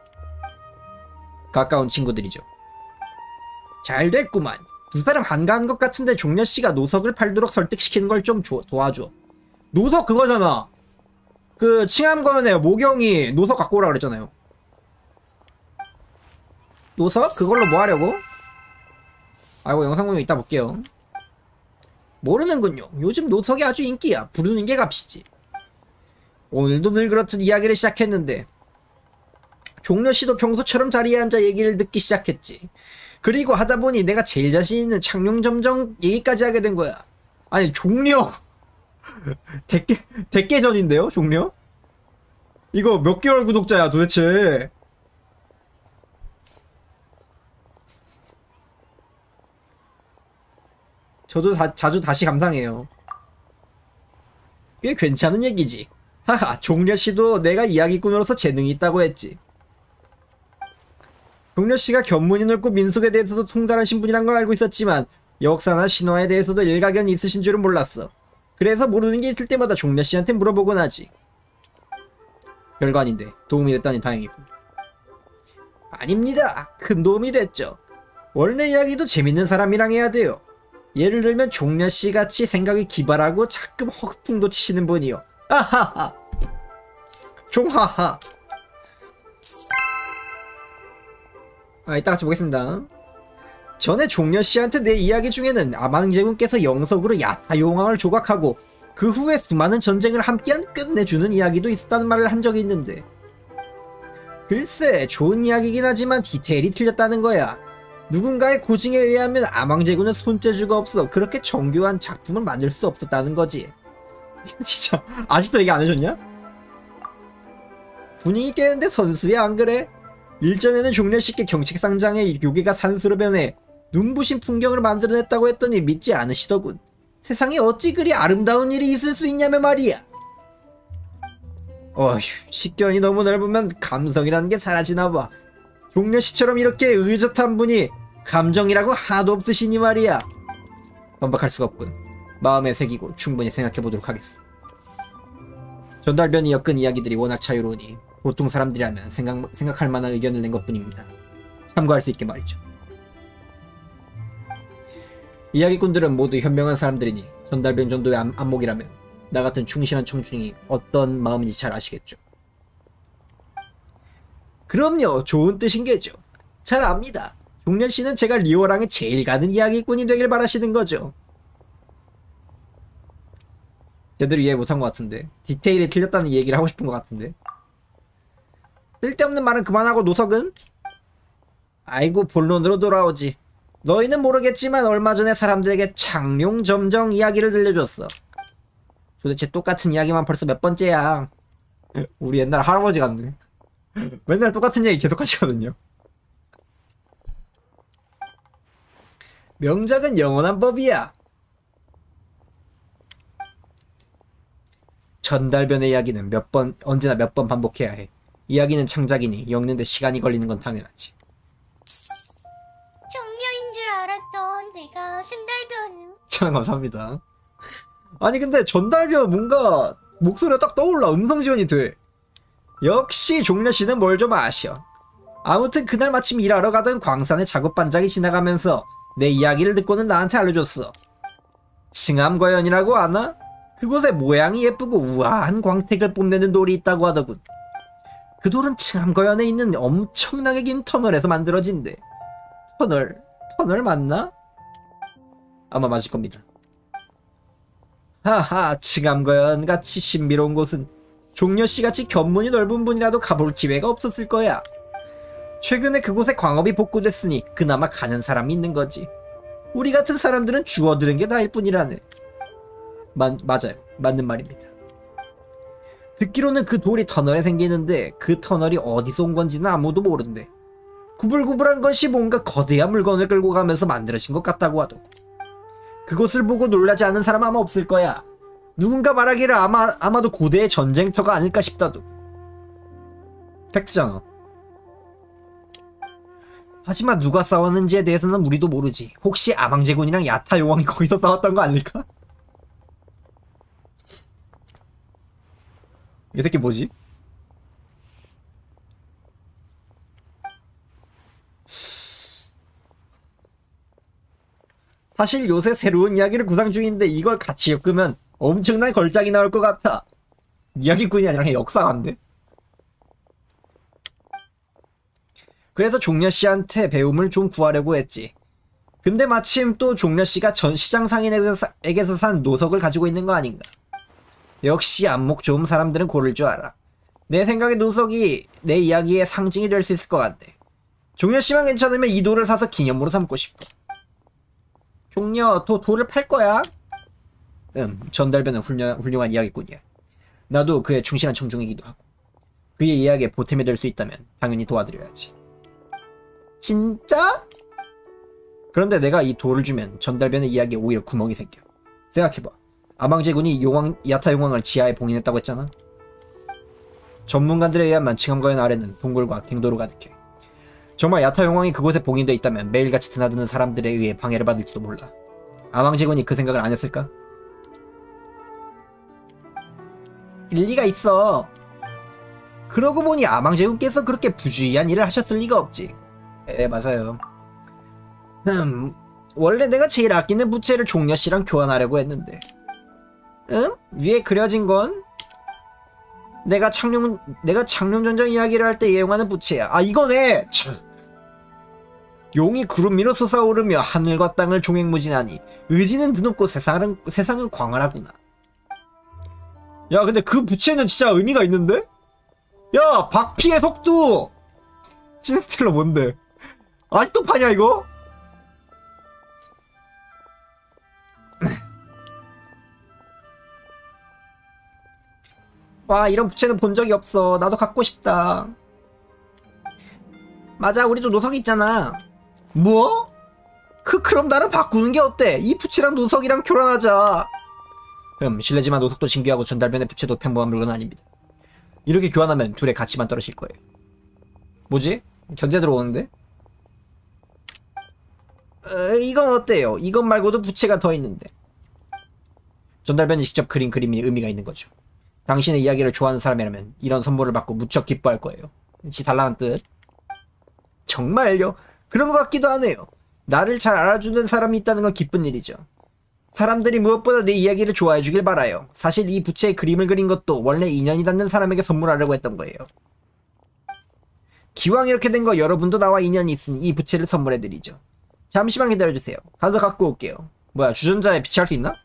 가까운 친구들이죠. 잘 됐구만. 두 사람 한가한 것 같은데 종려씨가 노석을 팔도록 설득시키는 걸 좀 도와줘. 노석 그거잖아. 그 칭암관에 모경이 노석 갖고 오라 그랬잖아요. 노석? 그걸로 뭐 하려고? 아이고, 영상 보면 이따 볼게요. 모르는군요. 요즘 노석이 아주 인기야. 부르는 게 값이지. 오늘도 늘 그렇듯 이야기를 시작했는데 종려씨도 평소처럼 자리에 앉아 얘기를 듣기 시작했지. 그리고 하다보니 내가 제일 자신 있는 창룡점정 얘기까지 하게 된 거야. 아니, 종려 대깨, 대깨전인데요? 종려? 이거 몇 개월 구독자야 도대체. 저도 다, 자주 다시 감상해요. 꽤 괜찮은 얘기지. 하하, 종려씨도 내가 이야기꾼으로서 재능이 있다고 했지. 종려씨가 견문이 넓고 민속에 대해서도 통달하신 분이란 걸 알고 있었지만 역사나 신화에 대해서도 일가견이 있으신 줄은 몰랐어. 그래서 모르는 게 있을 때마다 종려씨한테 물어보곤 하지. 별거 아닌데 도움이 됐다니 다행이고. 아닙니다. 큰 도움이 됐죠. 원래 이야기도 재밌는 사람이랑 해야 돼요. 예를 들면 종려씨 같이 생각이 기발하고 가끔 허풍도 치시는 분이요. 아하하. 종하하. 아, 이따 같이 보겠습니다. 전에 종려씨한테 내 이야기 중에는 아망제군께서 영석으로 야타용왕을 조각하고 그 후에 수많은 전쟁을 함께한 끝내주는 이야기도 있었다는 말을 한 적이 있는데, 글쎄 좋은 이야기긴 하지만 디테일이 틀렸다는 거야. 누군가의 고증에 의하면 아망제군은 손재주가 없어 그렇게 정교한 작품을 만들 수 없었다는 거지. 진짜 아직도 얘기 안 해줬냐? 분위기 깨는데 선수에 안 그래? 일전에는 종려씨께 경책상장의 요괴가 산수로 변해 눈부신 풍경을 만들어냈다고 했더니 믿지 않으시더군. 세상에 어찌 그리 아름다운 일이 있을 수 있냐며 말이야. 어휴, 식견이 너무 넓으면 감성이라는 게 사라지나봐. 종려씨처럼 이렇게 의젓한 분이 감정이라고 하나도 없으시니 말이야. 반박할 수가 없군. 마음에 새기고 충분히 생각해보도록 하겠어. 전달변이 엮은 이야기들이 워낙 자유로우니 보통 사람들이라면 생각, 생각할 만한 의견을 낸 것뿐입니다. 참고할 수 있게 말이죠. 이야기꾼들은 모두 현명한 사람들이니 전달변 정도의 안, 안목이라면 나 같은 충실한 청중이 어떤 마음인지 잘 아시겠죠. 그럼요, 좋은 뜻인 게죠. 잘 압니다. 종려씨는 제가 리오랑에 제일 가는 이야기꾼이 되길 바라시는 거죠. 제대로 이해 못한 것 같은데, 디테일이 틀렸다는 얘기를 하고 싶은 것 같은데. 쓸데없는 말은 그만하고 노석은? 아이고, 본론으로 돌아오지. 너희는 모르겠지만 얼마 전에 사람들에게 창룡점정 이야기를 들려줬어. 도대체 똑같은 이야기만 벌써 몇 번째야. 우리 옛날 할아버지 같네. 맨날 똑같은 얘기 계속 하시거든요. 명작은 영원한 법이야. 전달변의 이야기는 몇 번, 언제나 몇 번 반복해야 해. 이야기는 창작이니 엮는데 시간이 걸리는 건 당연하지. 종려인 줄 알았던 내가 전달변. 참 감사합니다. 아니 근데 전달변 뭔가 목소리가 딱 떠올라. 음성 지원이 돼. 역시 종려씨는 뭘 좀 아셔. 아무튼 그날 마침 일하러 가던 광산의 작업 반장이 지나가면서 내 이야기를 듣고는 나한테 알려줬어. 칭암과연이라고 아나? 그곳에 모양이 예쁘고 우아한 광택을 뽐내는 돌이 있다고 하더군. 그 돌은 칭암과연에 있는 엄청나게 긴 터널에서 만들어진대. 터널? 터널 맞나? 아마 맞을 겁니다. 하하, 칭암과연 같이 신비로운 곳은 종려씨같이 견문이 넓은 분이라도 가볼 기회가 없었을 거야. 최근에 그곳에 광업이 복구됐으니 그나마 가는 사람이 있는 거지. 우리 같은 사람들은 주워들은 게 나일 뿐이라네. 마, 맞아요. 맞는 말입니다. 듣기로는 그 돌이 터널에 생기는데 그 터널이 어디서 온 건지는 아무도 모른대. 구불구불한 것이 뭔가 거대한 물건을 끌고 가면서 만들어진 것 같다고 하더고. 그것을 보고 놀라지 않은 사람 아마 없을 거야. 누군가 말하기를 아마, 아마도 고대의 전쟁터가 아닐까 싶다도. 팩트잖아. 하지만 누가 싸웠는지에 대해서는 우리도 모르지. 혹시 아망제군이랑 야타용왕이 거기서 싸웠던 거 아닐까? 이 새끼 뭐지? 사실 요새 새로운 이야기를 구상 중인데 이걸 같이 엮으면 엄청난 걸작이 나올 것 같아. 이야기꾼이 아니라 그냥 역사관데. 그래서 종려씨한테 배움을 좀 구하려고 했지. 근데 마침 또 종려씨가 전 시장 상인에게서 산 노석을 가지고 있는 거 아닌가. 역시 안목 좋은 사람들은 고를 줄 알아. 내 생각에 노석이 내 이야기의 상징이 될 수 있을 것 같네. 종려씨만 괜찮으면 이 돌을 사서 기념으로 삼고 싶어. 종려, 도, 돌을 팔 거야? 음, 전달변은 훌륭한, 훌륭한 이야기꾼이야. 나도 그의 충실한 청중이기도 하고. 그의 이야기에 보탬이 될 수 있다면 당연히 도와드려야지. 진짜? 그런데 내가 이 돌을 주면 전달변의 이야기에 오히려 구멍이 생겨. 생각해봐. 아망제군이 용왕, 야타 용왕을 지하에 봉인했다고 했잖아? 전문가들에 의한 만층암과연 아래는 동굴과 갱도로 가득해. 정말 야타 용왕이 그곳에 봉인돼 있다면 매일같이 드나드는 사람들에 의해 방해를 받을지도 몰라. 아망제군이 그 생각을 안 했을까? 일리가 있어. 그러고 보니 아망제군께서 그렇게 부주의한 일을 하셨을 리가 없지. 에, 맞아요. 음, 원래 내가 제일 아끼는 부채를 종려씨랑 교환하려고 했는데. 응? 위에 그려진 건 내가 창룡, 내가 창룡전쟁 이야기를 할 때 이용하는 부채야. 아, 이거네! 용이 구름 위로 솟아오르며 하늘과 땅을 종횡무진하니 의지는 드높고 세상은, 세상은 광활하구나. 야, 근데 그 부채는 진짜 의미가 있는데? 야, 박피의 속도! 신스텔러 뭔데? 아직도 파냐, 이거? 와, 이런 부채는 본 적이 없어. 나도 갖고 싶다. 맞아, 우리도 노석 있잖아. 뭐? 그, 그럼 나랑 바꾸는 게 어때? 이 부채랑 노석이랑 교환하자. 음, 실례지만 노석도 신기하고 전달변의 부채도 평범한 물건은 아닙니다. 이렇게 교환하면 둘의 가치만 떨어질 거예요. 뭐지? 견제 들어오는데? 어, 이건 어때요? 이것 말고도 부채가 더 있는데. 전달변이 직접 그린 그림이 의미가 있는 거죠. 당신의 이야기를 좋아하는 사람이라면 이런 선물을 받고 무척 기뻐할 거예요. 지 달라는 뜻. 정말요? 그런 것 같기도 하네요. 나를 잘 알아주는 사람이 있다는 건 기쁜 일이죠. 사람들이 무엇보다 내 이야기를 좋아해 주길 바라요. 사실 이 부채에 그림을 그린 것도 원래 인연이 닿는 사람에게 선물하려고 했던 거예요. 기왕 이렇게 된 거 여러분도 나와 인연이 있으니 이 부채를 선물해드리죠. 잠시만 기다려주세요. 가서 갖고 올게요. 뭐야, 주전자에 비치할 수 있나?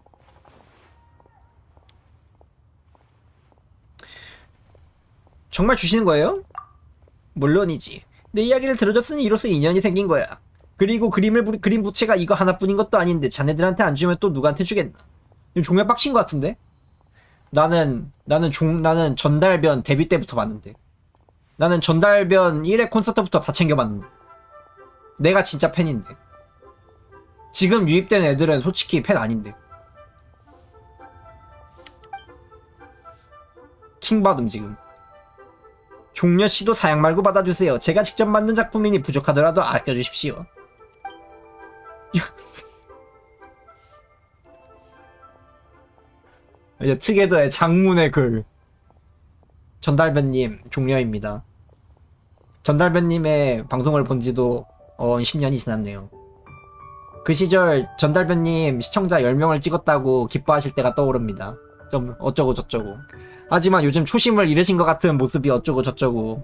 정말 주시는 거예요? 물론이지. 내 이야기를 들어줬으니 이로써 인연이 생긴 거야. 그리고 그림을 부, 그린 부채가 이거 하나뿐인 것도 아닌데 자네들한테 안 주면 또 누구한테 주겠나? 지금 종료 빡친 것 같은데? 나는 나는 종 나는 전달변 데뷔 때부터 봤는데. 나는 전달변 일 회 콘서트부터 다 챙겨봤는데. 내가 진짜 팬인데. 지금 유입된 애들은 솔직히 팬 아닌데. 킹받음 지금. 종려씨도 사양 말고 받아주세요. 제가 직접 만든 작품이니 부족하더라도 아껴주십시오. 이제 특에더의 장문의 글. 전달변님 종려입니다. 전달변님의 방송을 본지도 어, 십 년이 지났네요. 그 시절 전달변님 시청자 열 명을 찍었다고 기뻐하실 때가 떠오릅니다. 좀 어쩌고 저쩌고. 하지만 요즘 초심을 잃으신 것 같은 모습이 어쩌고 저쩌고.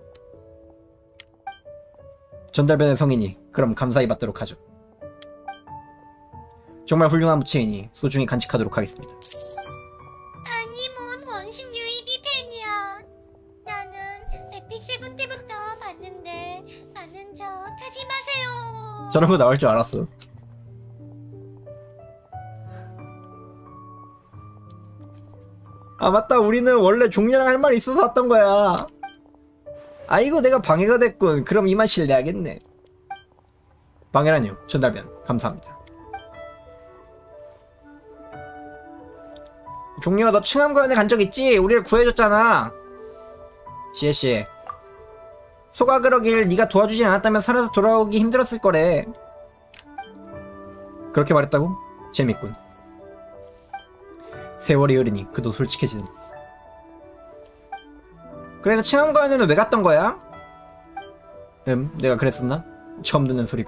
전달변의 성인이 그럼 감사히 받도록 하죠. 정말 훌륭한 부채이니 소중히 간직하도록 하겠습니다. 아니 뭔 원신 유입이 팬이야. 나는 에픽 세븐 때부터 봤는데 아는 척 하지 마세요. 저런 거 나올 줄 알았어. 아 맞다, 우리는 원래 종려랑 할 말이 있어서 왔던 거야. 아이고 내가 방해가 됐군. 그럼 이만 실례하겠네. 방해라뇨. 전달변 감사합니다. 종려가 너 층암거연에 간 적 있지? 우리를 구해줬잖아. 시에시 소가 그러길 네가 도와주지 않았다면 살아서 돌아오기 힘들었을 거래. 그렇게 말했다고? 재밌군. 세월이 흐르니 그도 솔직해지는. 그래서 층암거연에는 왜 갔던 거야? 음, 내가 그랬었나? 처음 듣는 소리군.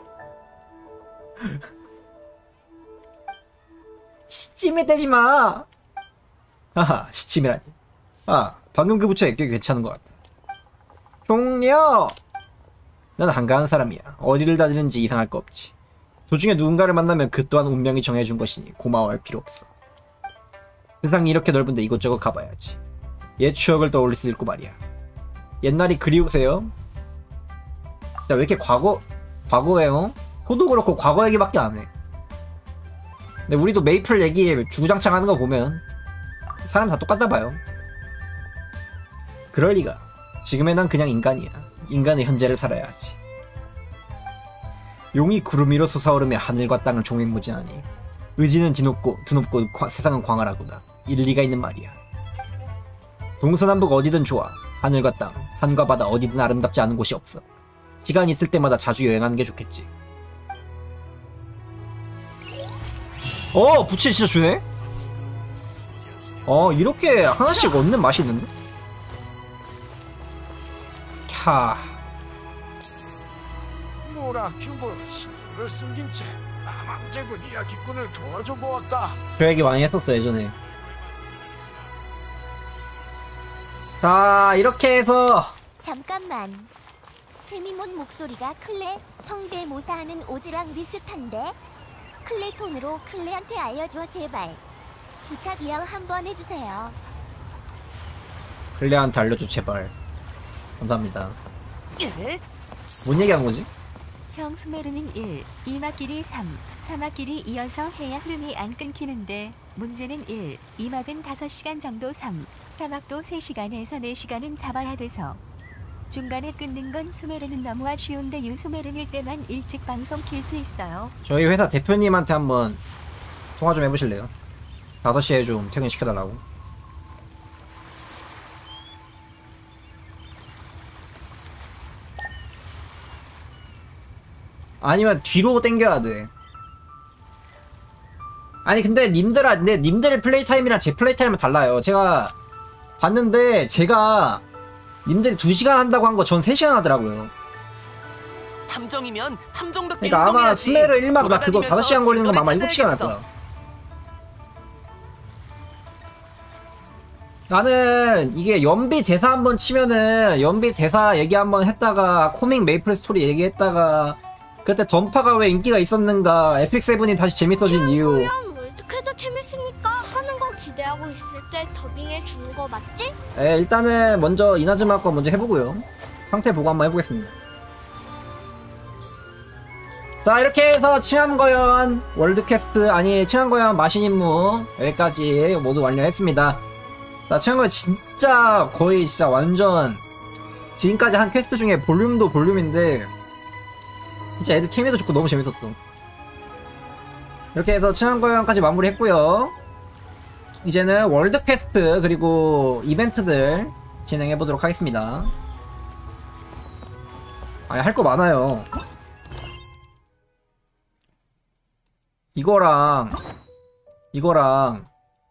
시침이 되지 마. 하하, 시침이라니. 아, 방금 그 부처 꽤 괜찮은 것 같아. 종려! 난 한가한 사람이야. 어디를 다니는지 이상할 거 없지. 도중에 누군가를 만나면 그 또한 운명이 정해준 것이니 고마워할 필요 없어. 세상이 이렇게 넓은데 이곳저곳 가봐야지. 옛 추억을 떠올릴 수 있고 말이야. 옛날이 그리우세요? 진짜 왜 이렇게 과거, 과거에요? 호도 그렇고 과거 얘기밖에 안 해. 근데 우리도 메이플 얘기 주구장창 하는 거 보면 사람 다 똑같나 봐요. 그럴리가. 지금의 난 그냥 인간이야. 인간의 현재를 살아야 하지. 용이 구름 위로 솟아오르며 하늘과 땅을 종횡무진하니 의지는 뒤높고 드높고 과, 세상은 광활하구나. 일리가 있는 말이야. 동서남북 어디든 좋아. 하늘과 땅, 산과 바다 어디든 아름답지 않은 곳이 없어. 시간 있을 때마다 자주 여행하는 게 좋겠지. 어! 부채 진짜 주네? 어, 이렇게 하나씩 얻는 맛이 있는데? 캬. 노락주부 신을 숨긴 채 남왕제군 이야기꾼을 도와줘 보았다. 저 얘기 많이 했었어 예전에. 자, 이렇게 해서 잠깐만. 세미몬 목소리가 클레 성대모사하는 오지랑 비슷한데? 클레 톤으로 클레한테 알려줘 제발. 부탁이요 한번 해주세요. 클레한테 알려줘 제발. 감사합니다. 예? 뭔 얘기하는 거지? 형 수메르는 일, 이 막길이 삼, 사 막길이 이어서 해야 흐름이 안 끊기는데 문제는 일, 이 막은 다섯 시간 정도 삼, 사 막도 세 시간에서 네 시간은 잡아야 돼서 중간에 끊는 건 수메르는 너무 아쉬운데 유수메르일 때만 일찍 방송 킬 수 있어요. 저희 회사 대표님한테 한번 통화 좀 해보실래요? 다섯 시에 좀 퇴근시켜달라고. 아니면 뒤로 당겨야 돼. 아니 근데 님들아, 근데 님들 플레이 타임이랑 제 플레이 타임은 달라요. 제가 봤는데 제가 님들이 두 시간 한다고 한 거 전 세 시간 하더라고요. 탐정이면 탐정답게 그러니까 아마 행동해야지. 스메르 일 막 나 그거 다섯 시간 걸리는 거 아마 일곱 시간 할 찾아야겠어. 거야. 나는 이게 연비 대사 한번 치면은 연비 대사 얘기 한번 했다가 코믹 메이플 스토리 얘기했다가 그때 던파가 왜 인기가 있었는가, 에픽 세븐이 다시 재밌어진 이유. 월드캐도 재밌으니까 하는 거 기대하고 있을 때 더빙해 주는 거 맞지? 에, 일단은 먼저 이나즈마 거 먼저 해보고요. 상태 보고 한번 해보겠습니다. 자, 이렇게 해서 칭암거연 월드캐스트, 아니 칭암거연 마신 임무 여기까지 모두 완료했습니다. 자, 칭암거연 진짜 거의 진짜 완전 지금까지 한 퀘스트 중에 볼륨도 볼륨인데 진짜 애들 케미도 좋고 너무 재밌었어. 이렇게 해서 칭암거연까지 마무리했고요. 이제는 월드 퀘스트 그리고 이벤트들 진행해보도록 하겠습니다. 아니 할 거 많아요. 이거랑 이거랑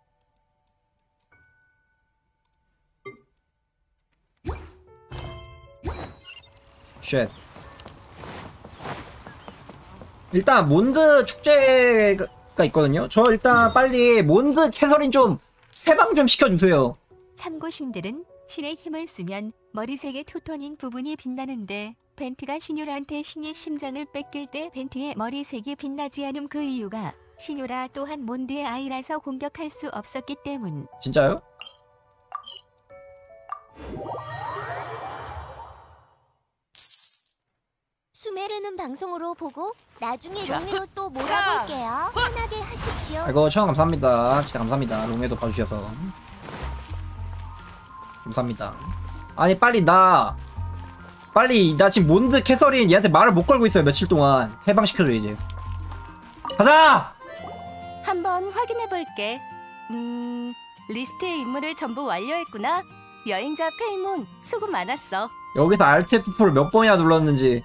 쉣. 일단 몬드 축제가 있거든요. 저 일단 빨리 몬드 캐서린 좀 해방 좀 시켜주세요. 참고신들은 신의 힘을 쓰면 머리색의 투톤인 부분이 빛나는데 벤트가 시뉴라한테 신의 심장을 뺏길 때 벤트의 머리색이 빛나지 않음. 그 이유가 시뉴라 또한 몬드의 아이라서 공격할 수 없었기 때문. 진짜요? 수메르는 방송으로 보고 나중에 롱리로 또 몰아볼게요. 편하게 하십시오. 아이고 처음 감사합니다. 진짜 감사합니다. 롱에도 봐주셔서. 감사합니다. 아니 빨리 나 빨리 나 지금 몬드 캐서린 얘한테 말을 못 걸고 있어요. 며칠 동안 해방시켜줘 이제. 가자! 한번 확인해 볼게. 음, 리스트의 임무를 전부 완료했구나. 여행자 페이몬, 수고 많았어. 여기서 알트 에프 포를 몇 번이나 눌렀는지.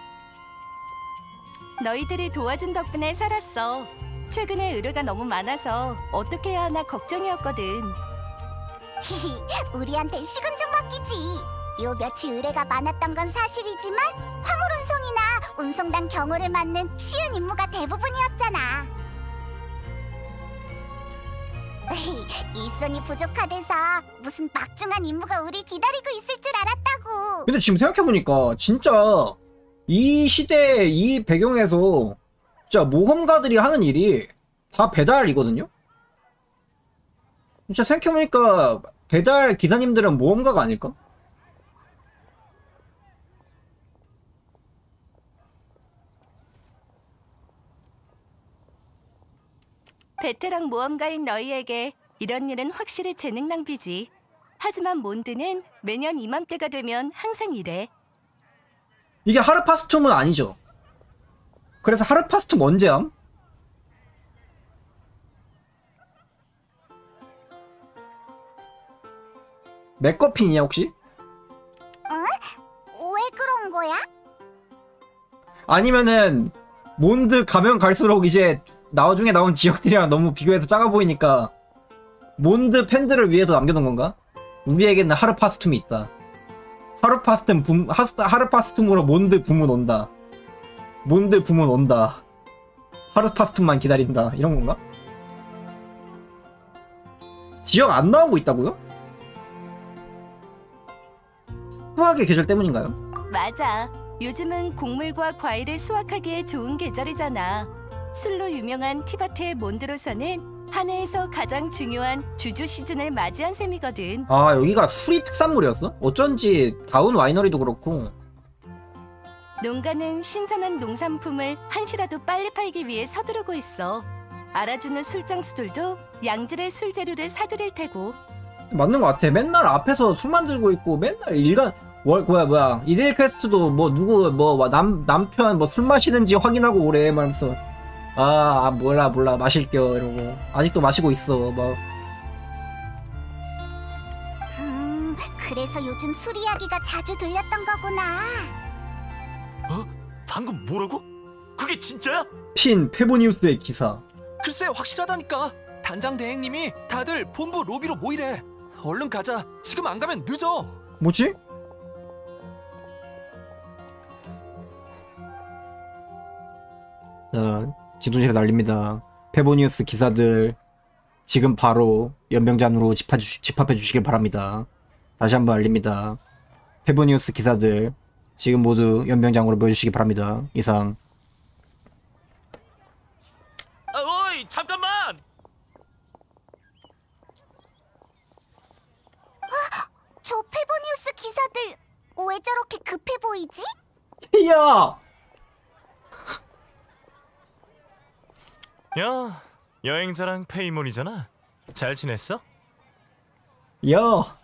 너희들이 도와준 덕분에 살았어. 최근에 의뢰가 너무 많아서 어떻게 해야 하나 걱정이었거든. 히히, 우리한텐 식은 죽 먹기지. 요 며칠 의뢰가 많았던 건 사실이지만 화물 운송이나 운송단 경호를 맡는 쉬운 임무가 대부분이었잖아. 일손이 부족하대서 무슨 막중한 임무가 우리 기다리고 있을 줄 알았다고. 근데 지금 생각해보니까 진짜 이 시대 이 배경에서 진짜 모험가들이 하는 일이 다 배달이거든요? 진짜 생각해보니까 배달 기사님들은 모험가가 아닐까? 베테랑 모험가인 너희에게 이런 일은 확실히 재능 낭비지. 하지만 몬드는 매년 이맘때가 되면 항상 이래. 이게 하르파스툼은 아니죠. 그래서 하르파스툼 언제 함? 맥거핀이야 혹시? 응? 왜 그런 거야? 아니면은 몬드 가면 갈수록 이제 나중에 나온 지역들이랑 너무 비교해서 작아 보이니까 몬드 팬들을 위해서 남겨놓은 건가? 우리에게는 하르파스툼이 있다. 하르파스툼 붐, 하스, 하르파스툼으로 몬드 붐은 온다. 몬드 붐은 온다. 하르파스툼만 기다린다. 이런 건가? 지역 안 나오고 있다고요? 수학의 계절 때문인가요? 맞아. 요즘은 곡물과 과일을 수확하기에 좋은 계절이잖아. 술로 유명한 티바트의 몬드로서는 한 해에서 가장 중요한 주주 시즌을 맞이한 셈이거든. 아 여기가 술이 특산물이었어? 어쩐지 다운 와이너리도 그렇고. 농가는 신선한 농산품을 한시라도 빨리 팔기 위해 서두르고 있어. 알아주는 술장수들도 양질의 술재료를 사들일 테고. 맞는 것 같아. 맨날 앞에서 술 만들고 있고 맨날 일간 월 뭐야 뭐야 일일 퀘스트도 뭐 누구 뭐 남 남편 뭐 술 마시는지 확인하고 오래 말면서 아, 아 몰라 몰라 마실게요 이러고 아직도 마시고 있어 막. 음, 그래서 요즘 술 이야기가 자주 들렸던 거구나. 어? 방금 뭐라고? 그게 진짜야? 핀 페보니우스의 기사. 글쎄 확실하다니까. 단장 대행님이 다들 본부 로비로 모이래. 얼른 가자. 지금 안 가면 늦어. 뭐지? 자, 지도실에 날립니다. 페보니우스 기사들 지금 바로 연병장으로 집합, 집합해 주시길 바랍니다. 다시 한번 알립니다. 페보니우스 기사들 지금 모두 연병장으로 모여주시기 바랍니다. 이상. 아, 어이 잠깐만! 저 페보니우스 기사들 왜 저렇게 급해 보이지? 야! 야, 여행자랑 페이몬이잖아. 잘 지냈어? 야!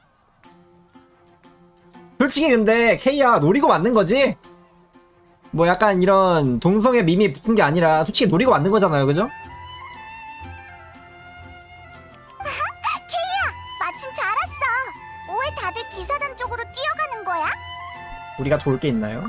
솔직히 근데 케이야 노리고 만든 거지? 뭐 약간 이런 동성애 밈이 붙은 게 아니라 솔직히 노리고 만든 거잖아요, 그죠? 케이야, 마침 잘 왔어. 왜 다들 기사단 쪽으로 뛰어가는 거야? 우리가 도울 게 있나요?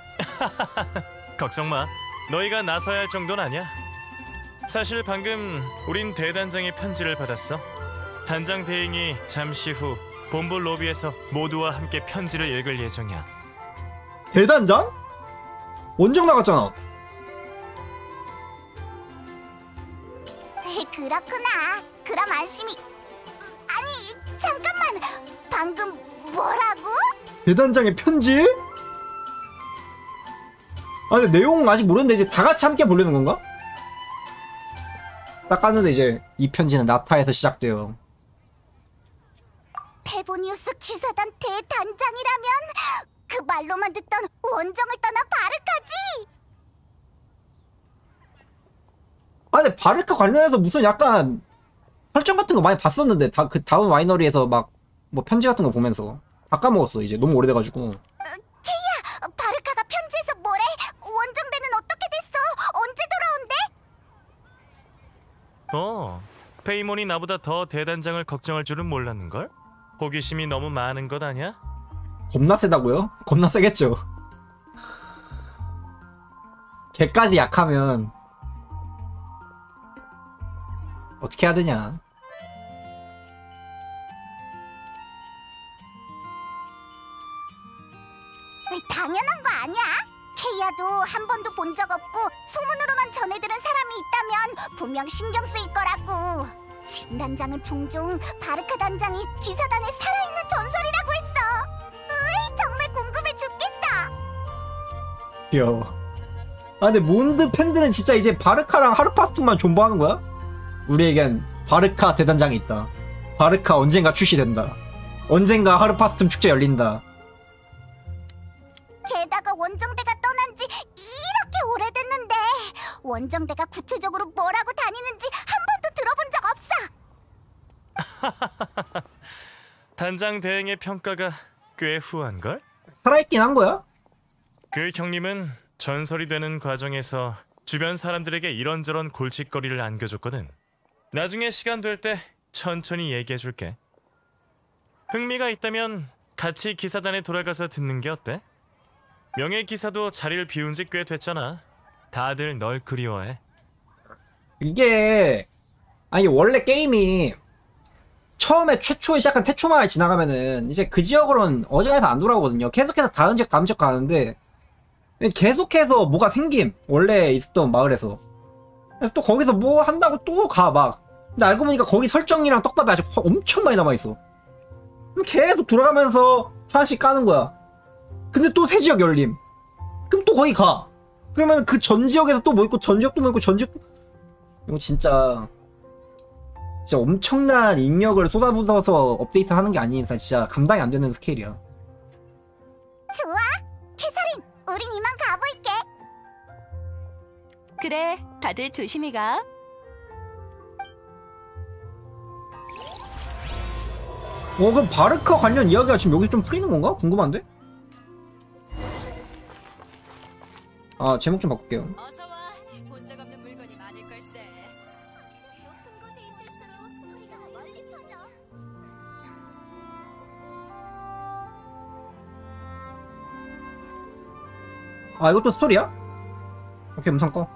걱정 마. 너희가 나서야 할 정도는 아니야. 사실 방금 우린 대단장의 편지를 받았어. 단장 대행이 잠시 후 본부 로비에서 모두와 함께 편지를 읽을 예정이야. 대단장? 원정 나갔잖아. 그렇구나. 그럼 안심이... 아니, 잠깐만. 방금 뭐라고? 대단장의 편지? 아 근데 내용 아직 모르는데 이제 다 같이 함께 보려는 건가? 딱 갔는데 이제 이 편지는 나타에서 시작돼요. 페보니우스 기사단 대단장이라면 그 말로만 듣던 원정을 떠나 바르카지. 아 근데 바르카 관련해서 무슨 약간 설정 같은 거 많이 봤었는데 다 그 다운 와이너리에서 막 뭐 편지 같은 거 보면서 다 까먹었어. 이제 너무 오래돼가지고. 케이야, 바르카가 편지에서 뭐래? 원정대는 어떻게 됐어? 언제 돌아온대? 어, 페이몬이 나보다 더 대단장을 걱정할 줄은 몰랐는걸? 호기심이 너무 많은 것 아냐? 겁나 세다고요? 겁나 세겠죠. 걔까지 약하면 어떻게 해야 되냐. 당연한 거 아니야? 케이야도 한 번도 본 적 없고 소문으로만 전해들은 사람이 있다면 분명 신경 쓰일 거라고. 진 단장은 종종 바르카 단장이 기사단에 살아있는 전설이라고 했어. 으이, 정말 궁금해 죽겠어. 귀여워. 아 근데 몬드 팬들은 진짜 이제 바르카랑 하르파스톤만 존버하는 거야? 우리에겐 바르카 대단장이 있다. 바르카 언젠가 출시된다. 언젠가 하르파스톤 축제 열린다. 게다가 원정대가 떠난 지 이렇게 오래됐는데 원정대가 구체적으로 뭐라고 다니는지 한 번도 들어본 적 없어. 단장 대행의 평가가 꽤 후한걸? 살아있긴 한 거야? 그 형님은 전설이 되는 과정에서 주변 사람들에게 이런저런 골칫거리를 안겨줬거든. 나중에 시간 될 때 천천히 얘기해줄게. 흥미가 있다면 같이 기사단에 돌아가서 듣는 게 어때? 명예 기사도 자리를 비운 지 꽤 됐잖아. 다들 널 그리워해. 이게 아니 원래 게임이 처음에 최초에 시작한 태초마을 지나가면은 이제 그 지역으로는 어지간해서 안 돌아오거든요. 계속해서 다른 지역 다음 지역 가는데 계속해서 뭐가 생김. 원래 있었던 마을에서. 그래서 또 거기서 뭐 한다고 또 가 막. 근데 알고 보니까 거기 설정이랑 떡밥이 아직 엄청 많이 남아있어. 그럼 계속 돌아가면서 하나씩 까는 거야. 근데 또 새 지역 열림. 그럼 또 거기 가. 그러면 그 전 지역에서 또 뭐 있고 전 지역도 뭐 있고 전 지역 이거 진짜 진짜 엄청난 인력을 쏟아부어서 업데이트 하는 게 아닌 이상 진짜 감당이 안 되는 스케일이야. 좋아, 캐서린, 우린 이만 가볼게. 그래, 다들 조심히 가. 어 그럼 바르카 관련 이야기가 지금 여기 좀 풀리는 건가? 궁금한데? 아 제목 좀 바꿀게요. 어서 와. 본 적 없는 물건이 많을 걸세. 높은 곳에 있을수록 소리가 멀리 퍼져. 아 이것도 스토리야? 오케이 음성 꺼.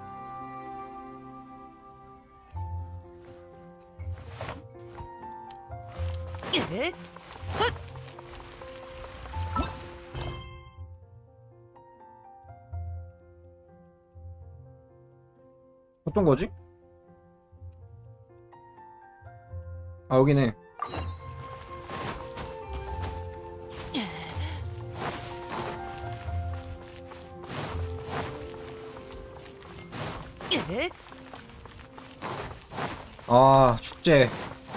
어떤 거지? 아 여기네. 아 축제.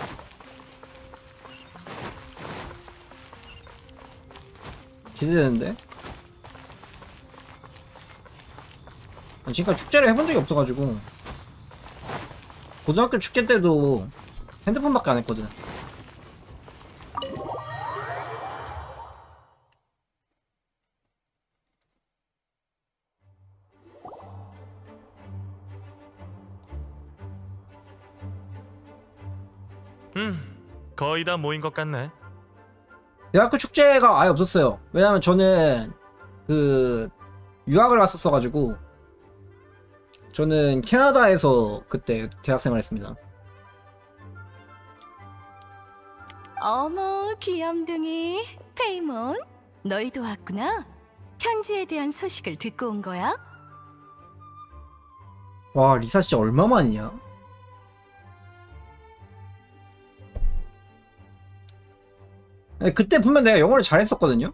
기대되는데? 지금까지 축제를 해본 적이 없어가지고 고등학교 축제 때도 핸드폰밖에 안 했거든. 음, 거의 다 모인 것 같네. 대학교 축제가 아예 없었어요. 왜냐면 저는 그 유학을 왔었어가지고 저는 캐나다에서 그때 대학생활 했습니다. 어머, 귀염둥이. 페이몬, 너희도 왔구나. 편지에 대한 소식을 듣고 온 거야? 와 리사 진짜 얼마만이냐? 아니, 그때 분명 내가 영어를 잘했었거든요?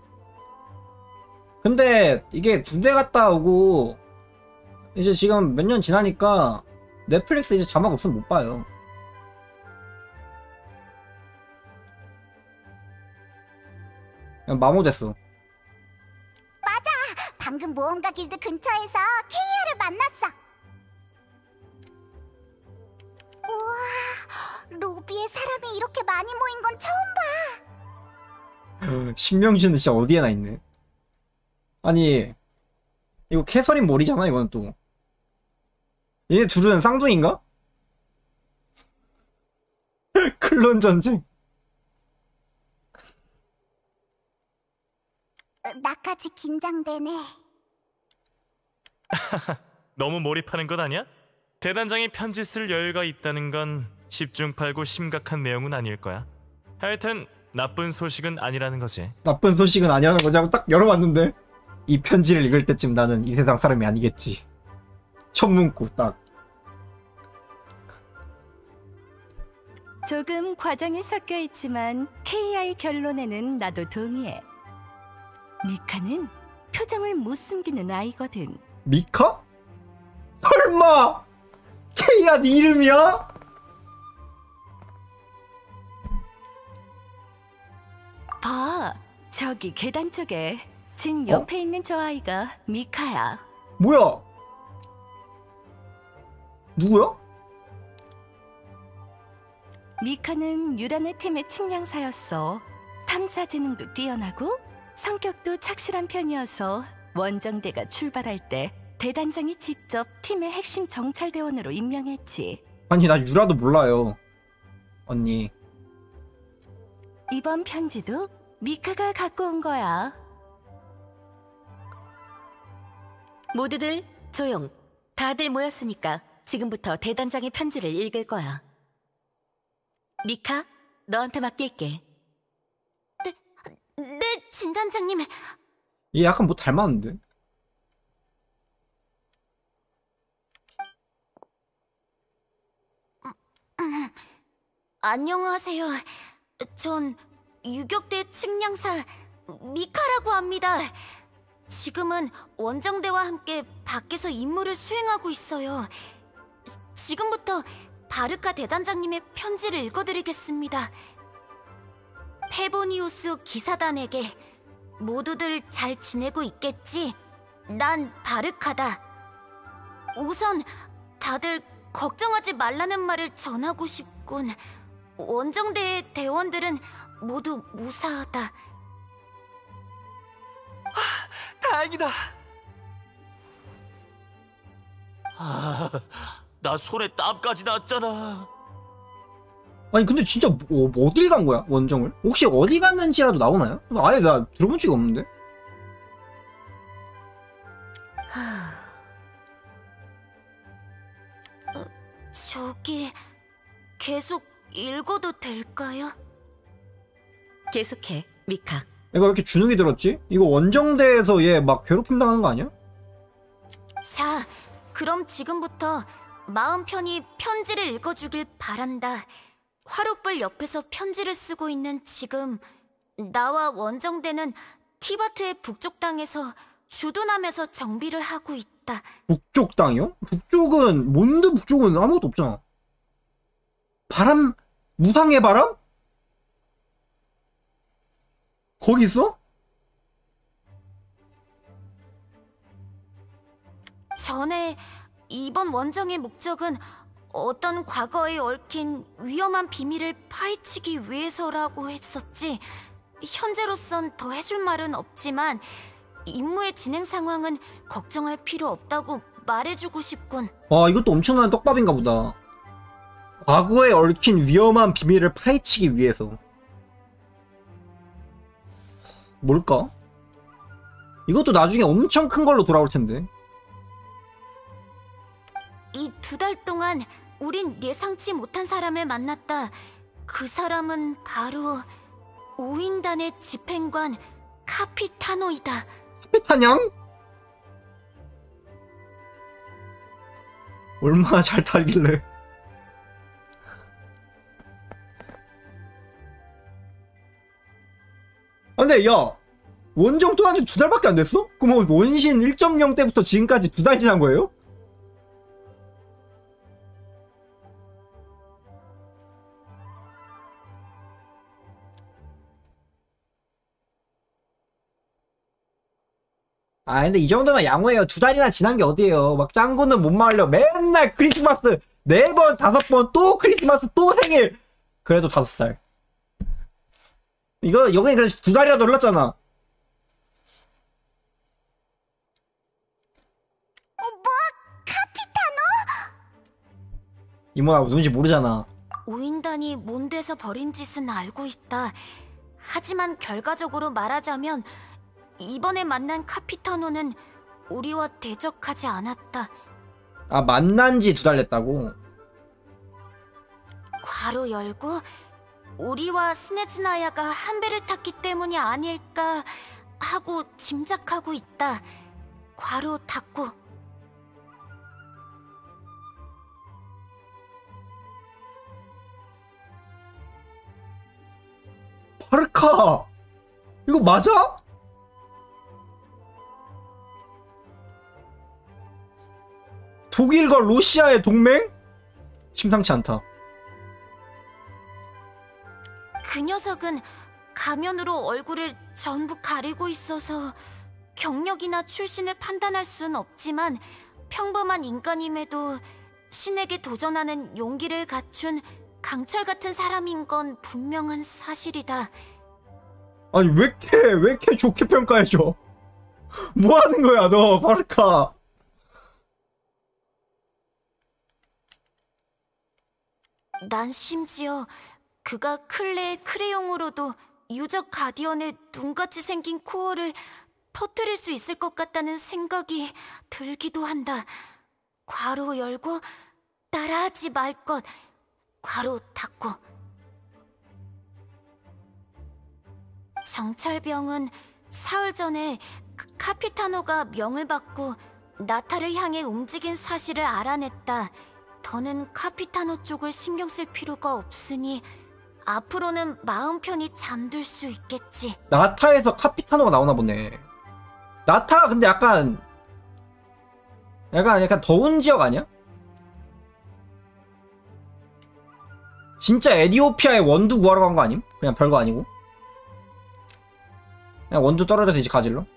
근데 이게 군대 갔다 오고 이제 지금 몇 년 지나니까 넷플릭스 이제 자막 없으면 못 봐요. 그냥 마모됐어. 맞아, 방금 모험가 길드 근처에서 케이야를 만났어. 우와, 로비에 사람이 이렇게 많이 모인 건 처음 봐. 신명준은 진짜 어디에나 있네. 아니 이거 캐서린 몰이잖아 이건 또. 얘네 둘은 쌍둥이인가? 클론 전쟁. 나까지 긴장되네. 너무 몰입하는 것 아니야? 대단장이 편지 쓸 여유가 있다는 건 십중팔구 심각한 내용은 아닐 거야. 하여튼 나쁜 소식은 아니라는 거지. 나쁜 소식은 아니라는 거지 하고 딱 열어봤는데 이 편지를 읽을 때쯤 나는 이 세상 사람이 아니겠지. 첫 문구 딱. 조금 과정이 섞여 있지만 케이아이 결론에는 나도 동의해. 미카는 표정을 못 숨기는 아이거든. 미카? 설마 케이야 네 이름이야? 봐, 저기 계단 쪽에 진 옆에 있는 저 아이가 미카야. 뭐야? 누구야? 미카는 유단의 팀의 측량사였어. 탐사 재능도 뛰어나고 성격도 착실한 편이어서 원정대가 출발할 때 대단장이 직접 팀의 핵심 정찰대원으로 임명했지. 아니 나 유라도 몰라요 언니. 이번 편지도 미카가 갖고 온 거야. 모두들 조용. 다들 모였으니까 지금부터 대단장의 편지를 읽을 거야. 미카, 너한테 맡길게. 네, 네, 진단장님. 얘 약간 뭐 닮았는데? 음, 안녕하세요. 전 유격대 측량사 미카라고 합니다. 지금은 원정대와 함께 밖에서 임무를 수행하고 있어요. 지금부터 바르카 대단장님의 편지를 읽어드리겠습니다. 페보니우스 기사단에게 모두들 잘 지내고 있겠지? 난 바르카다. 우선 다들 걱정하지 말라는 말을 전하고 싶군. 원정대의 대원들은 모두 무사하다. 다행이다. 아, 나 손에 땀까지 났잖아. 아니 근데 진짜 뭐, 뭐 어딜 간 거야 원정을? 혹시 어디 갔는지라도 나오나요? 아예 나 들어본 적이 없는데? 어, 저기 계속 읽어도 될까요? 계속해, 미카. 얘가 왜 이렇게 주눅이 들었지? 이거 원정대에서 얘 막 괴롭힘 당하는 거 아니야? 자, 그럼 지금부터 마음 편히 편지를 읽어주길 바란다. 화롯불 옆에서 편지를 쓰고 있는 지금 나와 원정대는 티바트의 북쪽 땅에서 주둔하면서 정비를 하고 있다. 북쪽 땅이요? 북쪽은 몬드 북쪽은 아무것도 없잖아. 바람? 무상의 바람? 거기 있어? 전에 이번 원정의 목적은 어떤 과거에 얽힌 위험한 비밀을 파헤치기 위해서라고 했었지. 현재로선 더 해줄 말은 없지만 임무의 진행 상황은 걱정할 필요 없다고 말해주고 싶군. 아 이것도 엄청난 떡밥인가 보다. 과거에 얽힌 위험한 비밀을 파헤치기 위해서. 뭘까? 이것도 나중에 엄청 큰 걸로 돌아올 텐데. 이 두 달 동안 우린 예상치 못한 사람을 만났다. 그 사람은 바로 우인단의 집행관 카피타노이다. 카피타냥? 얼마나 잘 탈길래. 아 근데 야 원정 또 한 지 두 달밖에 안 됐어? 그럼 원신 일 점 영 때부터 지금까지 두 달 지난 거예요? 아 근데 이 정도면 양호해요. 두 달이나 지난 게 어디예요. 막 짱구는 못 말려. 맨날 크리스마스 네 번 다섯 번 또 크리스마스 또 생일. 그래도 다섯 살. 이거 여기 그래서 두 달이라도 흘렀잖아. 뭐? 카피타노? 이모야 누군지 모르잖아. 우인단이 몬드에서 벌인 짓은 알고 있다. 하지만 결과적으로 말하자면 이번에 만난 카피타노는 우리와 대적하지 않았다. 아 만난 지 두 달 됐다고? 괄호 열고 우리와 스네즈나야가 한 배를 탔기 때문이 아닐까 하고 짐작하고 있다. 괄호 닫고. 파르카! 이거 맞아? 독일과 러시아의 동맹? 심상치 않다. 그 녀석은 가면으로 얼굴을 전부 가리고 있어서 경력이나 출신을 판단할 순 없지만 평범한 인간임에도 신에게 도전하는 용기를 갖춘 강철 같은 사람인 건 분명한 사실이다. 아니 왜 이렇게 왜 이렇게 좋게 평가해줘? 뭐 하는 거야 너 파르카? 난 심지어 그가 클레의 크레용으로도 유적 가디언의 눈같이 생긴 코어를 터뜨릴 수 있을 것 같다는 생각이 들기도 한다. 괄호 열고 따라하지 말 것. 괄호 닫고. 정찰병은 사흘 전에 카피타노가 명을 받고 나타를 향해 움직인 사실을 알아냈다. 더는 카피타노 쪽을 신경 쓸 필요가 없으니 앞으로는 마음 편히 잠들 수 있겠지. 나타에서 카피타노가 나오나 보네. 나타가 근데 약간 약간 약간 더운 지역 아니야? 진짜 에디오피아의 원두 구하러 간 거 아님? 그냥 별거 아니고 그냥 원두 떨어져서 이제 가질러?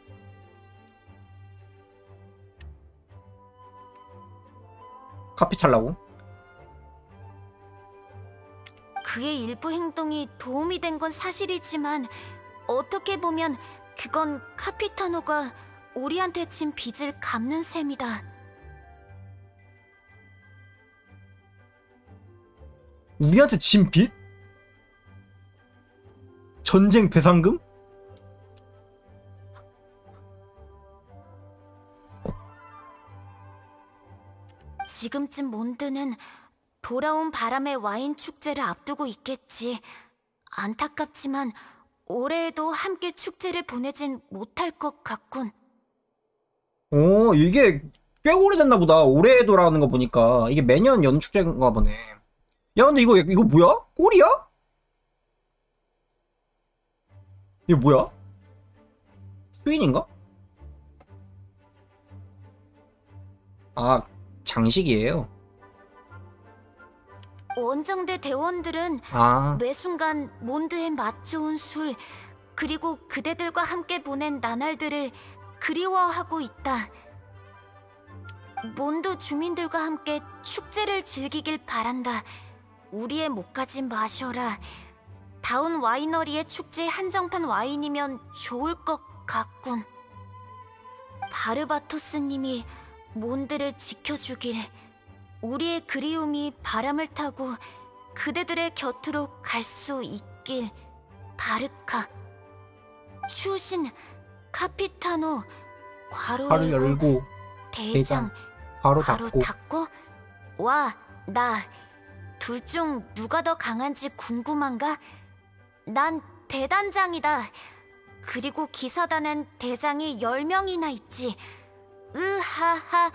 카피탈라고? 그의 일부 행동이 도움이 된 건 사실이지만 어떻게 보면 그건 카피타노가 우리한테 진 빚을 갚는 셈이다. 우리한테 진 빚? 전쟁 배상금? 지금쯤 몬드는 돌아온 바람의 와인 축제를 앞두고 있겠지. 안타깝지만 올해에도 함께 축제를 보내진 못할 것 같군. 어 이게 꽤 오래됐나 보다. 올해도라는 거 보니까 이게 매년 여는 축제인가 보네. 야 근데 이거 이거 뭐야? 꼴이야? 이게 뭐야? 트윈인가? 아 장식이에요. 원정대 대원들은 아. 매 순간 몬드의 맛 좋은 술 그리고 그대들과 함께 보낸 나날들을 그리워하고 있다. 몬드 주민들과 함께 축제를 즐기길 바란다. 우리의 목까지 마셔라. 다운 와이너리의 축제 한정판 와인이면 좋을 것 같군. 바르바토스님이 몬드를 지켜주길. 우리의 그리움이 바람을 타고 그대들의 곁으로 갈 수 있길. 바르카. 추신 카피타노 괄호 바로 열고 대장, 대장 바로 괄호 닫고. 닫고 와 나 둘 중 누가 더 강한지 궁금한가? 난 대단장이다. 그리고 기사단엔 대장이 열 명이나 있지. 으하하하.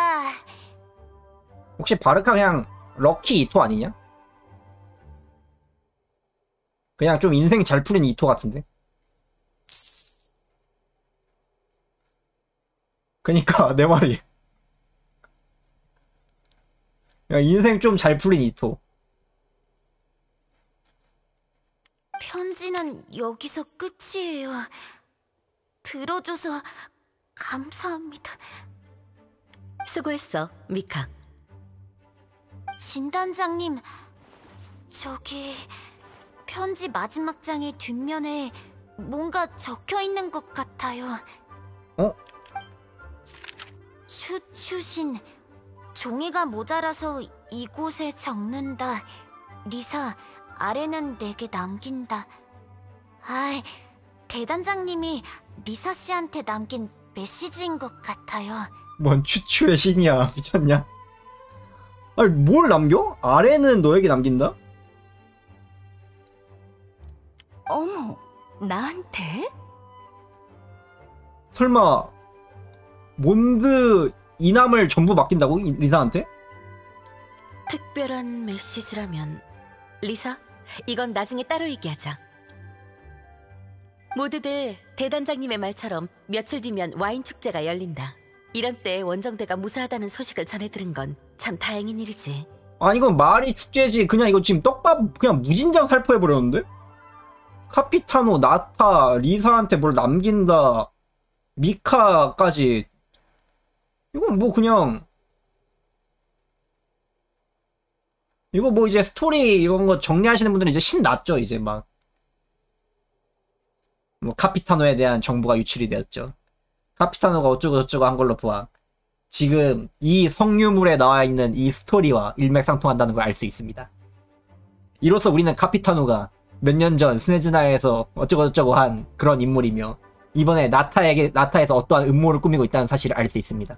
혹시 바르카 그냥 럭키 이토 아니냐? 그냥 좀 인생 잘 풀린 이토 같은데? 그니까 내 말이 그냥 인생 좀 잘 풀린 이토. 편지는 여기서 끝이에요. 들어줘서 감사합니다. 수고했어, 미카. 진단장님, 저기... 편지 마지막 장의 뒷면에 뭔가 적혀 있는 것 같아요. 어? 추추신 종이가 모자라서 이곳에 적는다. 리사, 아래는 내게 남긴다. 아이, 대단장님이 리사 씨한테 남긴 메시지인 것 같아요. 뭔 추추의 신이야. 미쳤냐? 아니 뭘 남겨? 아래는 너에게 남긴다? 어머, 나한테? 설마 몬드 이남을 전부 맡긴다고? 이- 리사한테? 특별한 메시지라면 리사, 이건 나중에 따로 얘기하자. 모두들 대단장님의 말처럼 며칠 뒤면 와인 축제가 열린다. 이런 때 원정대가 무사하다는 소식을 전해 들은 건 참 다행인 일이지. 아니 이건 말이 축제지. 그냥 이거 지금 떡밥 그냥 무진장 살포해버렸는데? 카피타노, 나타, 리사한테 뭘 남긴다, 미카까지. 이건 뭐 그냥 이거 뭐 이제 스토리 이런 거 정리하시는 분들은 이제 신났죠. 이제 막 뭐 카피타노에 대한 정보가 유출이 되었죠. 카피타노가 어쩌고 저쩌고 한 걸로 보아 지금 이 성유물에 나와 있는 이 스토리와 일맥상통한다는 걸 알 수 있습니다. 이로써 우리는 카피타노가 몇 년 전 스네즈나에서 어쩌고저쩌고 한 그런 인물이며 이번에 나타에게 나타에서 어떠한 음모를 꾸미고 있다는 사실을 알 수 있습니다.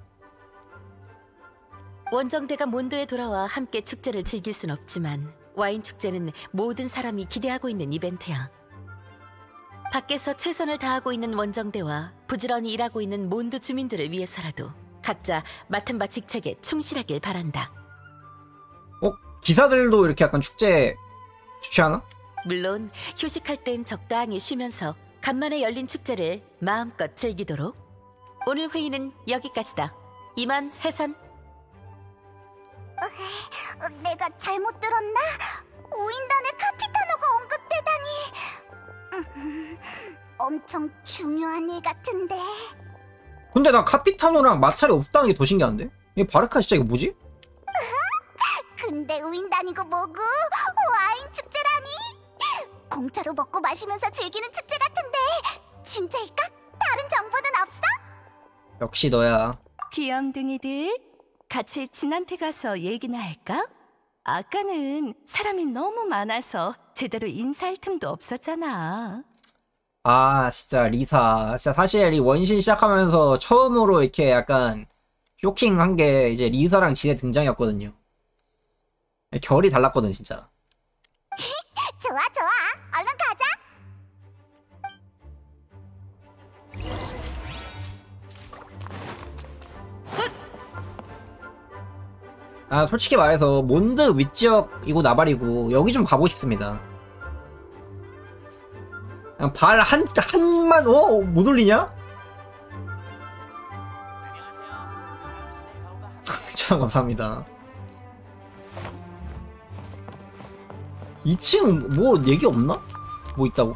원정대가 몬드에 돌아와 함께 축제를 즐길 순 없지만 와인 축제는 모든 사람이 기대하고 있는 이벤트야. 밖에서 최선을 다하고 있는 원정대와 부지런히 일하고 있는 몬드 주민들을 위해서라도 각자 맡은 바 직책에 충실하길 바란다. 어? 기사들도 이렇게 약간 축제 주최하나? 물론 휴식할 땐 적당히 쉬면서 간만에 열린 축제를 마음껏 즐기도록. 오늘 회의는 여기까지다. 이만 해산. 어, 내가 잘못 들었나? 우인단의 카피타노가 언급되다니. 음, 엄청 중요한 일 같은데. 근데 나 카피타노랑 마찰이 없다는 게 더 신기한데? 이 바르카 진짜 이거 뭐지? 근데 우인단이고 뭐고 와인 축제라니. 공짜로 먹고 마시면서 즐기는 축제 같은데 진짜일까? 다른 정보는 없어? 역시 너야. 귀염둥이들, 같이 진한테 가서 얘기나 할까? 아까는 사람이 너무 많아서 제대로 인사할 틈도 없었잖아. 아 진짜 리사 진짜 사실 이 원신 시작하면서 처음으로 이렇게 약간 쇼킹한 게 이제 리사랑 진의 등장이었거든요. 결이 달랐거든 진짜. 좋아 좋아, 얼른 가자. 아 솔직히 말해서 몬드 윗지역이고 나발이고 여기 좀 가보고 싶습니다. 그냥 발 한, 한만, 어? 못 올리냐? 참 감사합니다. 이 층 뭐 얘기 없나? 뭐 있다고?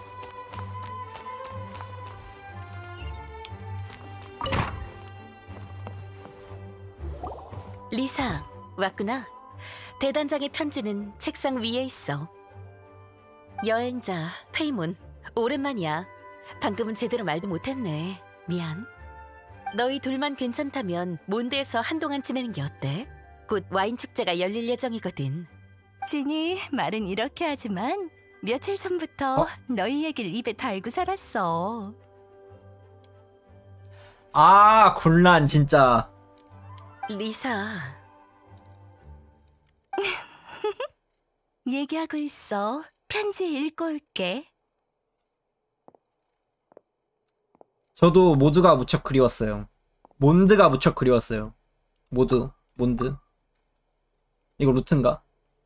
리사, 왔구나. 대단장의 편지는 책상 위에 있어. 여행자, 페이몬, 오랜만이야. 방금은 제대로 말도 못했네. 미안. 너희 둘만 괜찮다면 몬드에서 한동안 지내는 게 어때? 곧 와인 축제가 열릴 예정이거든. 진이 말은 이렇게 하지만 며칠 전부터 어? 너희 얘기를 입에 달고 살았어. 아 곤란 진짜. 리사. 얘기하고 있어. 편지 읽고 올게. 저도 모두가 무척 그리웠어요. 몬드가 무척 그리웠어요. 모두 몬드. 이거 루트인가?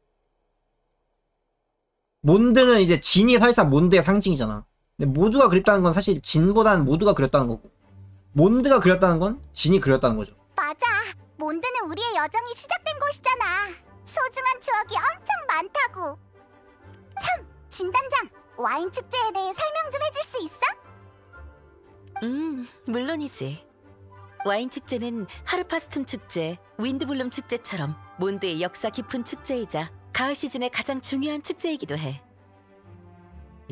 몬드는 이제 진이 사실상 몬드의 상징이잖아. 근데 모두가 그립다는 건 사실 진보다는 모두가 그렸다는 거고, 몬드가 그렸다는 건 진이 그렸다는 거죠. 맞아, 몬드는 우리의 여정이 시작된 곳이잖아. 소중한 추억이 엄청 많다고. 참, 진단장, 와인 축제에 대해 설명 좀 해줄 수 있어? 음, 물론이지. 와인 축제는 하르파스툼 축제, 윈드블룸 축제처럼 몬드의 역사 깊은 축제이자 가을 시즌의 가장 중요한 축제이기도 해.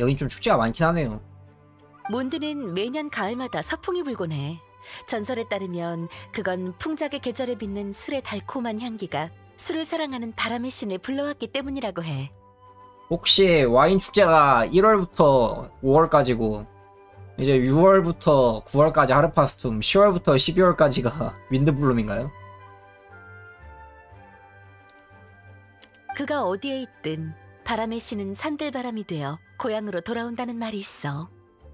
여긴 좀 축제가 많긴 하네요. 몬드는 매년 가을마다 서풍이 불곤 해. 전설에 따르면 그건 풍작의 계절에 빚는 술의 달콤한 향기가 술을 사랑하는 바람의 신을 불러왔기 때문이라고 해. 혹시 와인 축제가 일월부터 오월까지고 이제 유월부터 구월까지 하르파스툼, 시월부터 십이월까지가 윈드블룸인가요? 그가 어디에 있든 바람의 신은 산들바람이 되어 고향으로 돌아온다는 말이 있어.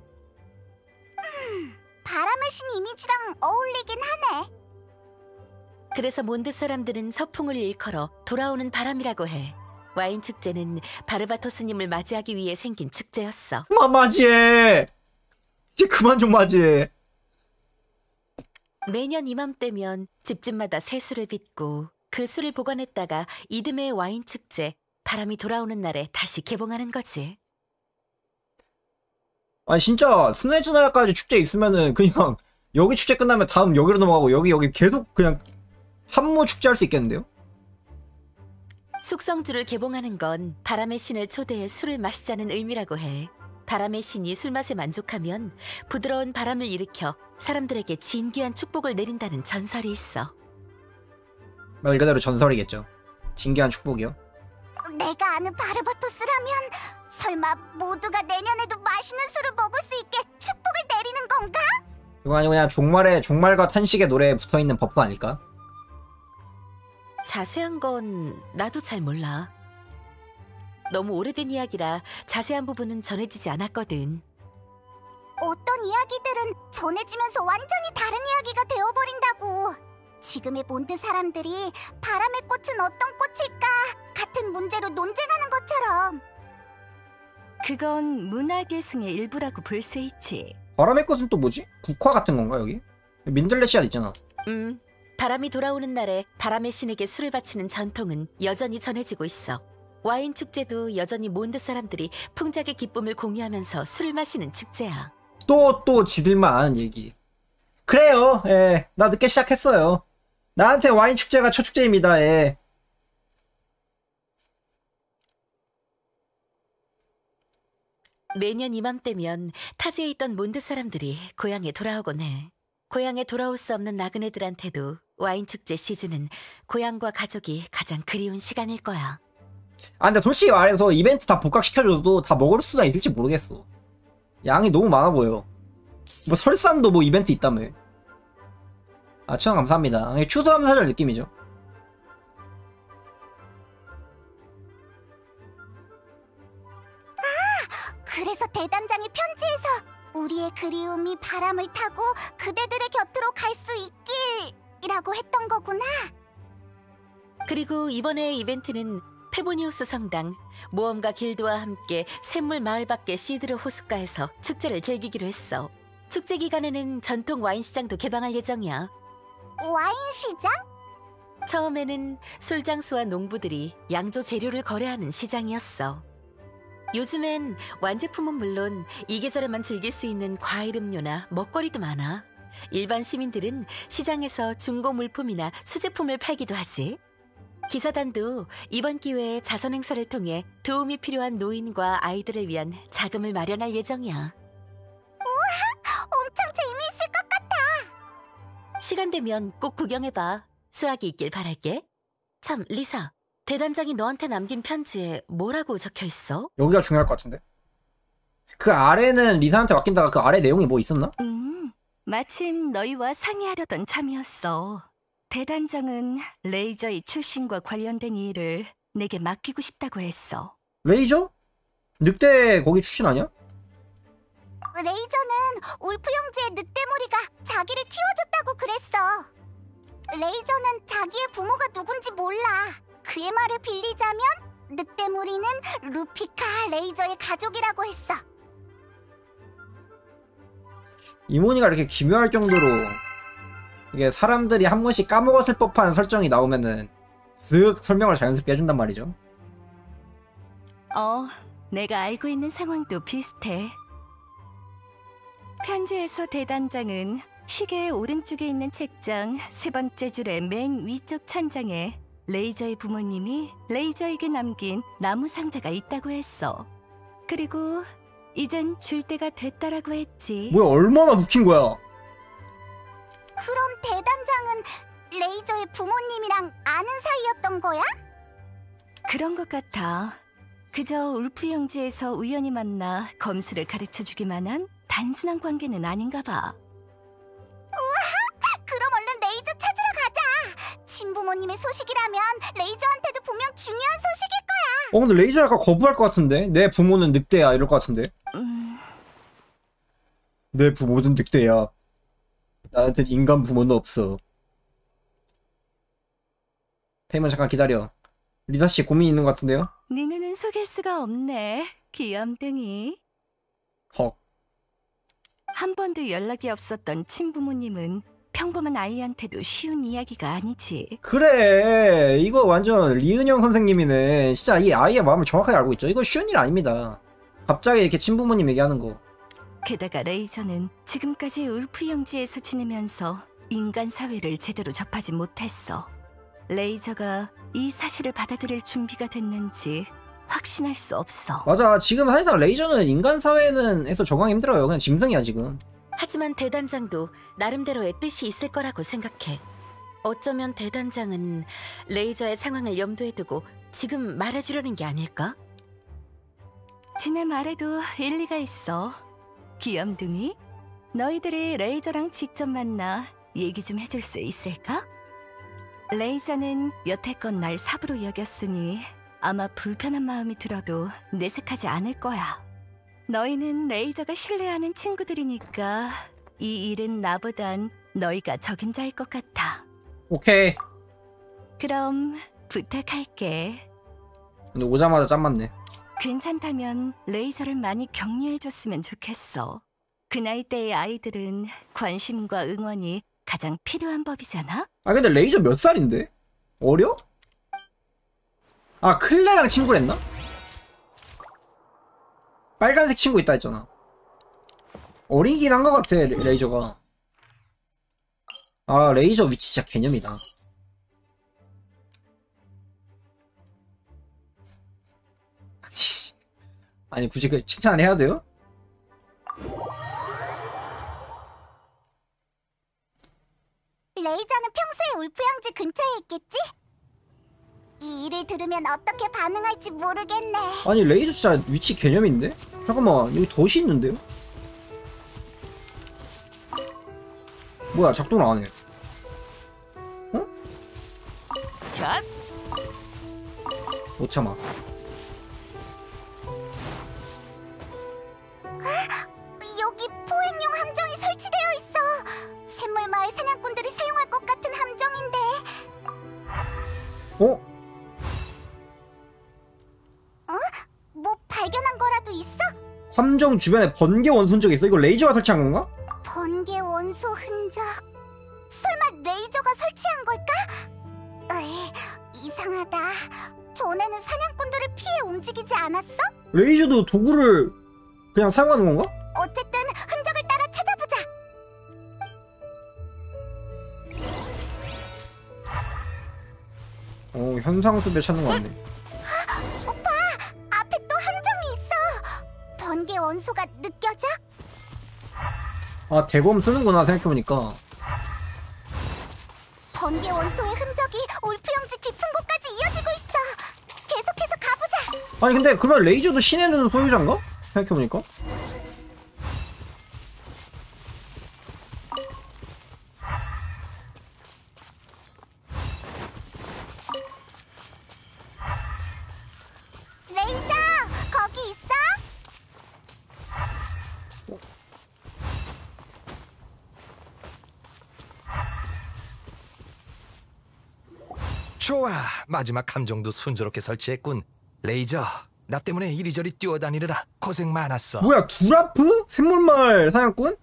바람의 신 이미지랑 어울리긴 하네. 그래서 몬드 사람들은 서풍을 일컬어 돌아오는 바람이라고 해. 와인 축제는 바르바토스님을 맞이하기 위해 생긴 축제였어. 그만 맞이해! 이제 그만 좀 맞이해. 매년 이맘때면 집집마다 새 술을 빚고 그 술을 보관했다가 이듬해 와인 축제, 바람이 돌아오는 날에 다시 개봉하는 거지. 아니 진짜 스네즈나야까지 축제 있으면은 그냥 여기 축제 끝나면 다음 여기로 넘어가고 여기 여기 계속 그냥 한무 축제 할 수 있겠는데요? 숙성주를 개봉하는 건 바람의 신을 초대해 술을 마시자는 의미라고 해. 바람의 신이 술맛에 만족하면 부드러운 바람을 일으켜 사람들에게 진귀한 축복을 내린다는 전설이 있어. 말 그대로 전설이겠죠. 진귀한 축복이요. 내가 아는 바르바토스라면 설마 모두가 내년에도 맛있는 술을 먹을 수 있게 축복을 내리는 건가? 그거 아니고 그냥 종말에 종말과 탄식의 노래에 붙어있는 버프 아닐까? 자세한 건 나도 잘 몰라. 너무 오래된 이야기라 자세한 부분은 전해지지 않았거든. 어떤 이야기들은 전해지면서 완전히 다른 이야기가 되어버린다고. 지금의 몬드 사람들이 바람의 꽃은 어떤 꽃일까 같은 문제로 논쟁하는 것처럼. 그건 문학의 승의 일부라고 볼 수 있지. 바람의 꽃은 또 뭐지? 국화 같은 건가 여기? 민들레 씨앗 있잖아. 음, 바람이 돌아오는 날에 바람의 신에게 술을 바치는 전통은 여전히 전해지고 있어. 와인 축제도 여전히 몬드 사람들이 풍작의 기쁨을 공유하면서 술을 마시는 축제야. 또 또 지들만 아는 얘기. 그래요. 예, 나 늦게 시작했어요. 나한테 와인 축제가 첫 축제입니다. 예. 매년 이맘때면 타지에 있던 몬드 사람들이 고향에 돌아오곤 해. 고향에 돌아올 수 없는 나그네들한테도 와인 축제 시즌은 고향과 가족이 가장 그리운 시간일 거야. 아 근데 솔직히 말해서 이벤트 다 복각시켜줘도 다 먹을 수가 있을지 모르겠어. 양이 너무 많아 보여. 뭐 설산도 뭐 이벤트 있다며. 아 추천 감사합니다. 추수감사절 느낌이죠. 그래서 대단장이 편지에서 우리의 그리움이 바람을 타고 그대들의 곁으로 갈 수 있길이라고 했던 거구나. 그리고 이번의 이벤트는 페보니우스 성당, 모험가 길드와 함께 샘물 마을 밖의 시드르 호숫가에서 축제를 즐기기로 했어. 축제 기간에는 전통 와인 시장도 개방할 예정이야. 와인 시장? 처음에는 술장수와 농부들이 양조 재료를 거래하는 시장이었어. 요즘엔 완제품은 물론 이 계절에만 즐길 수 있는 과일 음료나 먹거리도 많아. 일반 시민들은 시장에서 중고 물품이나 수제품을 팔기도 하지. 기사단도 이번 기회에 자선 행사를 통해 도움이 필요한 노인과 아이들을 위한 자금을 마련할 예정이야. 우와! 엄청 재미있을 것 같아! 시간 되면 꼭 구경해봐. 수확이 있길 바랄게. 참, 리사. 대단장이 너한테 남긴 편지에 뭐라고 적혀있어? 여기가 중요할 것 같은데? 그 아래는 리사한테 맡긴다가 그 아래 내용이 뭐 있었나? 음, 마침 너희와 상의하려던 참이었어. 대단장은 레이저의 출신과 관련된 일을 내게 맡기고 싶다고 했어. 레이저? 늑대 거기 출신 아니야? 레이저는 울프 형제의 늑대무리가 자기를 키워줬다고 그랬어. 레이저는 자기의 부모가 누군지 몰라. 그의 말을 빌리자면 늑대무리는 루피카 레이저의 가족이라고 했어. 이모니가 이렇게 기묘할 정도로 이게 사람들이 한 번씩 까먹었을 법한 설정이 나오면은 쓱 설명을 자연스럽게 해준단 말이죠. 어, 내가 알고 있는 상황도 비슷해. 편지에서 대단장은 시계의 오른쪽에 있는 책장 세 번째 줄의 맨 위쪽 천장에 레이저의 부모님이 레이저에게 남긴 나무 상자가 있다고 했어. 그리고 이젠 줄 때가 됐다라고 했지. 뭐야, 얼마나 묵힌 거야? 그럼 대단장은 레이저의 부모님이랑 아는 사이였던 거야? 그런 것 같아. 그저 울프 영지에서 우연히 만나 검수를 가르쳐주기만 한 단순한 관계는 아닌가 봐. 우와! 그럼 얼른 레이저 찾으러 가자! 친부모님의 소식이라면 레이저한테도 분명 중요한 소식일 거야! 어, 근데 레이저 약간 거부할 것 같은데? 내 부모는 늑대야, 이럴 것 같은데? 음... 내 부모는 늑대야. 나한텐 인간 부모는 없어. 페이먼 잠깐 기다려. 리사씨 고민 있는 것 같은데요? 네 눈은 속일 수가 없네. 귀염둥이. 헉. 한 번도 연락이 없었던 친부모님은 평범한 아이한테도 쉬운 이야기가 아니지. 그래, 이거 완전 리은영 선생님이네. 진짜 이 아이의 마음을 정확하게 알고 있죠. 이거 쉬운 일 아닙니다. 갑자기 이렇게 친부모님 얘기하는 거. 게다가 레이저는 지금까지 울프 영지에서 지내면서 인간 사회를 제대로 접하지 못했어. 레이저가 이 사실을 받아들일 준비가 됐는지 확신할 수 없어. 맞아, 지금 사실상 레이저는 인간 사회는 에서 적응이 힘들어요. 그냥 짐승이야 지금. 하지만 대단장도 나름대로의 뜻이 있을 거라고 생각해. 어쩌면 대단장은 레이저의 상황을 염두에 두고 지금 말해주려는 게 아닐까? 지네 말에도 일리가 있어. 귀염둥이, 너희들이 레이저랑 직접 만나 얘기 좀 해줄 수 있을까? 레이저는 여태껏 날 사부로 여겼으니 아마 불편한 마음이 들어도 내색하지 않을 거야. 너희는 레이저가 신뢰하는 친구들이니까 이 일은 나보단 너희가 적임자일 것 같아. 오케이. 그럼 부탁할게. 근데 오자마자 짠 맞네. 괜찮다면 레이저를 많이 격려해줬으면 좋겠어. 그 나이대의 아이들은 관심과 응원이 가장 필요한 법이잖아? 아 근데 레이저 몇 살인데? 어려? 아 클레랑 친구랬나? 빨간색 친구 있다 했잖아. 어리긴 한 것 같아 레, 레이저가. 아 레이저 위치 진짜 개념이다. 아니 굳이 그 칭찬을 해야 돼요? 레이저는 평소에 울프 영지 근처에 있겠지? 이 일을 들으면 어떻게 반응할지 모르겠네. 아니 레이저 진짜 위치 개념인데? 잠깐만 여기 덫이 있는데요? 뭐야 작동을 안 해. 어? 샷! 못 참아. 여기 포획용 함정이 설치되어 있어. 샘물마을 사냥꾼들이 사용할 것 같은 함정인데. 어? 어? 뭐 발견한 거라도 있어? 함정 주변에 번개 원소 흔적이 있어? 이거 레이저가 설치한 건가? 번개 원소 흔적. 설마 레이저가 설치한 걸까? 으이, 이상하다. 전에는 사냥꾼들을 피해 움직이지 않았어? 레이저도 도구를 그냥 사용하는 건가? 어쨌든 흔적을 따라 찾아보자. 어 현상수배 찾는 거 같네. 오빠, 앞에 또 함정이 있어. 번개 원소가 느껴져? 아 대검 쓰는구나 생각해보니까. 번개 원소의 흔적이 울프 영지 깊은 곳까지 이어지고 있어. 계속해서 가보자. 아니 근데 그러면 레이저도 신의 눈 소유자인가? 생각해보니까. 레이저, 거기 있어? 좋아, 마지막 함정도 순조롭게 설치했군. 레이저, 나 때문에 이리저리 뛰어다니느라 고생 많았어. 뭐야 두라프? 샘물마을 사냥꾼?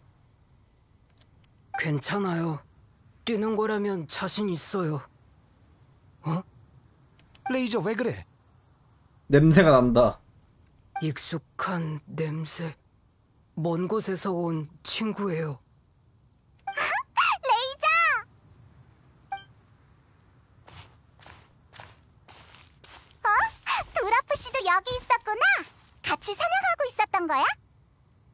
괜찮아요. 뛰는 거라면 자신 있어요. 어? 레이저 왜 그래? 냄새가 난다. 익숙한 냄새. 먼 곳에서 온 친구예요. 레이저! 어? 두라프 씨도 여기 있었구나. 같이 사냥하고 있었던 거야?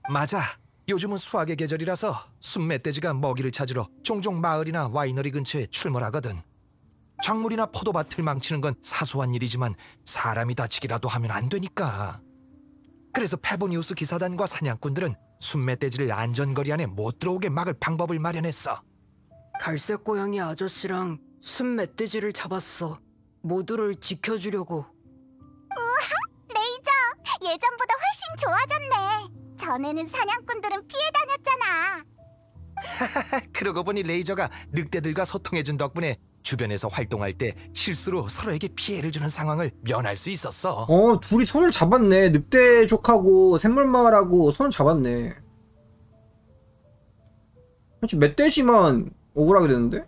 맞아. 요즘은 수확의 계절이라서 순멧돼지가 먹이를 찾으러 종종 마을이나 와이너리 근처에 출몰하거든. 작물이나 포도밭을 망치는 건 사소한 일이지만 사람이 다치기라도 하면 안 되니까. 그래서 페보니우스 기사단과 사냥꾼들은 순멧돼지를 안전거리 안에 못 들어오게 막을 방법을 마련했어. 갈색 고양이 아저씨랑 순멧돼지를 잡았어. 모두를 지켜주려고. 우와, 레이저! 예전보다 훨씬 좋아졌네. 전에는 사냥꾼들은 피해 다녔잖아. 그러고 보니 레이저가 늑대들과 소통해준 덕분에 주변에서 활동할 때 실수로 서로에게 피해를 주는 상황을 면할 수 있었어. 어, 둘이 손을 잡았네. 늑대족하고 샘물마을하고 손을 잡았네. 그렇지, 멧돼지만 억울하게 되는데?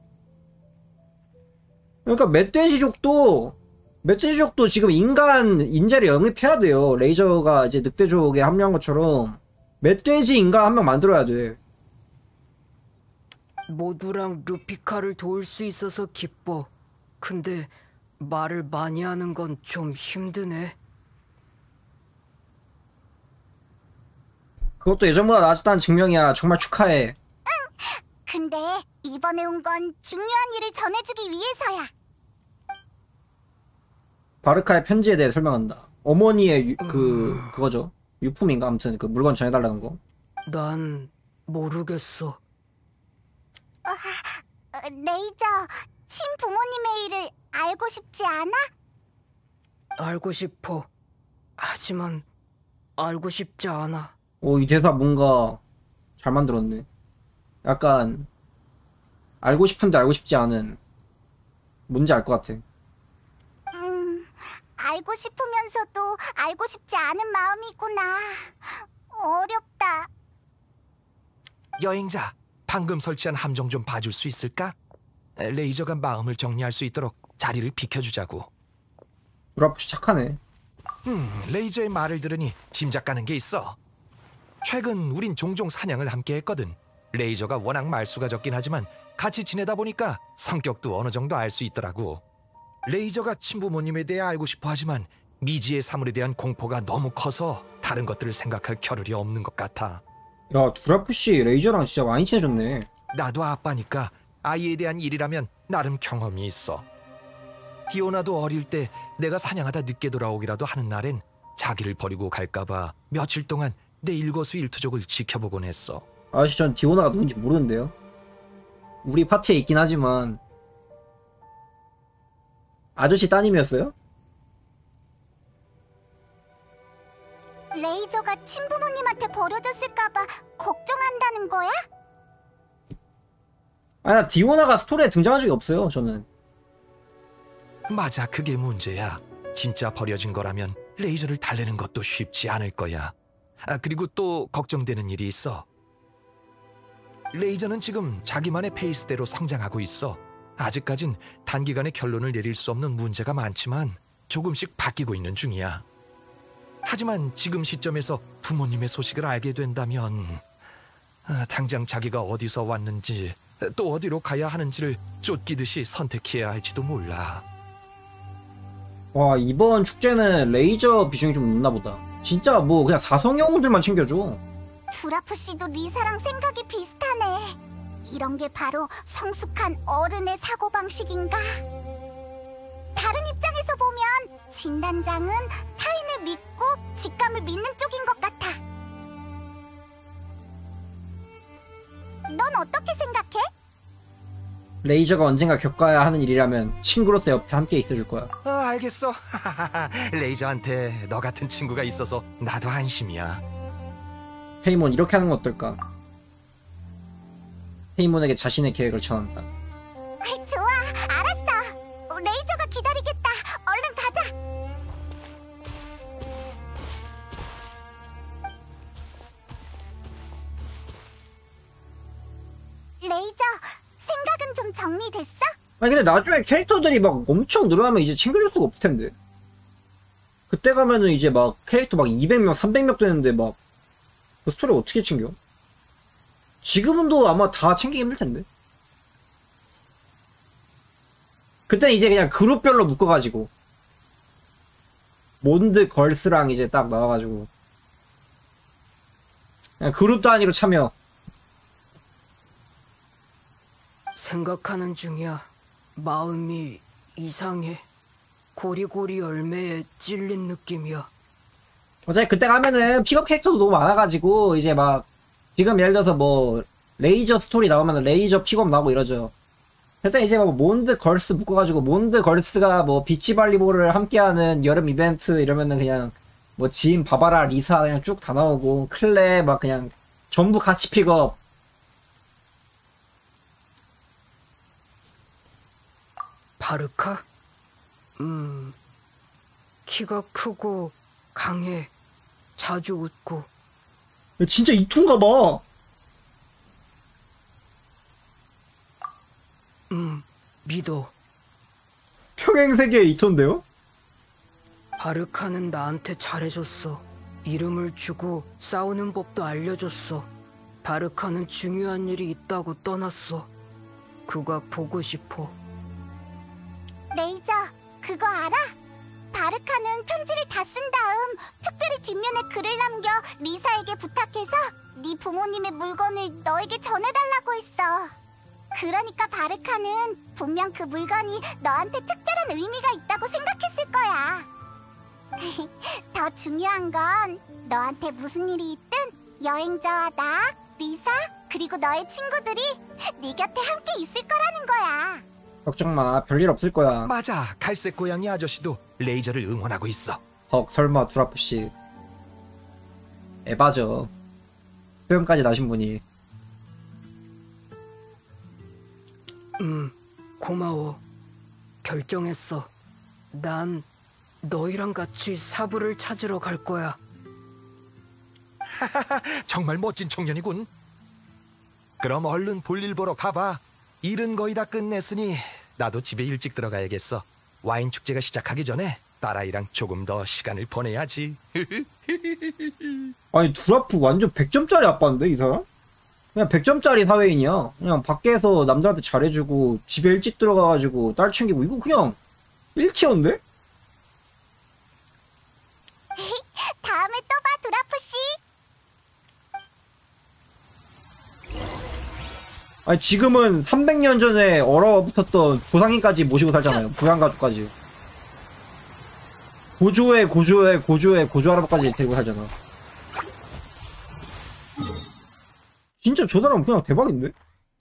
그러니까 멧돼지족도 멧돼지족도 지금 인간 인재를 영입해야 돼요. 레이저가 이제 늑대족에 합류한 것처럼 멧돼지 인간 한 명 만들어야 돼. 모두랑 루피카를 도울 수 있어서 기뻐. 근데 말을 많이 하는 건 좀 힘드네. 그것도 예전보다 나아졌다는 증명이야. 정말 축하해. 근데 이번에 온 건 중요한 일을 전해주기 위해서야. 바르카의 편지에 대해 설명한다. 어머니의 유, 그 그거죠. 유품인가 아무튼 그 물건 전해달라는 거. 난 모르겠어. 어, 어, 레이저, 친부모님의 일을 알고 싶지 않아? 알고 싶어. 하지만 알고 싶지 않아. 오, 이 대사 뭔가 잘 만들었네. 약간 알고 싶은데 알고 싶지 않은, 뭔지 알 것 같아. 음, 알고 싶으면서도 알고 싶지 않은 마음이구나. 어렵다. 여행자, 방금 설치한 함정 좀 봐줄 수 있을까? 레이저가 마음을 정리할 수 있도록 자리를 비켜주자고. 브라프시 착하네. 음, 레이저의 말을 들으니 짐작 가는 게 있어. 최근 우린 종종 사냥을 함께 했거든. 레이저가 워낙 말수가 적긴 하지만 같이 지내다 보니까 성격도 어느 정도 알 수 있더라고. 레이저가 친부모님에 대해 알고 싶어 하지만 미지의 사물에 대한 공포가 너무 커서 다른 것들을 생각할 겨를이 없는 것 같아. 야, 드라프씨 레이저랑 진짜 많이 친해졌네. 나도 아빠니까 아이에 대한 일이라면 나름 경험이 있어. 디오나도 어릴 때 내가 사냥하다 늦게 돌아오기라도 하는 날엔 자기를 버리고 갈까봐 며칠 동안 내 일거수일투족을 지켜보곤 했어. 아저씨, 전 디오나가 누군지 모르는데요. 우리 파티에 있긴 하지만. 아저씨 따님이었어요? 레이저가 친부모님한테 버려졌을까봐 걱정한다는 거야? 아, 나 디오나가 스토리에 등장한 적이 없어요, 저는. 맞아, 그게 문제야. 진짜 버려진 거라면 레이저를 달래는 것도 쉽지 않을 거야. 아, 그리고 또 걱정되는 일이 있어. 레이저는 지금 자기만의 페이스대로 성장하고 있어. 아직까진 단기간에 결론을 내릴 수 없는 문제가 많지만 조금씩 바뀌고 있는 중이야. 하지만 지금 시점에서 부모님의 소식을 알게 된다면 아, 당장 자기가 어디서 왔는지 또 어디로 가야 하는지를 쫓기듯이 선택해야 할지도 몰라. 와, 이번 축제는 레이저 비중이 좀 높나 보다. 진짜 뭐 그냥 사성 영웅들만 챙겨줘. 드라프씨도 리사랑 생각이 비슷하네. 이런 게 바로 성숙한 어른의 사고방식인가? 다른 입장에서 보면 진단장은 타인을 믿고 직감을 믿는 쪽인 것 같아. 넌 어떻게 생각해? 레이저가 언젠가 겪어야 하는 일이라면 친구로서 옆에 함께 있어줄 거야. 아, 알겠어. 레이저한테 너 같은 친구가 있어서 나도 안심이야. 페이몬 이렇게 하는 건 어떨까? 페이몬에게 자신의 계획을 전한다. 좋아, 알았어. 레이저가 기다리겠다. 얼른 가자. 레이저, 생각은 좀 정리됐어? 아니 근데 나중에 캐릭터들이 막 엄청 늘어나면 이제 챙겨줄 수가 없을 텐데. 그때 가면은 이제 막 캐릭터 막 이백 명, 삼백 명 되는데 막 그 스토리 어떻게 챙겨? 지금은도 아마 다 챙기기 힘들 텐데. 그때 이제 그냥 그룹별로 묶어가지고 몬드 걸스랑 이제 딱 나와가지고 그냥 그룹 단위로 참여. 생각하는 중이야. 마음이 이상해. 고리고리 열매에 찔린 느낌이야. 어차피 그때 가면은 픽업 캐릭터도 너무 많아가지고 이제 막 지금 예를 들어서 뭐 레이저 스토리 나오면 레이저 픽업 나오고 이러죠. 그때 이제 뭐 몬드 걸스 묶어가지고 몬드 걸스가 뭐 비치 발리볼을 함께하는 여름 이벤트 이러면은 그냥 뭐 진, 바바라, 리사 그냥 쭉 다 나오고 클레 막 그냥 전부 같이 픽업. 바르카? 음... 키가 크고 강해. 자주 웃고. 진짜 이톤가 봐. 음, 믿어. 평행세계의 이톤데요? 바르카는 나한테 잘해줬어. 이름을 주고 싸우는 법도 알려줬어. 바르카는 중요한 일이 있다고 떠났어. 그가 보고 싶어. 레이저, 그거 알아? 바르카는 편지를 다 쓴 다음 특별히 뒷면에 글을 남겨 리사에게 부탁해서 네 부모님의 물건을 너에게 전해달라고 했어. 그러니까 바르카는 분명 그 물건이 너한테 특별한 의미가 있다고 생각했을 거야. 더 중요한 건 너한테 무슨 일이 있든 여행자와 나, 리사, 그리고 너의 친구들이 네 곁에 함께 있을 거라는 거야. 걱정마, 별일 없을 거야. 맞아, 갈색 고양이 아저씨도 레이저를 응원하고 있어. 헉, 설마 두라프씨. 에바죠. 표현까지 나신 분이. 음, 고마워. 결정했어. 난 너희랑 같이 사부를 찾으러 갈 거야. 정말 멋진 청년이군. 그럼 얼른 볼일 보러 가봐. 일은 거의 다 끝냈으니 나도 집에 일찍 들어가야겠어. 와인 축제가 시작하기 전에 딸아이랑 조금 더 시간을 보내야지. 아니 두라프 완전 백 점짜리 아빠인데 이 사람? 그냥 백 점짜리 사회인이야. 그냥 밖에서 남들한테 잘해주고 집에 일찍 들어가가지고 딸 챙기고 이거 그냥 일 티어인데? 다음에 또 봐, 두라프씨. 아니 지금은 삼백 년 전에 얼어붙었던 조상인까지 모시고 살잖아요. 부양가족까지. 고조의 고조의 고조의 고조 할아버지까지 데리고 살잖아. 진짜 저 사람 그냥 대박인데?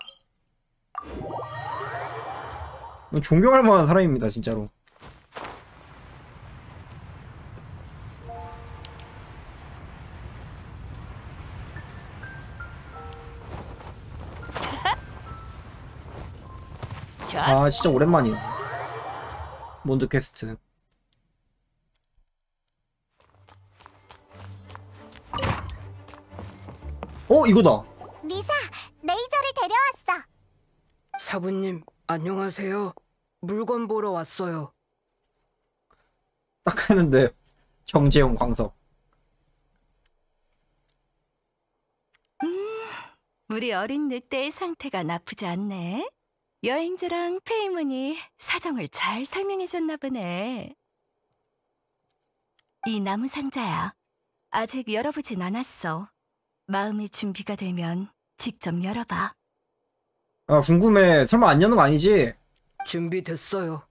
존경할 만한 사람입니다 진짜로. 아 진짜 오랜만이야 몬드 퀘스트. 어 이거다. 리사, 레이저를 데려왔어. 사부님, 안녕하세요. 물건 보러 왔어요. 딱 하는데 정재용 광석. 음, 우리 어린 늑대의 상태가 나쁘지 않네. 여행자랑 페이몬이 사정을 잘 설명해줬나 보네. 이 나무 상자야. 아직 열어보진 않았어. 마음의 준비가 되면 직접 열어봐. 아 궁금해. 설마 안 여는 거 아니지? 준비됐어요.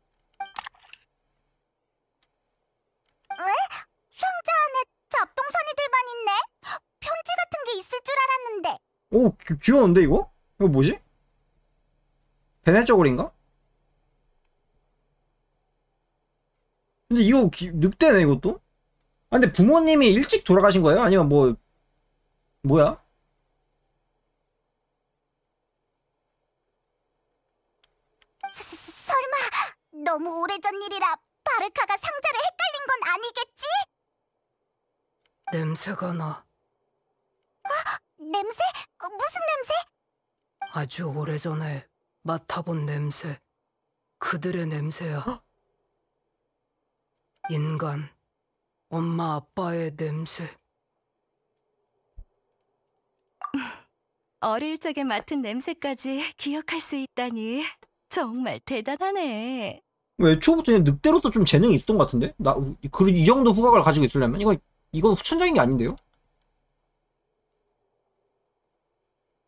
왜? 상자 안에 잡동사니들만 있네? 편지 같은 게 있을 줄 알았는데. 오 귀, 귀여운데 이거? 이거 뭐지? 베네저골인가? 근데 이거 기, 늑대네 이것도? 아 근데 부모님이 일찍 돌아가신 거예요? 아니면 뭐 뭐야? 스, 스, 설마 너무 오래전 일이라 바르카가 상자를 헷갈린 건 아니겠지? 냄새가 나. 어? 냄새? 어, 무슨 냄새? 아주 오래전에 맡아본 냄새. 그들의 냄새야. 인간, 엄마 아빠의 냄새. 어릴 적에 맡은 냄새까지 기억할 수 있다니 정말 대단하네. 왜 애초부터 그냥 늑대로서 좀 재능이 있었던 것 같은데? 나, 그, 이 정도 후각을 가지고 있으려면? 이거, 이거 후천적인 게 아닌데요?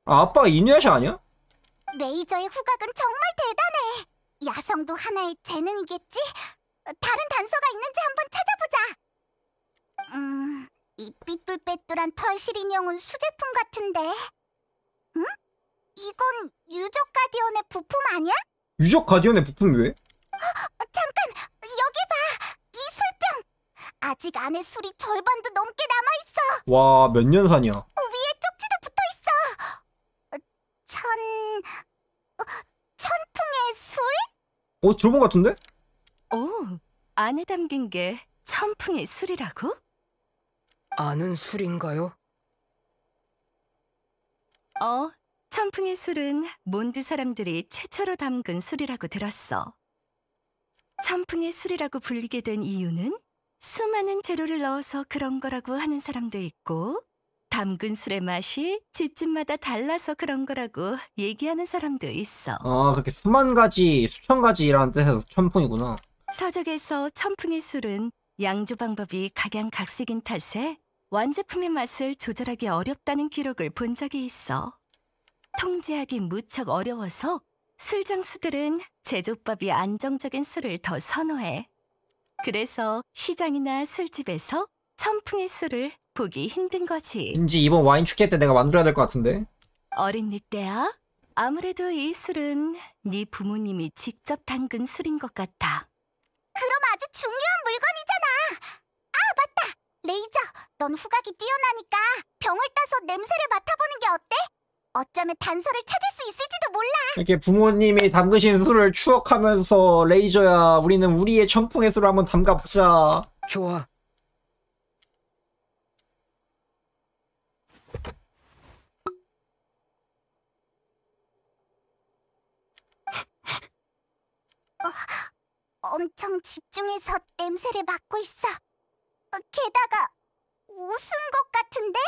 아, 아빠가 이누야샤 아니야? 레이저의 후각은 정말 대단해. 야성도 하나의 재능이겠지? 다른 단서가 있는지 한번 찾아보자. 음, 이 삐뚤빼뚤한 털실 인형은 수제품 같은데. 응? 이건 유적 가디언의 부품 아니야? 유적 가디언의 부품이 왜? 어, 잠깐! 여기 봐! 이 술병! 아직 안에 술이 절반도 넘게 남아있어! 와, 몇 년산이야? 어, 위에 쪽지도 붙어있어! 어, 천... 어, 천풍의 술? 어, 들어본 것 같은데? 오, 안에 담긴 게 천풍의 술이라고? 아는 술인가요? 어, 천풍의 술은 몬드 사람들이 최초로 담근 술이라고 들었어. 천풍의 술이라고 불리게 된 이유는 수많은 재료를 넣어서 그런 거라고 하는 사람도 있고, 담근 술의 맛이 집집마다 달라서 그런 거라고 얘기하는 사람도 있어. 아, 그렇게 수만 가지, 수천 가지라는 뜻에서 천풍이구나. 서적에서 천풍의 술은 양조 방법이 각양각색인 탓에 완제품의 맛을 조절하기 어렵다는 기록을 본 적이 있어. 통제하기 무척 어려워서 술장수들은 제조법이 안정적인 술을 더 선호해. 그래서 시장이나 술집에서 천풍의 술을 보기 힘든 거지. 왠지 이번 와인 축제 때 내가 만들어야 될 것 같은데. 어린 늑대야, 아무래도 이 술은 네 부모님이 직접 담근 술인 것 같아. 그럼 아주 중요한 물건이잖아! 아, 맞다! 레이저, 넌 후각이 뛰어나니까 병을 따서 냄새를 맡아보는 게 어때? 어쩌면 단서를 찾을 수 있을지도 몰라! 이렇게 부모님이 담그신 술을 추억하면서 레이저야, 우리는 우리의 천풍의 술을 한번 담가보자. 좋아. 어, 엄청 집중해서 냄새를 맡고 있어. 어, 게다가 웃은 것 같은데?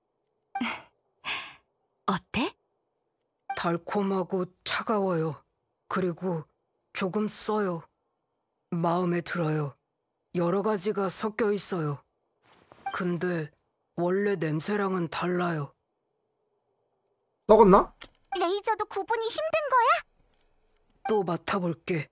어때? 달콤하고 차가워요. 그리고 조금 써요. 마음에 들어요. 여러 가지가 섞여 있어요. 근데 원래 냄새랑은 달라요. 썩었나? 레이저도 구분이 힘든 거야? 또 맡아볼게.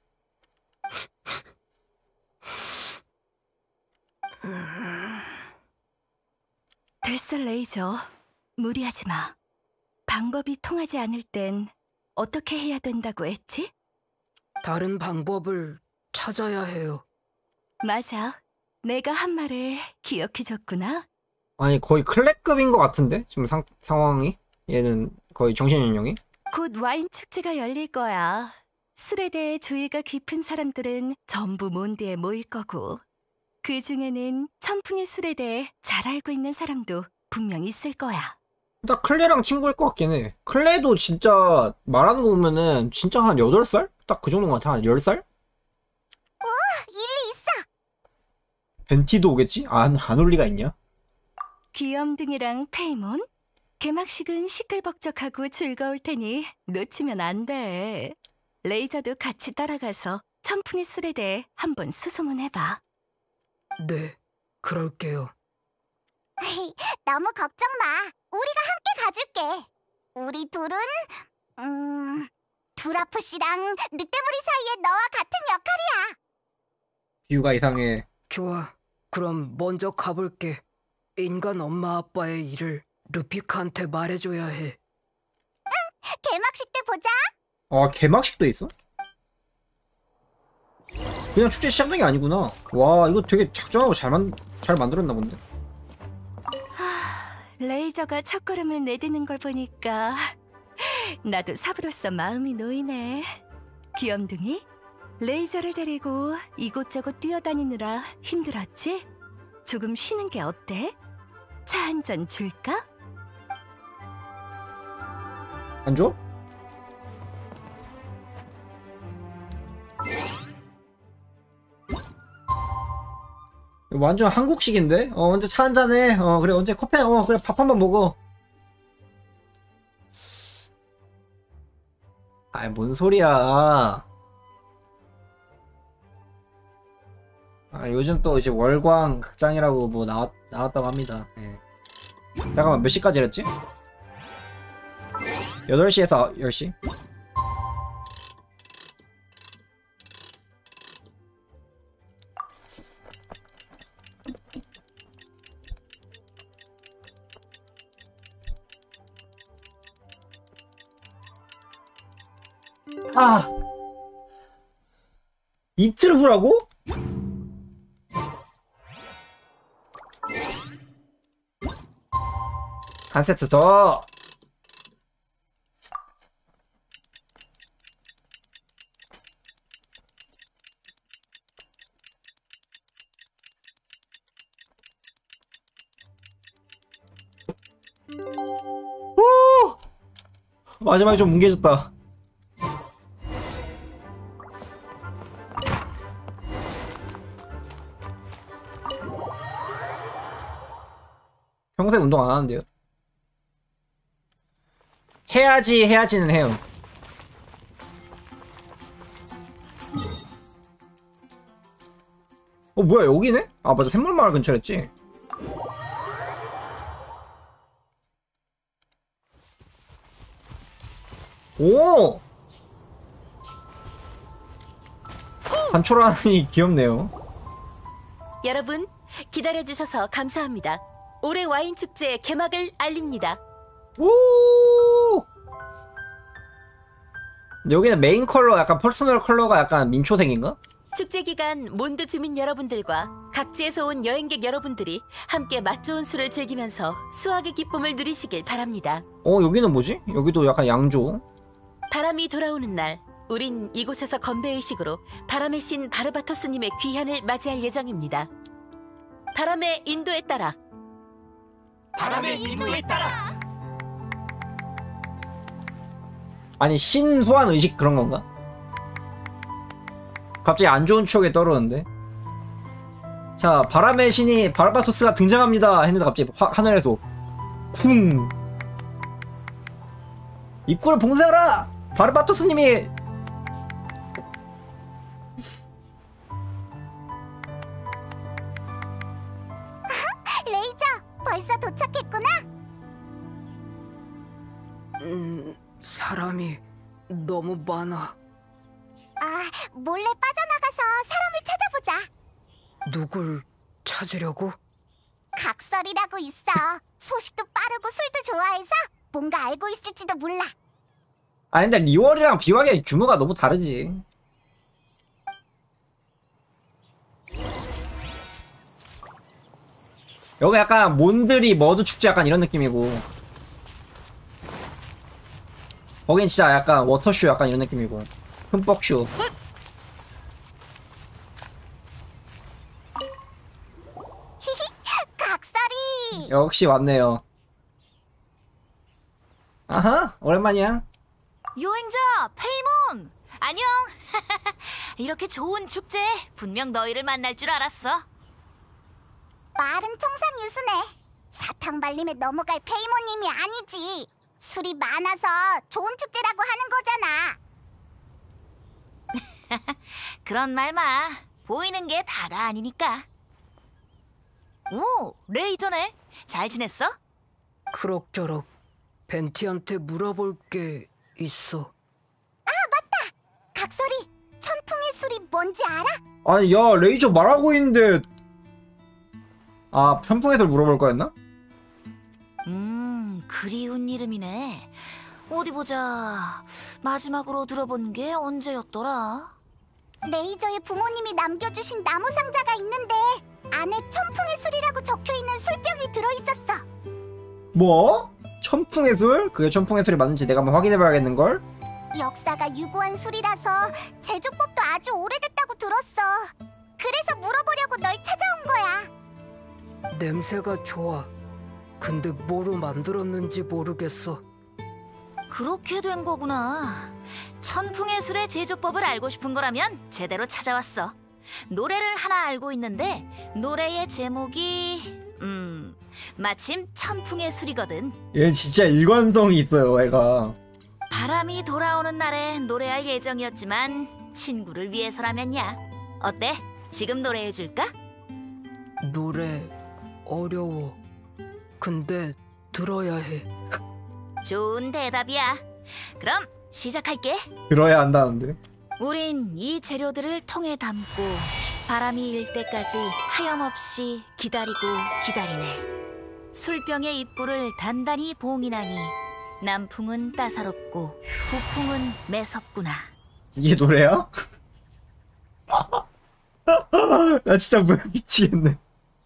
됐어, 레이저. 무리하지 마. 방법이 통하지 않을 땐 어떻게 해야 된다고 했지? 다른 방법을 찾아야 해요. 맞아. 내가 한 말을 기억해줬구나. 아니, 거의 클레급인 것 같은데? 지금 상, 상황이? 얘는 거의 정신연령이? 곧 와인 축제가 열릴 거야. 술에 대해 조예가 깊은 사람들은 전부 몬드에 모일 거고, 그 중에는 천풍의 술에 대해 잘 알고 있는 사람도 분명 있을 거야. 나 클레랑 친구일 것 같긴 해. 클레도 진짜 말하는 거 보면은 진짜 한 여덟 살? 딱 그 정도 같아. 한 열 살? 오, 일리 있어! 벤티도 오겠지? 안, 안 올 리가 있냐? 귀염둥이랑 페이몬? 개막식은 시끌벅적하고 즐거울 테니 놓치면 안 돼. 레이저도 같이 따라가서 천풍의 술에 대해 한번 수소문해봐. 네, 그럴게요. 너무 걱정 마. 우리가 함께 가줄게. 우리 둘은 음... 두라프 씨랑 늑대무리 사이에 너와 같은 역할이야. 비유가 이상해. 좋아. 그럼 먼저 가볼게. 인간 엄마 아빠의 일을 루피카한테 말해줘야 해. 응, 개막식 때 보자. 아, 개막식도 있어? 그냥 축제 시작된 게 아니구나. 와, 이거 되게 작정하고 잘, 만, 잘 만들었나 본데. 레이저가 첫걸음을 내디는 걸 보니까 나도 삽으로서 마음이 놓이네. 귀염둥이, 레이저를 데리고 이곳저곳 뛰어다니느라 힘들었지? 조금 쉬는 게 어때? 차 한 잔 줄까? 안 줘? 완전 한국식인데? 어, 언제 차 한잔해? 어, 그래, 언제 커피, 어, 그래, 밥 한 번 먹어. 아이, 뭔 소리야. 아, 요즘 또 이제 월광 극장이라고 뭐 나왔, 나왔다고 합니다. 예. 잠깐만, 몇 시까지 했지? 여덟 시에서 열 시? 아 이틀 후라고? 한 세트 더. 오! 마지막에 좀 뭉개졌다. 평소에 운동 안 하는데요? 해야지 해야지는 해요. 어 뭐야 여기네? 아 맞아 샘물마을 근처랬지. 오! 단초라니 귀엽네요. 여러분, 기다려주셔서 감사합니다. 올해 와인 축제의 개막을 알립니다. 오! 여기는 메인 컬러 약간 퍼스널 컬러가 약간 민초색인가? 축제 기간 몬드 주민 여러분들과 각지에서 온 여행객 여러분들이 함께 맛 좋은 술을 즐기면서 수확의 기쁨을 누리시길 바랍니다. 어 여기는 뭐지? 여기도 약간 양조. 바람이 돌아오는 날, 우린 이곳에서 건배의식으로 바람의 신 바르바토스님의 귀환을 맞이할 예정입니다. 바람의 인도에 따라 바람의 인도에 따라 아니 신소환 의식 그런 건가? 갑자기 안 좋은 추억이 떠오르는데. 자 바람의 신이 바르바토스가 등장합니다 했는데 갑자기 화, 하늘에서 쿵 입구를 봉쇄하라! 바르바토스님이 레이저, 벌써 도착했구나. 음, 사람이 너무 많아. 아, 몰래 빠져나가서 사람을 찾아보자. 누굴 찾으려고? 각설이라고 있어. 소식도 빠르고 술도 좋아해서 뭔가 알고 있을지도 몰라. 아 근데 리월이랑 비왕의 규모가 너무 다르지. 여기 약간 몬드리 머드 축제 약간 이런 느낌이고 거긴 진짜 약간 워터쇼 약간 이런 느낌이고 흠뻑쇼. 각설이! 역시 왔네요. 아하 오랜만이야. 여행자 페이몬 안녕. 이렇게 좋은 축제 분명 너희를 만날 줄 알았어. 말은 청산유수네. 사탕 발림에 넘어갈 페이모님이 아니지. 술이 많아서 좋은 축제라고 하는 거잖아. 그런 말 마. 보이는 게 다가 아니니까. 오, 레이저네. 잘 지냈어? 그럭저럭. 벤티한테 물어볼 게 있어. 아 맞다. 각설이 천풍의 술이 뭔지 알아? 아니 야 레이저 말하고 있는데 아 편풍에서 물어볼 거였나? 음, 그리운 이름이네. 어디 보자. 마지막으로 들어본 게 언제였더라? 레이저의 부모님이 남겨주신 나무 상자가 있는데 안에 천풍의 술이라고 적혀있는 술병이 들어있었어. 뭐? 천풍의 술? 그게 천풍의 술이 맞는지 내가 한번 확인해봐야겠는걸? 역사가 유구한 술이라서 제조법도 아주 오래됐다고 들었어. 그래서 물어보려고 널 찾아온 거야. 냄새가 좋아. 근데 뭐로 만들었는지 모르겠어. 그렇게 된 거구나. 천풍의 술의 제조법을 알고 싶은 거라면 제대로 찾아왔어. 노래를 하나 알고 있는데 노래의 제목이 음 마침 천풍의 술이거든. 얘 진짜 일관성이 있어요 애가. 바람이 돌아오는 날에 노래할 예정이었지만 친구를 위해서라면야. 어때? 지금 노래해줄까? 노래 어려워. 근데 들어야 해. 좋은 대답이야. 그럼 시작할게. 들어야 한다는데. 우린 이 재료들을 통에 담고 바람이 일 때까지 하염없이 기다리고 기다리네. 술병의 입구를 단단히 봉인하니 남풍은 따사롭고 북풍은 매섭구나. 이게 노래야? 나 진짜 뭐야 미치겠네.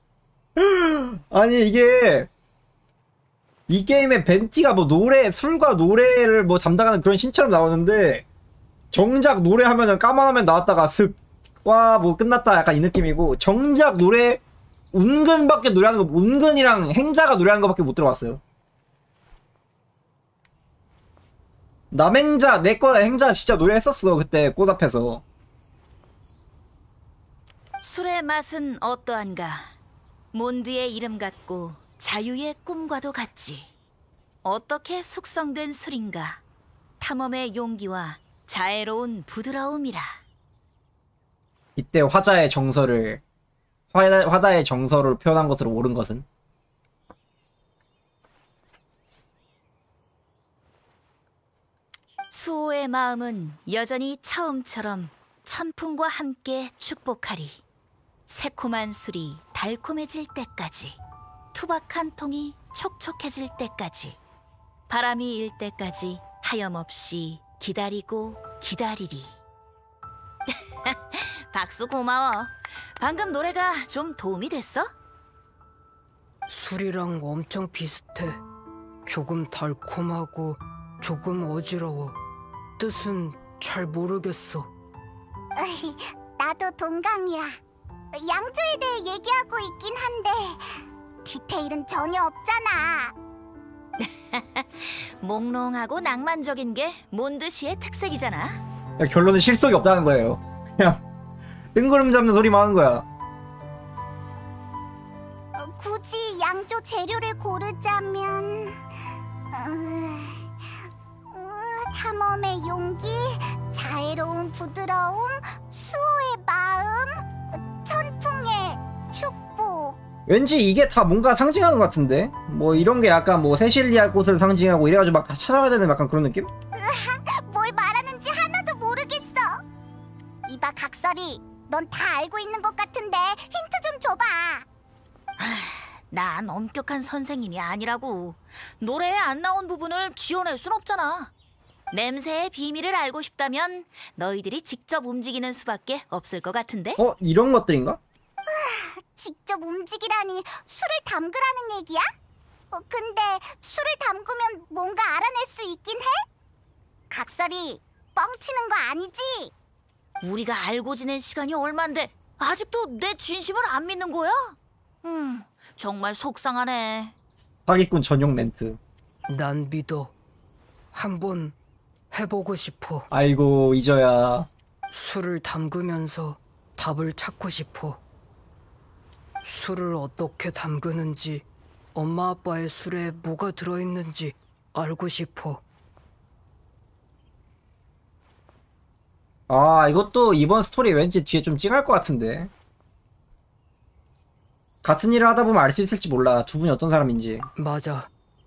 아니 이게 이 게임의 벤티가 뭐 노래 술과 노래를 뭐 담당하는 그런 신처럼 나오는데 정작 노래하면은 까만화면 나왔다가 슥 와 뭐 끝났다 약간 이 느낌이고 정작 노래 운근밖에 노래하는 거 운근이랑 행자가 노래하는 거밖에 못 들어봤어요. 남행자 내거 행자 진짜 노래했었어 그때 꽃 앞에서. 술의 맛은 어떠한가? 몬드의 이름 같고 자유의 꿈과도 같지. 어떻게 숙성된 술인가? 탐험의 용기와 자애로운 부드러움이라. 이때 화자의 정서를 화다, 화다의 정서를 표현한 것으로 옳은 것은 수호의 마음은 여전히 처음처럼 천풍과 함께 축복하리. 새콤한 술이 달콤해질 때까지, 투박한 통이 촉촉해질 때까지, 바람이 일 때까지 하염없이 기다리고 기다리리. 박수 고마워. 방금 노래가 좀 도움이 됐어? 술이랑 엄청 비슷해. 조금 달콤하고 조금 어지러워. 뜻은 잘 모르겠어. 으이, 나도 동감이야. 양조에 대해 얘기하고 있긴 한데 디테일은 전혀 없잖아. 몽롱하고 낭만적인 게 몬드시의 특색이잖아. 야, 결론은 실속이 없다는 거예요. 그냥 뜬구름 잡는 소리만 하는 거야. 어, 굳이 양조 재료를 고르자면 음, 음, 탐험의 용기, 자애로운 부드러움, 수호의 마음, 천풍의 축복. 왠지 이게 다 뭔가 상징하는 것 같은데? 뭐 이런 게 약간 뭐 세실리아 꽃을 상징하고 이래가지고 막 다 찾아가야 되는 약간 그런 느낌? 으하, 뭘 말하는지 하나도 모르겠어. 이봐 각설이, 넌 다 알고 있는 것 같은데 힌트 좀 줘봐. 난 엄격한 선생님이 아니라고. 노래에 안 나온 부분을 지어낼 순 없잖아. 냄새의 비밀을 알고 싶다면 너희들이 직접 움직이는 수밖에 없을 것 같은데? 어? 이런 것들인가? 직접 움직이라니 술을 담그라는 얘기야? 어, 근데 술을 담그면 뭔가 알아낼 수 있긴 해? 각설이, 뻥치는 거 아니지? 우리가 알고 지낸 시간이 얼만데 아직도 내 진심을 안 믿는 거야? 음, 정말 속상하네. 사기꾼 전용 멘트. 난 믿어. 한번 해보고 싶어. 아이고 잊어야. 술을 담그면서 답을 찾고 싶어. 술을 어떻게 담그는지, 엄마 아빠의 술에 뭐가 들어있는지 알고 싶어. 아 이것도 이번 스토리 왠지 뒤에 좀 찡할 것 같은데. 같은 일을 하다 보면 알 수 있을지 몰라. 두 분이 어떤 사람인지. 맞아.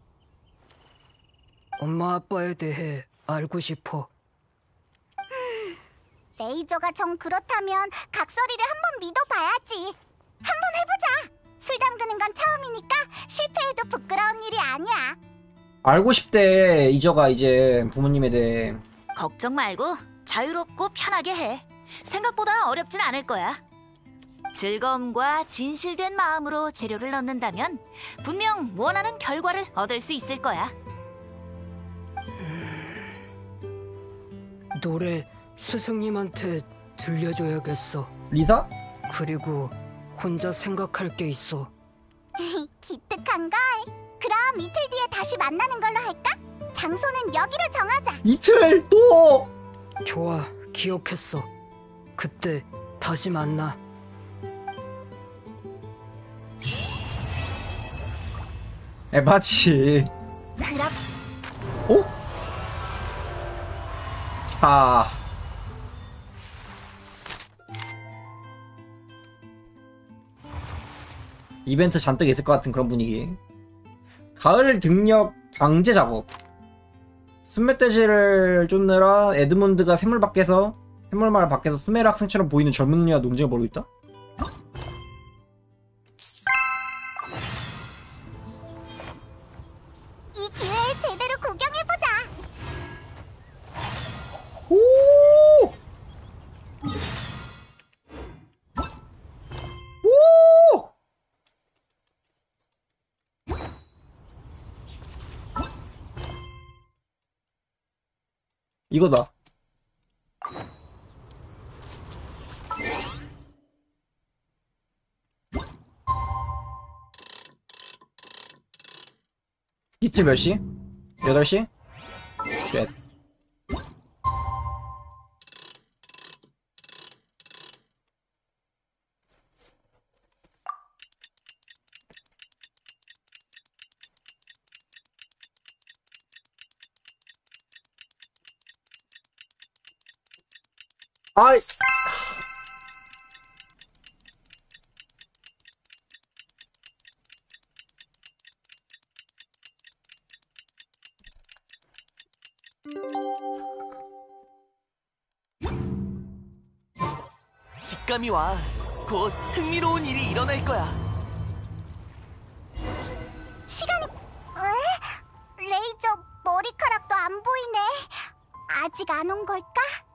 엄마 아빠에 대해 알고 싶어. 음, 레이저가 정 그렇다면 각설이를 한번 믿어봐야지. 한번 해보자. 술 담그는 건 처음이니까 실패해도 부끄러운 일이 아니야. 알고 싶대 이저가 이제 부모님에 대해. 걱정 말고 자유롭고 편하게 해. 생각보다 어렵진 않을 거야. 즐거움과 진실된 마음으로 재료를 넣는다면 분명 원하는 결과를 얻을 수 있을 거야. 노래 스승님한테 들려줘야겠어. 리사? 그리고 혼자 생각할 게 있어. 기특한걸. 그럼 이틀 뒤에 다시 만나는 걸로 할까? 장소는 여기로 정하자. 이틀 또! 좋아, 기억했어. 그때 다시 만나. 에바치. 그럼 어? 아. 이벤트 잔뜩 있을 것 같은 그런 분위기. 가을 등력 방제 작업. 순멧돼지를 쫓느라 에드문드가 샘물 밖에서 샘물마을 밖에서 수메르 학생처럼 보이는 젊은이와 논쟁을 벌이고 있다? 이 기회에 제대로 구경해보자. 오! 오! 이거다. 이쯤 몇 시? 여덟 시? 쉣. 아이. 직감이 와. 곧 흥미로운 일이 일어날 거야. 시간이... 에? 레이저 머리카락도 안 보이네. 아직 안 온 걸까?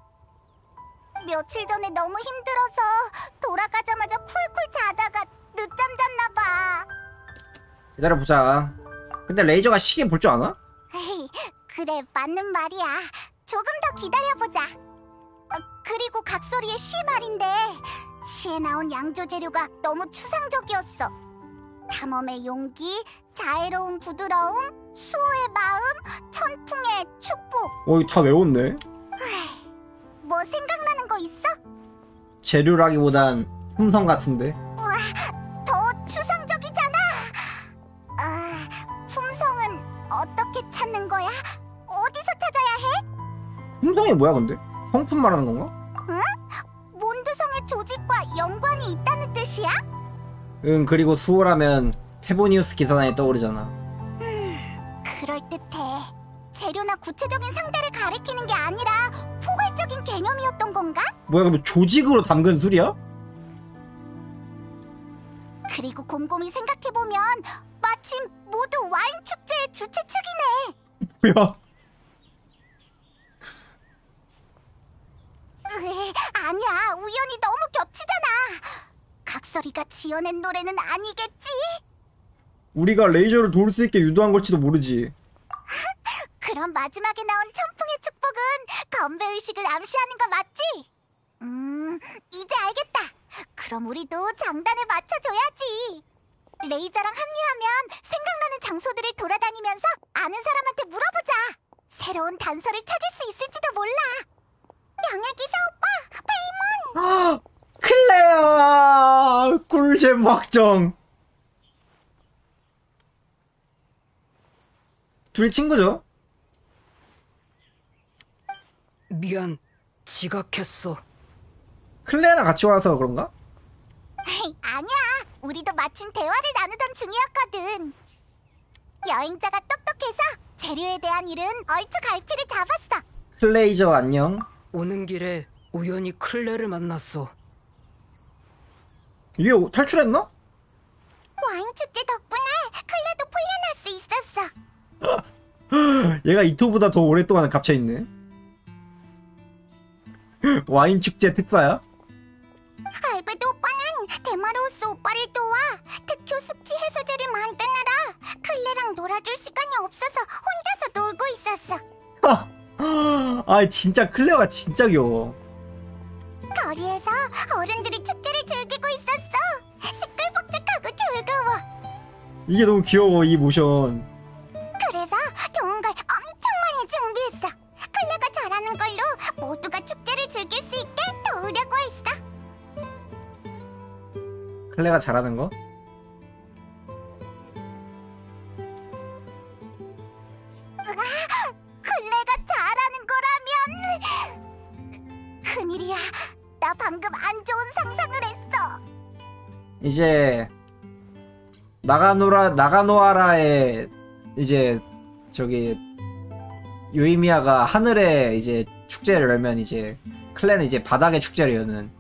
며칠 전에 너무 힘들어서 돌아가자마자 쿨쿨 자다가 늦잠 잤나 봐. 기다려보자. 근데 레이저가 시계 볼 줄 아나? 에이, 그래, 맞는 말이야. 조금 더 기다려보자. 어, 그리고 각설이의 시 말인데 시에 나온 양조 재료가 너무 추상적이었어. 탐험의 용기, 자애로운 부드러움, 수호의 마음, 천풍의 축복. 어, 이거 다 외웠네. 뭐 생각나는 거 있어? 재료라기보단 품성 같은데. 우와, 더 추상적이잖아. 아, 품성은 어떻게 찾는 거야? 어디서 찾아야 해? 품성이 뭐야 근데? 성품 말하는 건가? 응? 몬드성의 조직과 연관이 있다는 뜻이야? 응, 그리고 수호라면 테보니우스 기사단이 떠오르잖아. 음, 그럴듯해. 재료나 구체적인 상대를 가리키는 게 아니라 포괄적인 개념이었던 건가? 뭐야, 그럼 조직으로 담근 술이야? 그리고 곰곰이 생각해보면 마침 모두 와인 축제의 주최 측이네. 뭐야? 으에, 아니야, 우연히 너무 겹치잖아. 각설이가 지어낸 노래는 아니겠지? 우리가 레이저를 도울 수 있게 유도한 걸지도 모르지. 그럼 마지막에 나온 천풍의 축복은 건배의식을 암시하는 거 맞지? 음, 이제 알겠다. 그럼 우리도 장단에 맞춰줘야지. 레이저랑 합류하면 생각나는 장소들을 돌아다니면서 아는 사람한테 물어보자. 새로운 단서를 찾을 수 있을지도 몰라. 명예기사 오빠, 페이몬! 클레어! 꿀잼 확정. 둘이 친구죠? 미안, 지각했어. 클레어랑 같이 와서 그런가? 아니야, 우리도 마침 대화를 나누던 중이었거든. 여행자가 똑똑해서 재료에 대한 일은 얼추 갈피를 잡았어. 클레이저 안녕. 오는 길에 우연히 클레를 만났어. 얘 탈출했나? 와인 축제 덕분에 클레도 풀려날 수 있었어. 얘가 이토보다 더 오랫동안 갇혀있네. 와인 축제 특사야? 알베도 오빠는 데마로우스 오빠를 도와 특효 숙취 해소제를 만드느라 클레랑 놀아줄 시간이 없어서 혼자서 놀고 있었어. 아, 진짜 클레어가 진짜 귀여워. 거리에서 어른들이 축제를 즐기고 있었어. 시끌벅적하고 즐거워. 이게 너무 귀여워, 이 모션. 그래서 좋은 걸 엄청 많이 준비했어. 클레가 잘하는 걸로 모두가 축제를 즐길 수 있게 도우려고 했어. 클레가 잘하는 거? 으아, 클레가 잘하는 거라면 큰일이야. 나 방금 안 좋은 상상을 했어. 이제 나가노라 나가노하라의 이제 저기 요이미야가 하늘에 이제 축제를 열면 이제 클랜은 이제 바닥에 축제를 여는.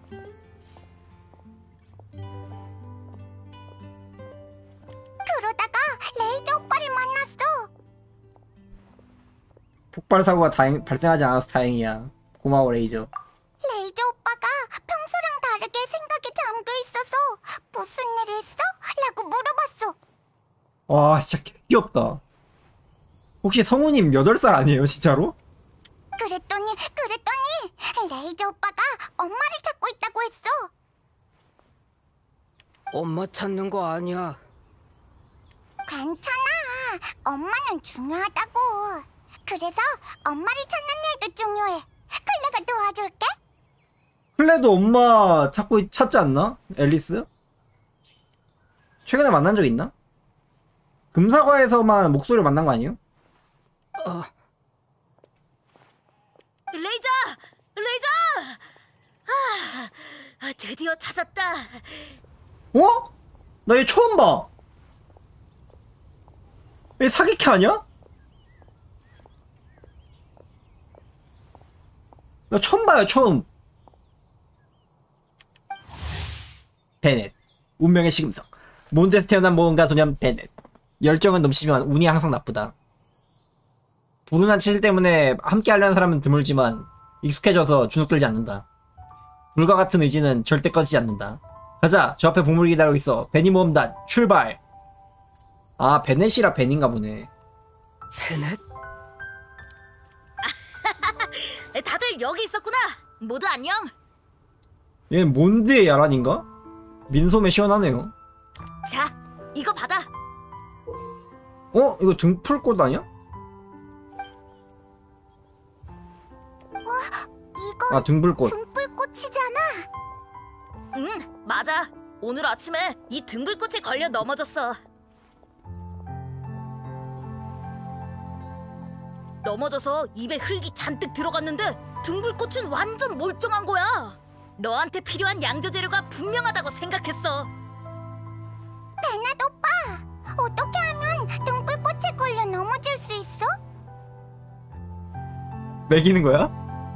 그러다가 레이저 오빠를 만났어. 폭발 사고가 다행, 발생하지 않아서 다행이야. 고마워 레이저. 레이저 오빠가 평소랑 다르게 생각에 잠겨 있어서 무슨 일 했어? 라고 물어봤어. 와 진짜 귀엽다. 혹시 성우님 여덟 살 아니에요 진짜로? 그랬더니 그랬더니 레이저 오빠가 엄마를 찾고 있다고 했어. 엄마 찾는 거 아니야. 괜찮아. 엄마는 중요하다고. 그래서 엄마를 찾는 일도 중요해. 클레가 도와줄게. 클레도 엄마 찾고 찾지 않나? 앨리스? 최근에 만난 적 있나? 금사과에서만 목소리를 만난 거 아니에요? 어. 레이저! 레이저! 아, 아, 드디어 찾았다. 어? 나 얘 처음 봐. 얘 사기캐 아니야? 나 처음 봐요 처음. 베넷 운명의 시금석. 몬드에서 태어난 모험가 소년 베넷. 열정은 넘치지만 운이 항상 나쁘다. 불운한 치질 때문에 함께 하려는 사람은 드물지만 익숙해져서 주눅들지 않는다. 불과 같은 의지는 절대 꺼지지 않는다. 가자. 저 앞에 보물이 기다리고 있어. 베니 모험단 출발. 아 베넷이라 벤인가 보네. 베넷? 다들 여기 있었구나. 모두 안녕. 얘는 몬드의 야란인가? 민소매 시원하네요. 자, 이거 받아. 어? 이거 등풀꽃 아니야? 이거 아 등불꽃. 등불꽃이잖아. 응, 맞아. 오늘 아침에 이 등불꽃에 걸려 넘어졌어. 넘어져서 입에 흙이 잔뜩 들어갔는데 등불꽃은 완전 멀쩡한 거야. 너한테 필요한 양조 재료가 분명하다고 생각했어. 베넷 오빠, 어떻게 하면 등불꽃에 걸려 넘어질 수 있어? 매기는 거야?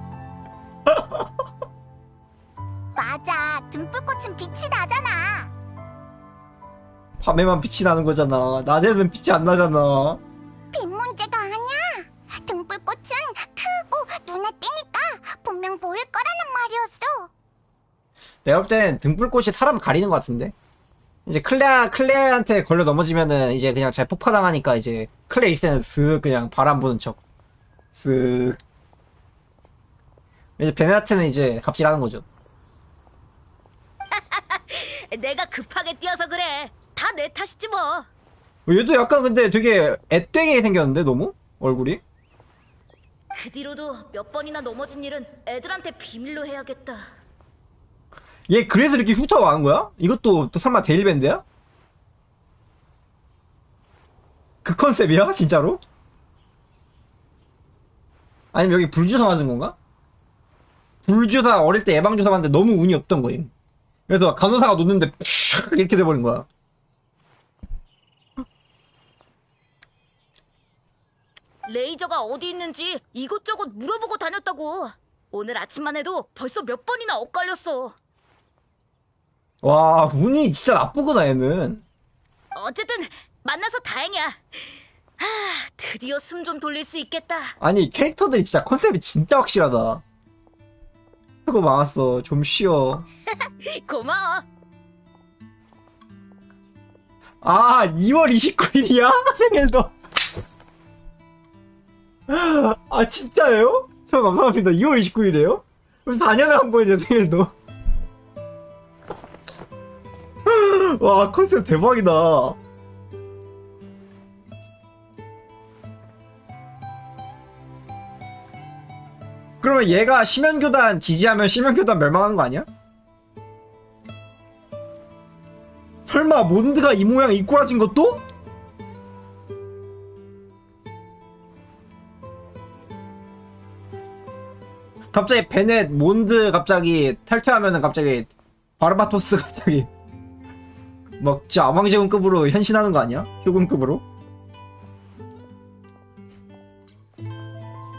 맞아, 등불꽃은 빛이 나잖아. 밤에만 빛이 나는 거잖아. 낮에는 빛이 안 나잖아. 빛 문제가 아니야. 등불꽃은 크고 눈에 띄니까 분명 보일 거라는 말이었어. 내가 볼 땐 등불꽃이 사람 가리는 것 같은데? 이제 클레, 클레한테 걸려 넘어지면은 이제 그냥 잘 폭파당하니까 이제 클레 있을 때는 슥 그냥 바람 부는 척. 슥. 이제 베네라트는 이제 갑질하는 거죠. 내가 급하게 뛰어서 그래. 다 내 탓이지 뭐. 얘도 약간 근데 되게 앳되게 생겼는데 너무? 얼굴이? 그 뒤로도 몇 번이나 넘어진 일은 애들한테 비밀로 해야겠다. 얘 그래서 이렇게 훑어가는 거야? 이것도 또 설마 데일밴드야? 그 컨셉이야? 진짜로? 아니면 여기 불주사 맞은 건가? 불주사 어릴 때 예방주사 맞는데 너무 운이 없던 거임. 그래서 간호사가 놓는데 푸슉 이렇게 돼버린 거야. 레이저가 어디 있는지 이것저것 물어보고 다녔다고. 오늘 아침만 해도 벌써 몇 번이나 엇갈렸어. 와 운이 진짜 나쁘구나 얘는. 어쨌든 만나서 다행이야. 하, 드디어 숨 좀 돌릴 수 있겠다. 아니 캐릭터들이 진짜 컨셉이 진짜 확실하다. 수고 많았어. 좀 쉬어. 고마워. 아 이월 이십구일이야? 생일도. 아 진짜예요? 저 감사합니다. 이월 이십구일이에요? 무슨 사 년에 한 번이냐 생일도. 와 컨셉 대박이다. 그러면 얘가 심연교단 지지하면 심연교단 멸망하는 거 아니야? 설마 몬드가 이 모양 이 꼬라진 것도? 갑자기 베넷 몬드 갑자기 탈퇴하면은 갑자기 바르바토스 갑자기 막 진짜 아망제군급으로 현신하는 거 아니야? 효군급으로?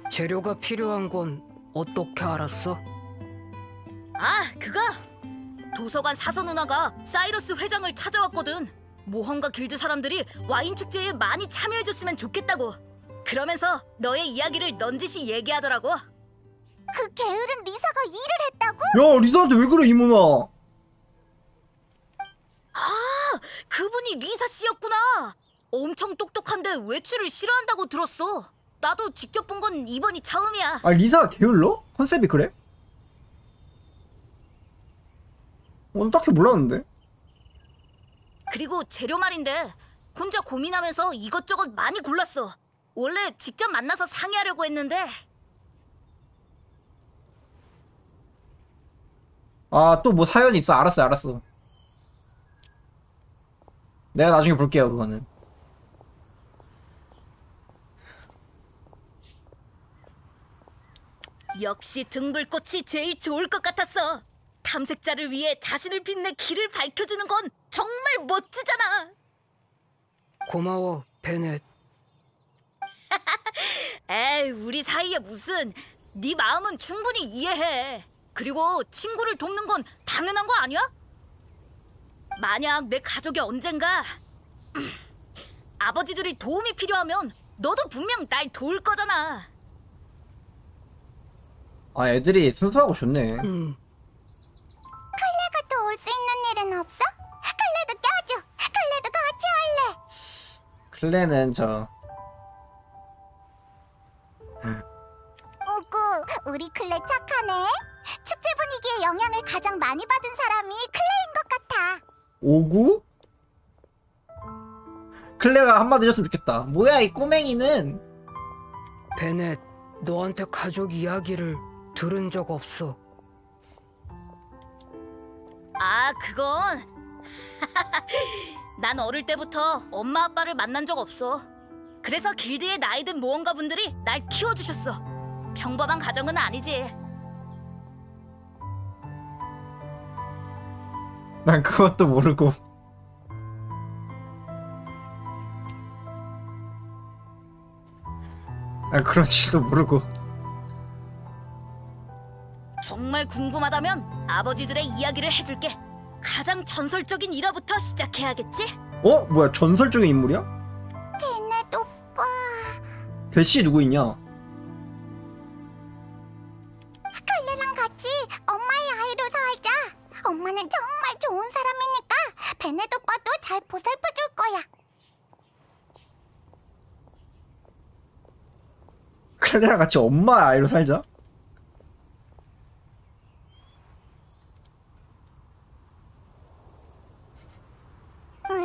재료가 필요한 건 어떻게 알았어? 아, 그거! 도서관 사서 누나가 사이러스 회장을 찾아왔거든. 모험가 길드 사람들이 와인 축제에 많이 참여해줬으면 좋겠다고. 그러면서 너의 이야기를 넌지시 얘기하더라고. 그 게으른 리사가 일을 했다고? 야, 리사한테 왜 그래, 이모나? 아, 그분이 리사 씨였구나. 엄청 똑똑한데 외출을 싫어한다고 들었어. 나도 직접 본 건 이번이 처음이야. 아, 리사가 게을러? 컨셉이 그래? 어, 딱히 몰랐는데. 그리고 재료 말인데 혼자 고민하면서 이것저것 많이 골랐어. 원래 직접 만나서 상의하려고 했는데. 아, 또 뭐 사연이 있어. 알았어, 알았어. 내가 나중에 볼게요, 그거는. 역시 등불꽃이 제일 좋을 것 같았어. 탐색자를 위해 자신을 빛내 길을 밝혀주는 건 정말 멋지잖아. 고마워, 베넷. 에이, 우리 사이에 무슨. 네 마음은 충분히 이해해. 그리고 친구를 돕는 건 당연한 거 아니야? 만약 내 가족이 언젠가 아버지들이 도움이 필요하면 너도 분명 날 도울 거잖아. 아, 애들이 순수하고 좋네. 음. 클레가 도울 수 있는 일은 없어? 클레도 껴줘. 클레도 같이 할래. 클레는 저 오구, 우리 클레 착하네. 축제 분위기에 영향을 가장 많이 받은 사람이 클레인 것 같아. 오구? 클레가 한마디 해줬으면 좋겠다. 뭐야, 이 꼬맹이는. 베넷, 너한테 가족 이야기를 들은 적 없어. 아, 그건 난 어릴 때부터 엄마 아빠를 만난 적 없어. 그래서 길드의 나이든 모험가분들이 날 키워주셨어. 평범한 가정은 아니지. 난 그것도 모르고. 난 그런지도 모르고. 정말 궁금하다면 아버지들의 이야기를 해줄게. 가장 전설적인 일화부터 시작해야겠지? 어? 뭐야, 전설적인 인물이야? 베넷 오빠. 배씨 누구 있냐? 클레랑 같이 엄마의 아이로 살자. 엄마는 정말 좋은 사람이니까 베넷 오빠도 잘 보살펴 줄 거야. 클레랑 같이 엄마 아이로 살자? 응?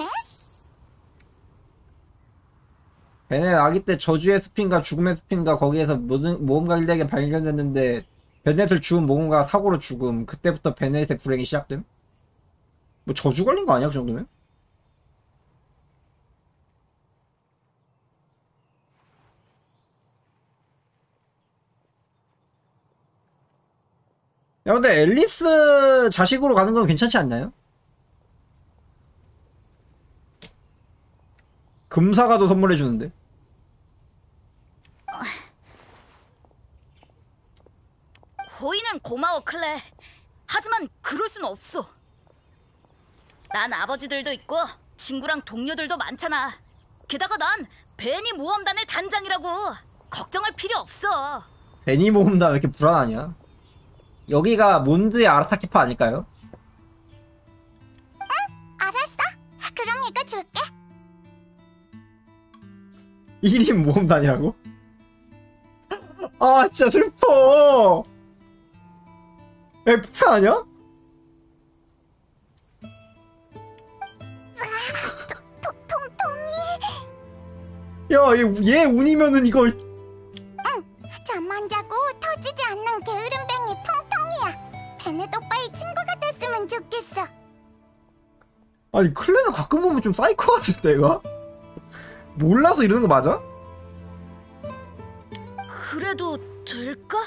베넷 아기 때 저주의 숲인가 죽음의 숲인가 거기에서 모든 모험가 일에게 발견됐는데 베넷을 죽은 모험가가 사고로 죽음. 그때부터 베넷의 불행이 시작됨? 뭐 저주 걸린 거 아니야, 그 정도면? 야, 근데 앨리스 자식으로 가는 건 괜찮지 않나요? 금사가도 선물해주는데. 호의는 고마워, 클레. 하지만 그럴 순 없어. 난 아버지들도 있고 친구랑 동료들도 많잖아. 게다가 난 베니 모험단의 단장이라고. 걱정할 필요 없어. 베니 모험단 왜 이렇게 불안하냐? 여기가 몬드의 아르타키파 아닐까요? 응? 알았어. 그럼 이거 줄게. 일 인 모험단이라고? 아, 진짜 슬퍼. 에, 폭탄 아니야? 통통이. 야, 얘, 얘 운이면은 이걸. 응. 잠만 자고 터지지 않는 게으름뱅이 통통이야. 베넷 오빠의 친구가 됐으면 좋겠어. 아니, 클레는 가끔 보면 좀 사이코 같은데, 얘가? 몰라서 이러는 거 맞아? 그래도 될까?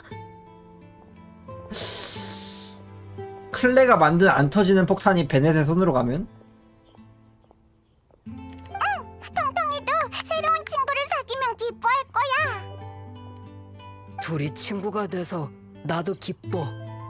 클레가 만든 안 터지는 폭탄이 베넷의 손으로 가면? 응! 통통이도 새로운 친구를 사귀면 기뻐할 거야. 둘이 친구가 돼서 나도 기뻐.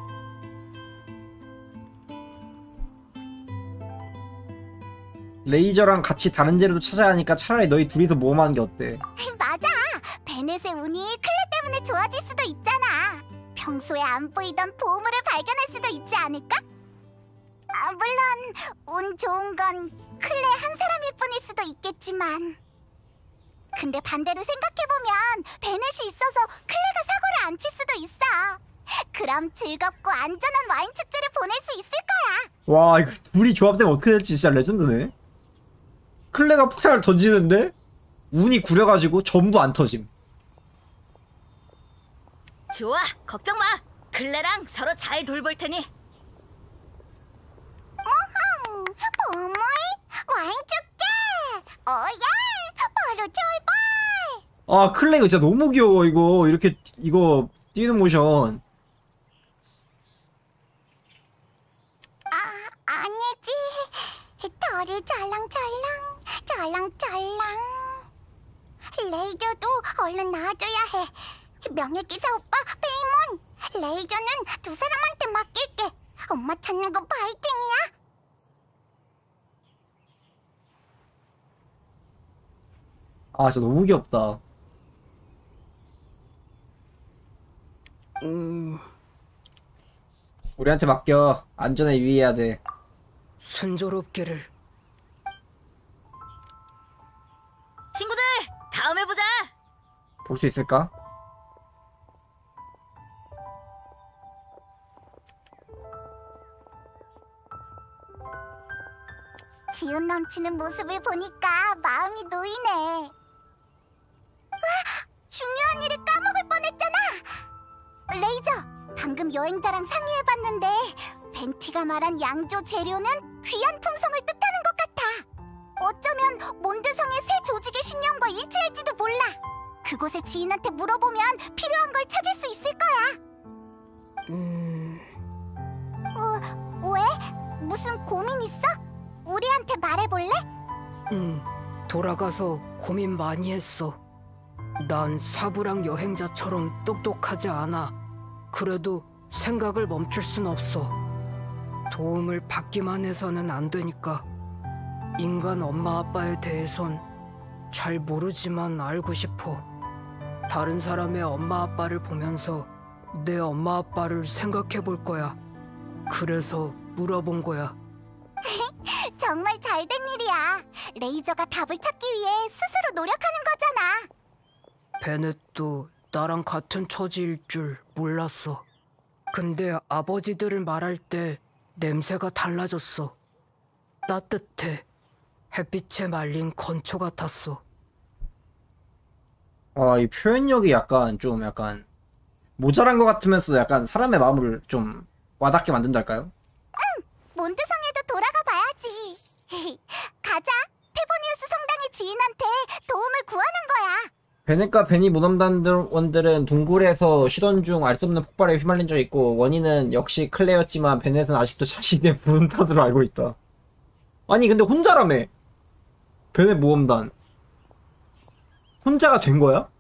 레이저랑 같이 다른 재료도 찾아야 하니까 차라리 너희 둘이서 모험하는 게 어때? 맞아. 베넷의 운이 클레 때문에 좋아질 수도 있잖아. 평소에 안 보이던 보물을 발견할 수도 있지 않을까? 아, 물론 운 좋은 건 클레 한 사람일 뿐일 수도 있겠지만, 근데 반대로 생각해보면 베넷이 있어서 클레가 사고를 안 칠 수도 있어. 그럼 즐겁고 안전한 와인 축제를 보낼 수 있을 거야. 와, 이거 둘이 조합되면 어떻게 될지 진짜 레전드네. 클레가 폭탄을 던지는데 운이 구려가지고 전부 안 터짐. 좋아, 걱정 마. 클레랑 서로 잘 돌볼 테니. 우후, 보물 와인 축제. 오예, 바로 출발. 아, 클레 이거 진짜 너무 귀여워. 이거 이렇게 이거 뛰는 모션. 아, 아니지. 털이 잘랑잘랑, 잘랑잘랑. 레이저도 얼른 나와줘야 해. 명예기사 오빠, 페이몬. 레이저는 두 사람한테 맡길게. 엄마 찾는 거 파이팅이야. 아, 진짜 너무 귀엽다. 음, 우리한테 맡겨. 안전에 유의해야 돼. 순조롭기를. 친구들, 다음에 보자. 볼 수 있을까? 기운 넘치는 모습을 보니까 마음이 놓이네. 아, 중요한 일을 까먹을 뻔했잖아. 레이저, 방금 여행자랑 상의해봤는데 벤티가 말한 양조 재료는 귀한 품성을 뜻하는 것 같아. 어쩌면 몬드성의 새 조직의 신념과 일치할지도 몰라. 그곳의 지인한테 물어보면 필요한 걸 찾을 수 있을 거야. 음... 어, 왜? 무슨 고민 있어? 우리한테 말해볼래? 음, 돌아가서 고민 많이 했어. 난 사부랑 여행자처럼 똑똑하지 않아. 그래도 생각을 멈출 순 없어. 도움을 받기만 해서는 안 되니까. 인간 엄마 아빠에 대해선 잘 모르지만 알고 싶어. 다른 사람의 엄마 아빠를 보면서 내 엄마 아빠를 생각해 볼 거야. 그래서 물어본 거야. 정말 잘된 일이야. 레이저가 답을 찾기 위해 스스로 노력하는 거잖아. 베넷도 나랑 같은 처지일 줄 몰랐어. 근데 아버지들을 말할 때 냄새가 달라졌어. 따뜻해. 햇빛에 말린 건초 같았어. 아, 이 표현력이 약간 좀 약간 모자란 것 같으면서도 약간 사람의 마음을 좀 와닿게 만든달까요? 응! 몬드성에도 돌아가 봐야지. 가자. 페보니우스 성당의 지인한테 도움을 구하는 거야. 베넷과 베니 모험단원들은 동굴에서 쉬던 중 알 수 없는 폭발에 휘말린 적이 있고, 원인은 역시 클레였지만 베넷은 아직도 자신의 부른 탓으로 알고 있다. 아니 근데 혼자라며. 베넷 모험단 혼자가 된 거야?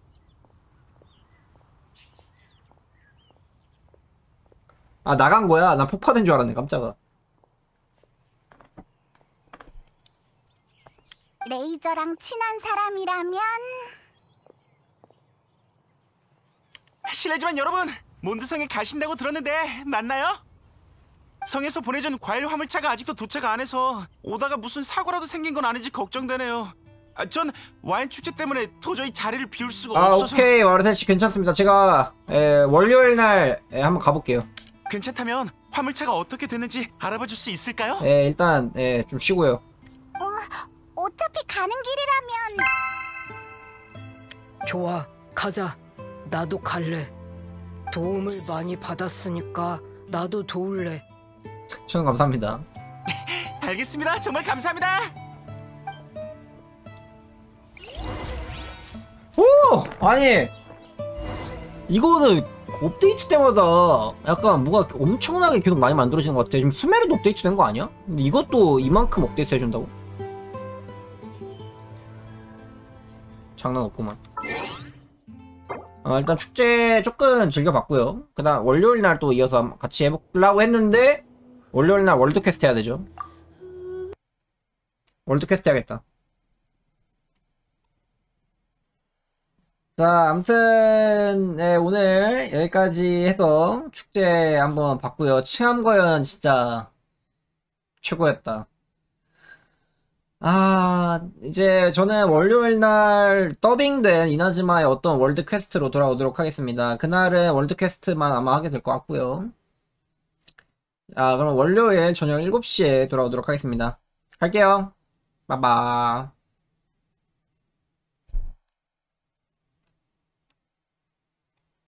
아, 나간 거야? 나 폭파된 줄 알았네. 깜짝아. 레이저랑 친한 사람이라면 실례지만 여러분, 몬드성에 가신다고 들었는데 맞나요? 성에서 보내준 과일 화물차가 아직도 도착 안 해서 오다가 무슨 사고라도 생긴 건 아닌지 걱정되네요. 아, 전 와인 축제 때문에 도저히 자리를 비울 수가 아, 없어서. 오케이. 와르텐씨 괜찮습니다. 제가 에, 월요일 날 에, 한번 가볼게요. 괜찮다면 화물차가 어떻게 됐는지 알아봐 줄 수 있을까요? 에, 일단 에, 좀 쉬고요. 어, 어차피 가는 길이라면. 좋아, 가자. 나도 갈래. 도움을 많이 받았으니까 나도 도울래. 시청 감사합니다. 알겠습니다. 정말 감사합니다. 오! 아니 이거는 업데이트 때마다 약간 뭐가 엄청나게 계속 많이 만들어지는 것 같아. 지금 수메르도 업데이트 된 거 아니야? 근데 이것도 이만큼 업데이트 해준다고? 장난 없구만. 어, 일단 축제 조금 즐겨봤고요. 그 다음 월요일 날 또 이어서 같이 해보려고 했는데 월요일 날 월드 퀘스트 해야 되죠. 월드 퀘스트 해야겠다. 자, 아무튼 네, 오늘 여기까지 해서 축제 한번 봤고요. 칭암거연 진짜 최고였다. 아, 이제 저는 월요일 날 더빙된 이나즈마의 어떤 월드 퀘스트로 돌아오도록 하겠습니다. 그날은 월드 퀘스트만 아마 하게 될 것 같고요. 아, 그럼 월요일 저녁 일곱 시에 돌아오도록 하겠습니다. 갈게요. 빠바.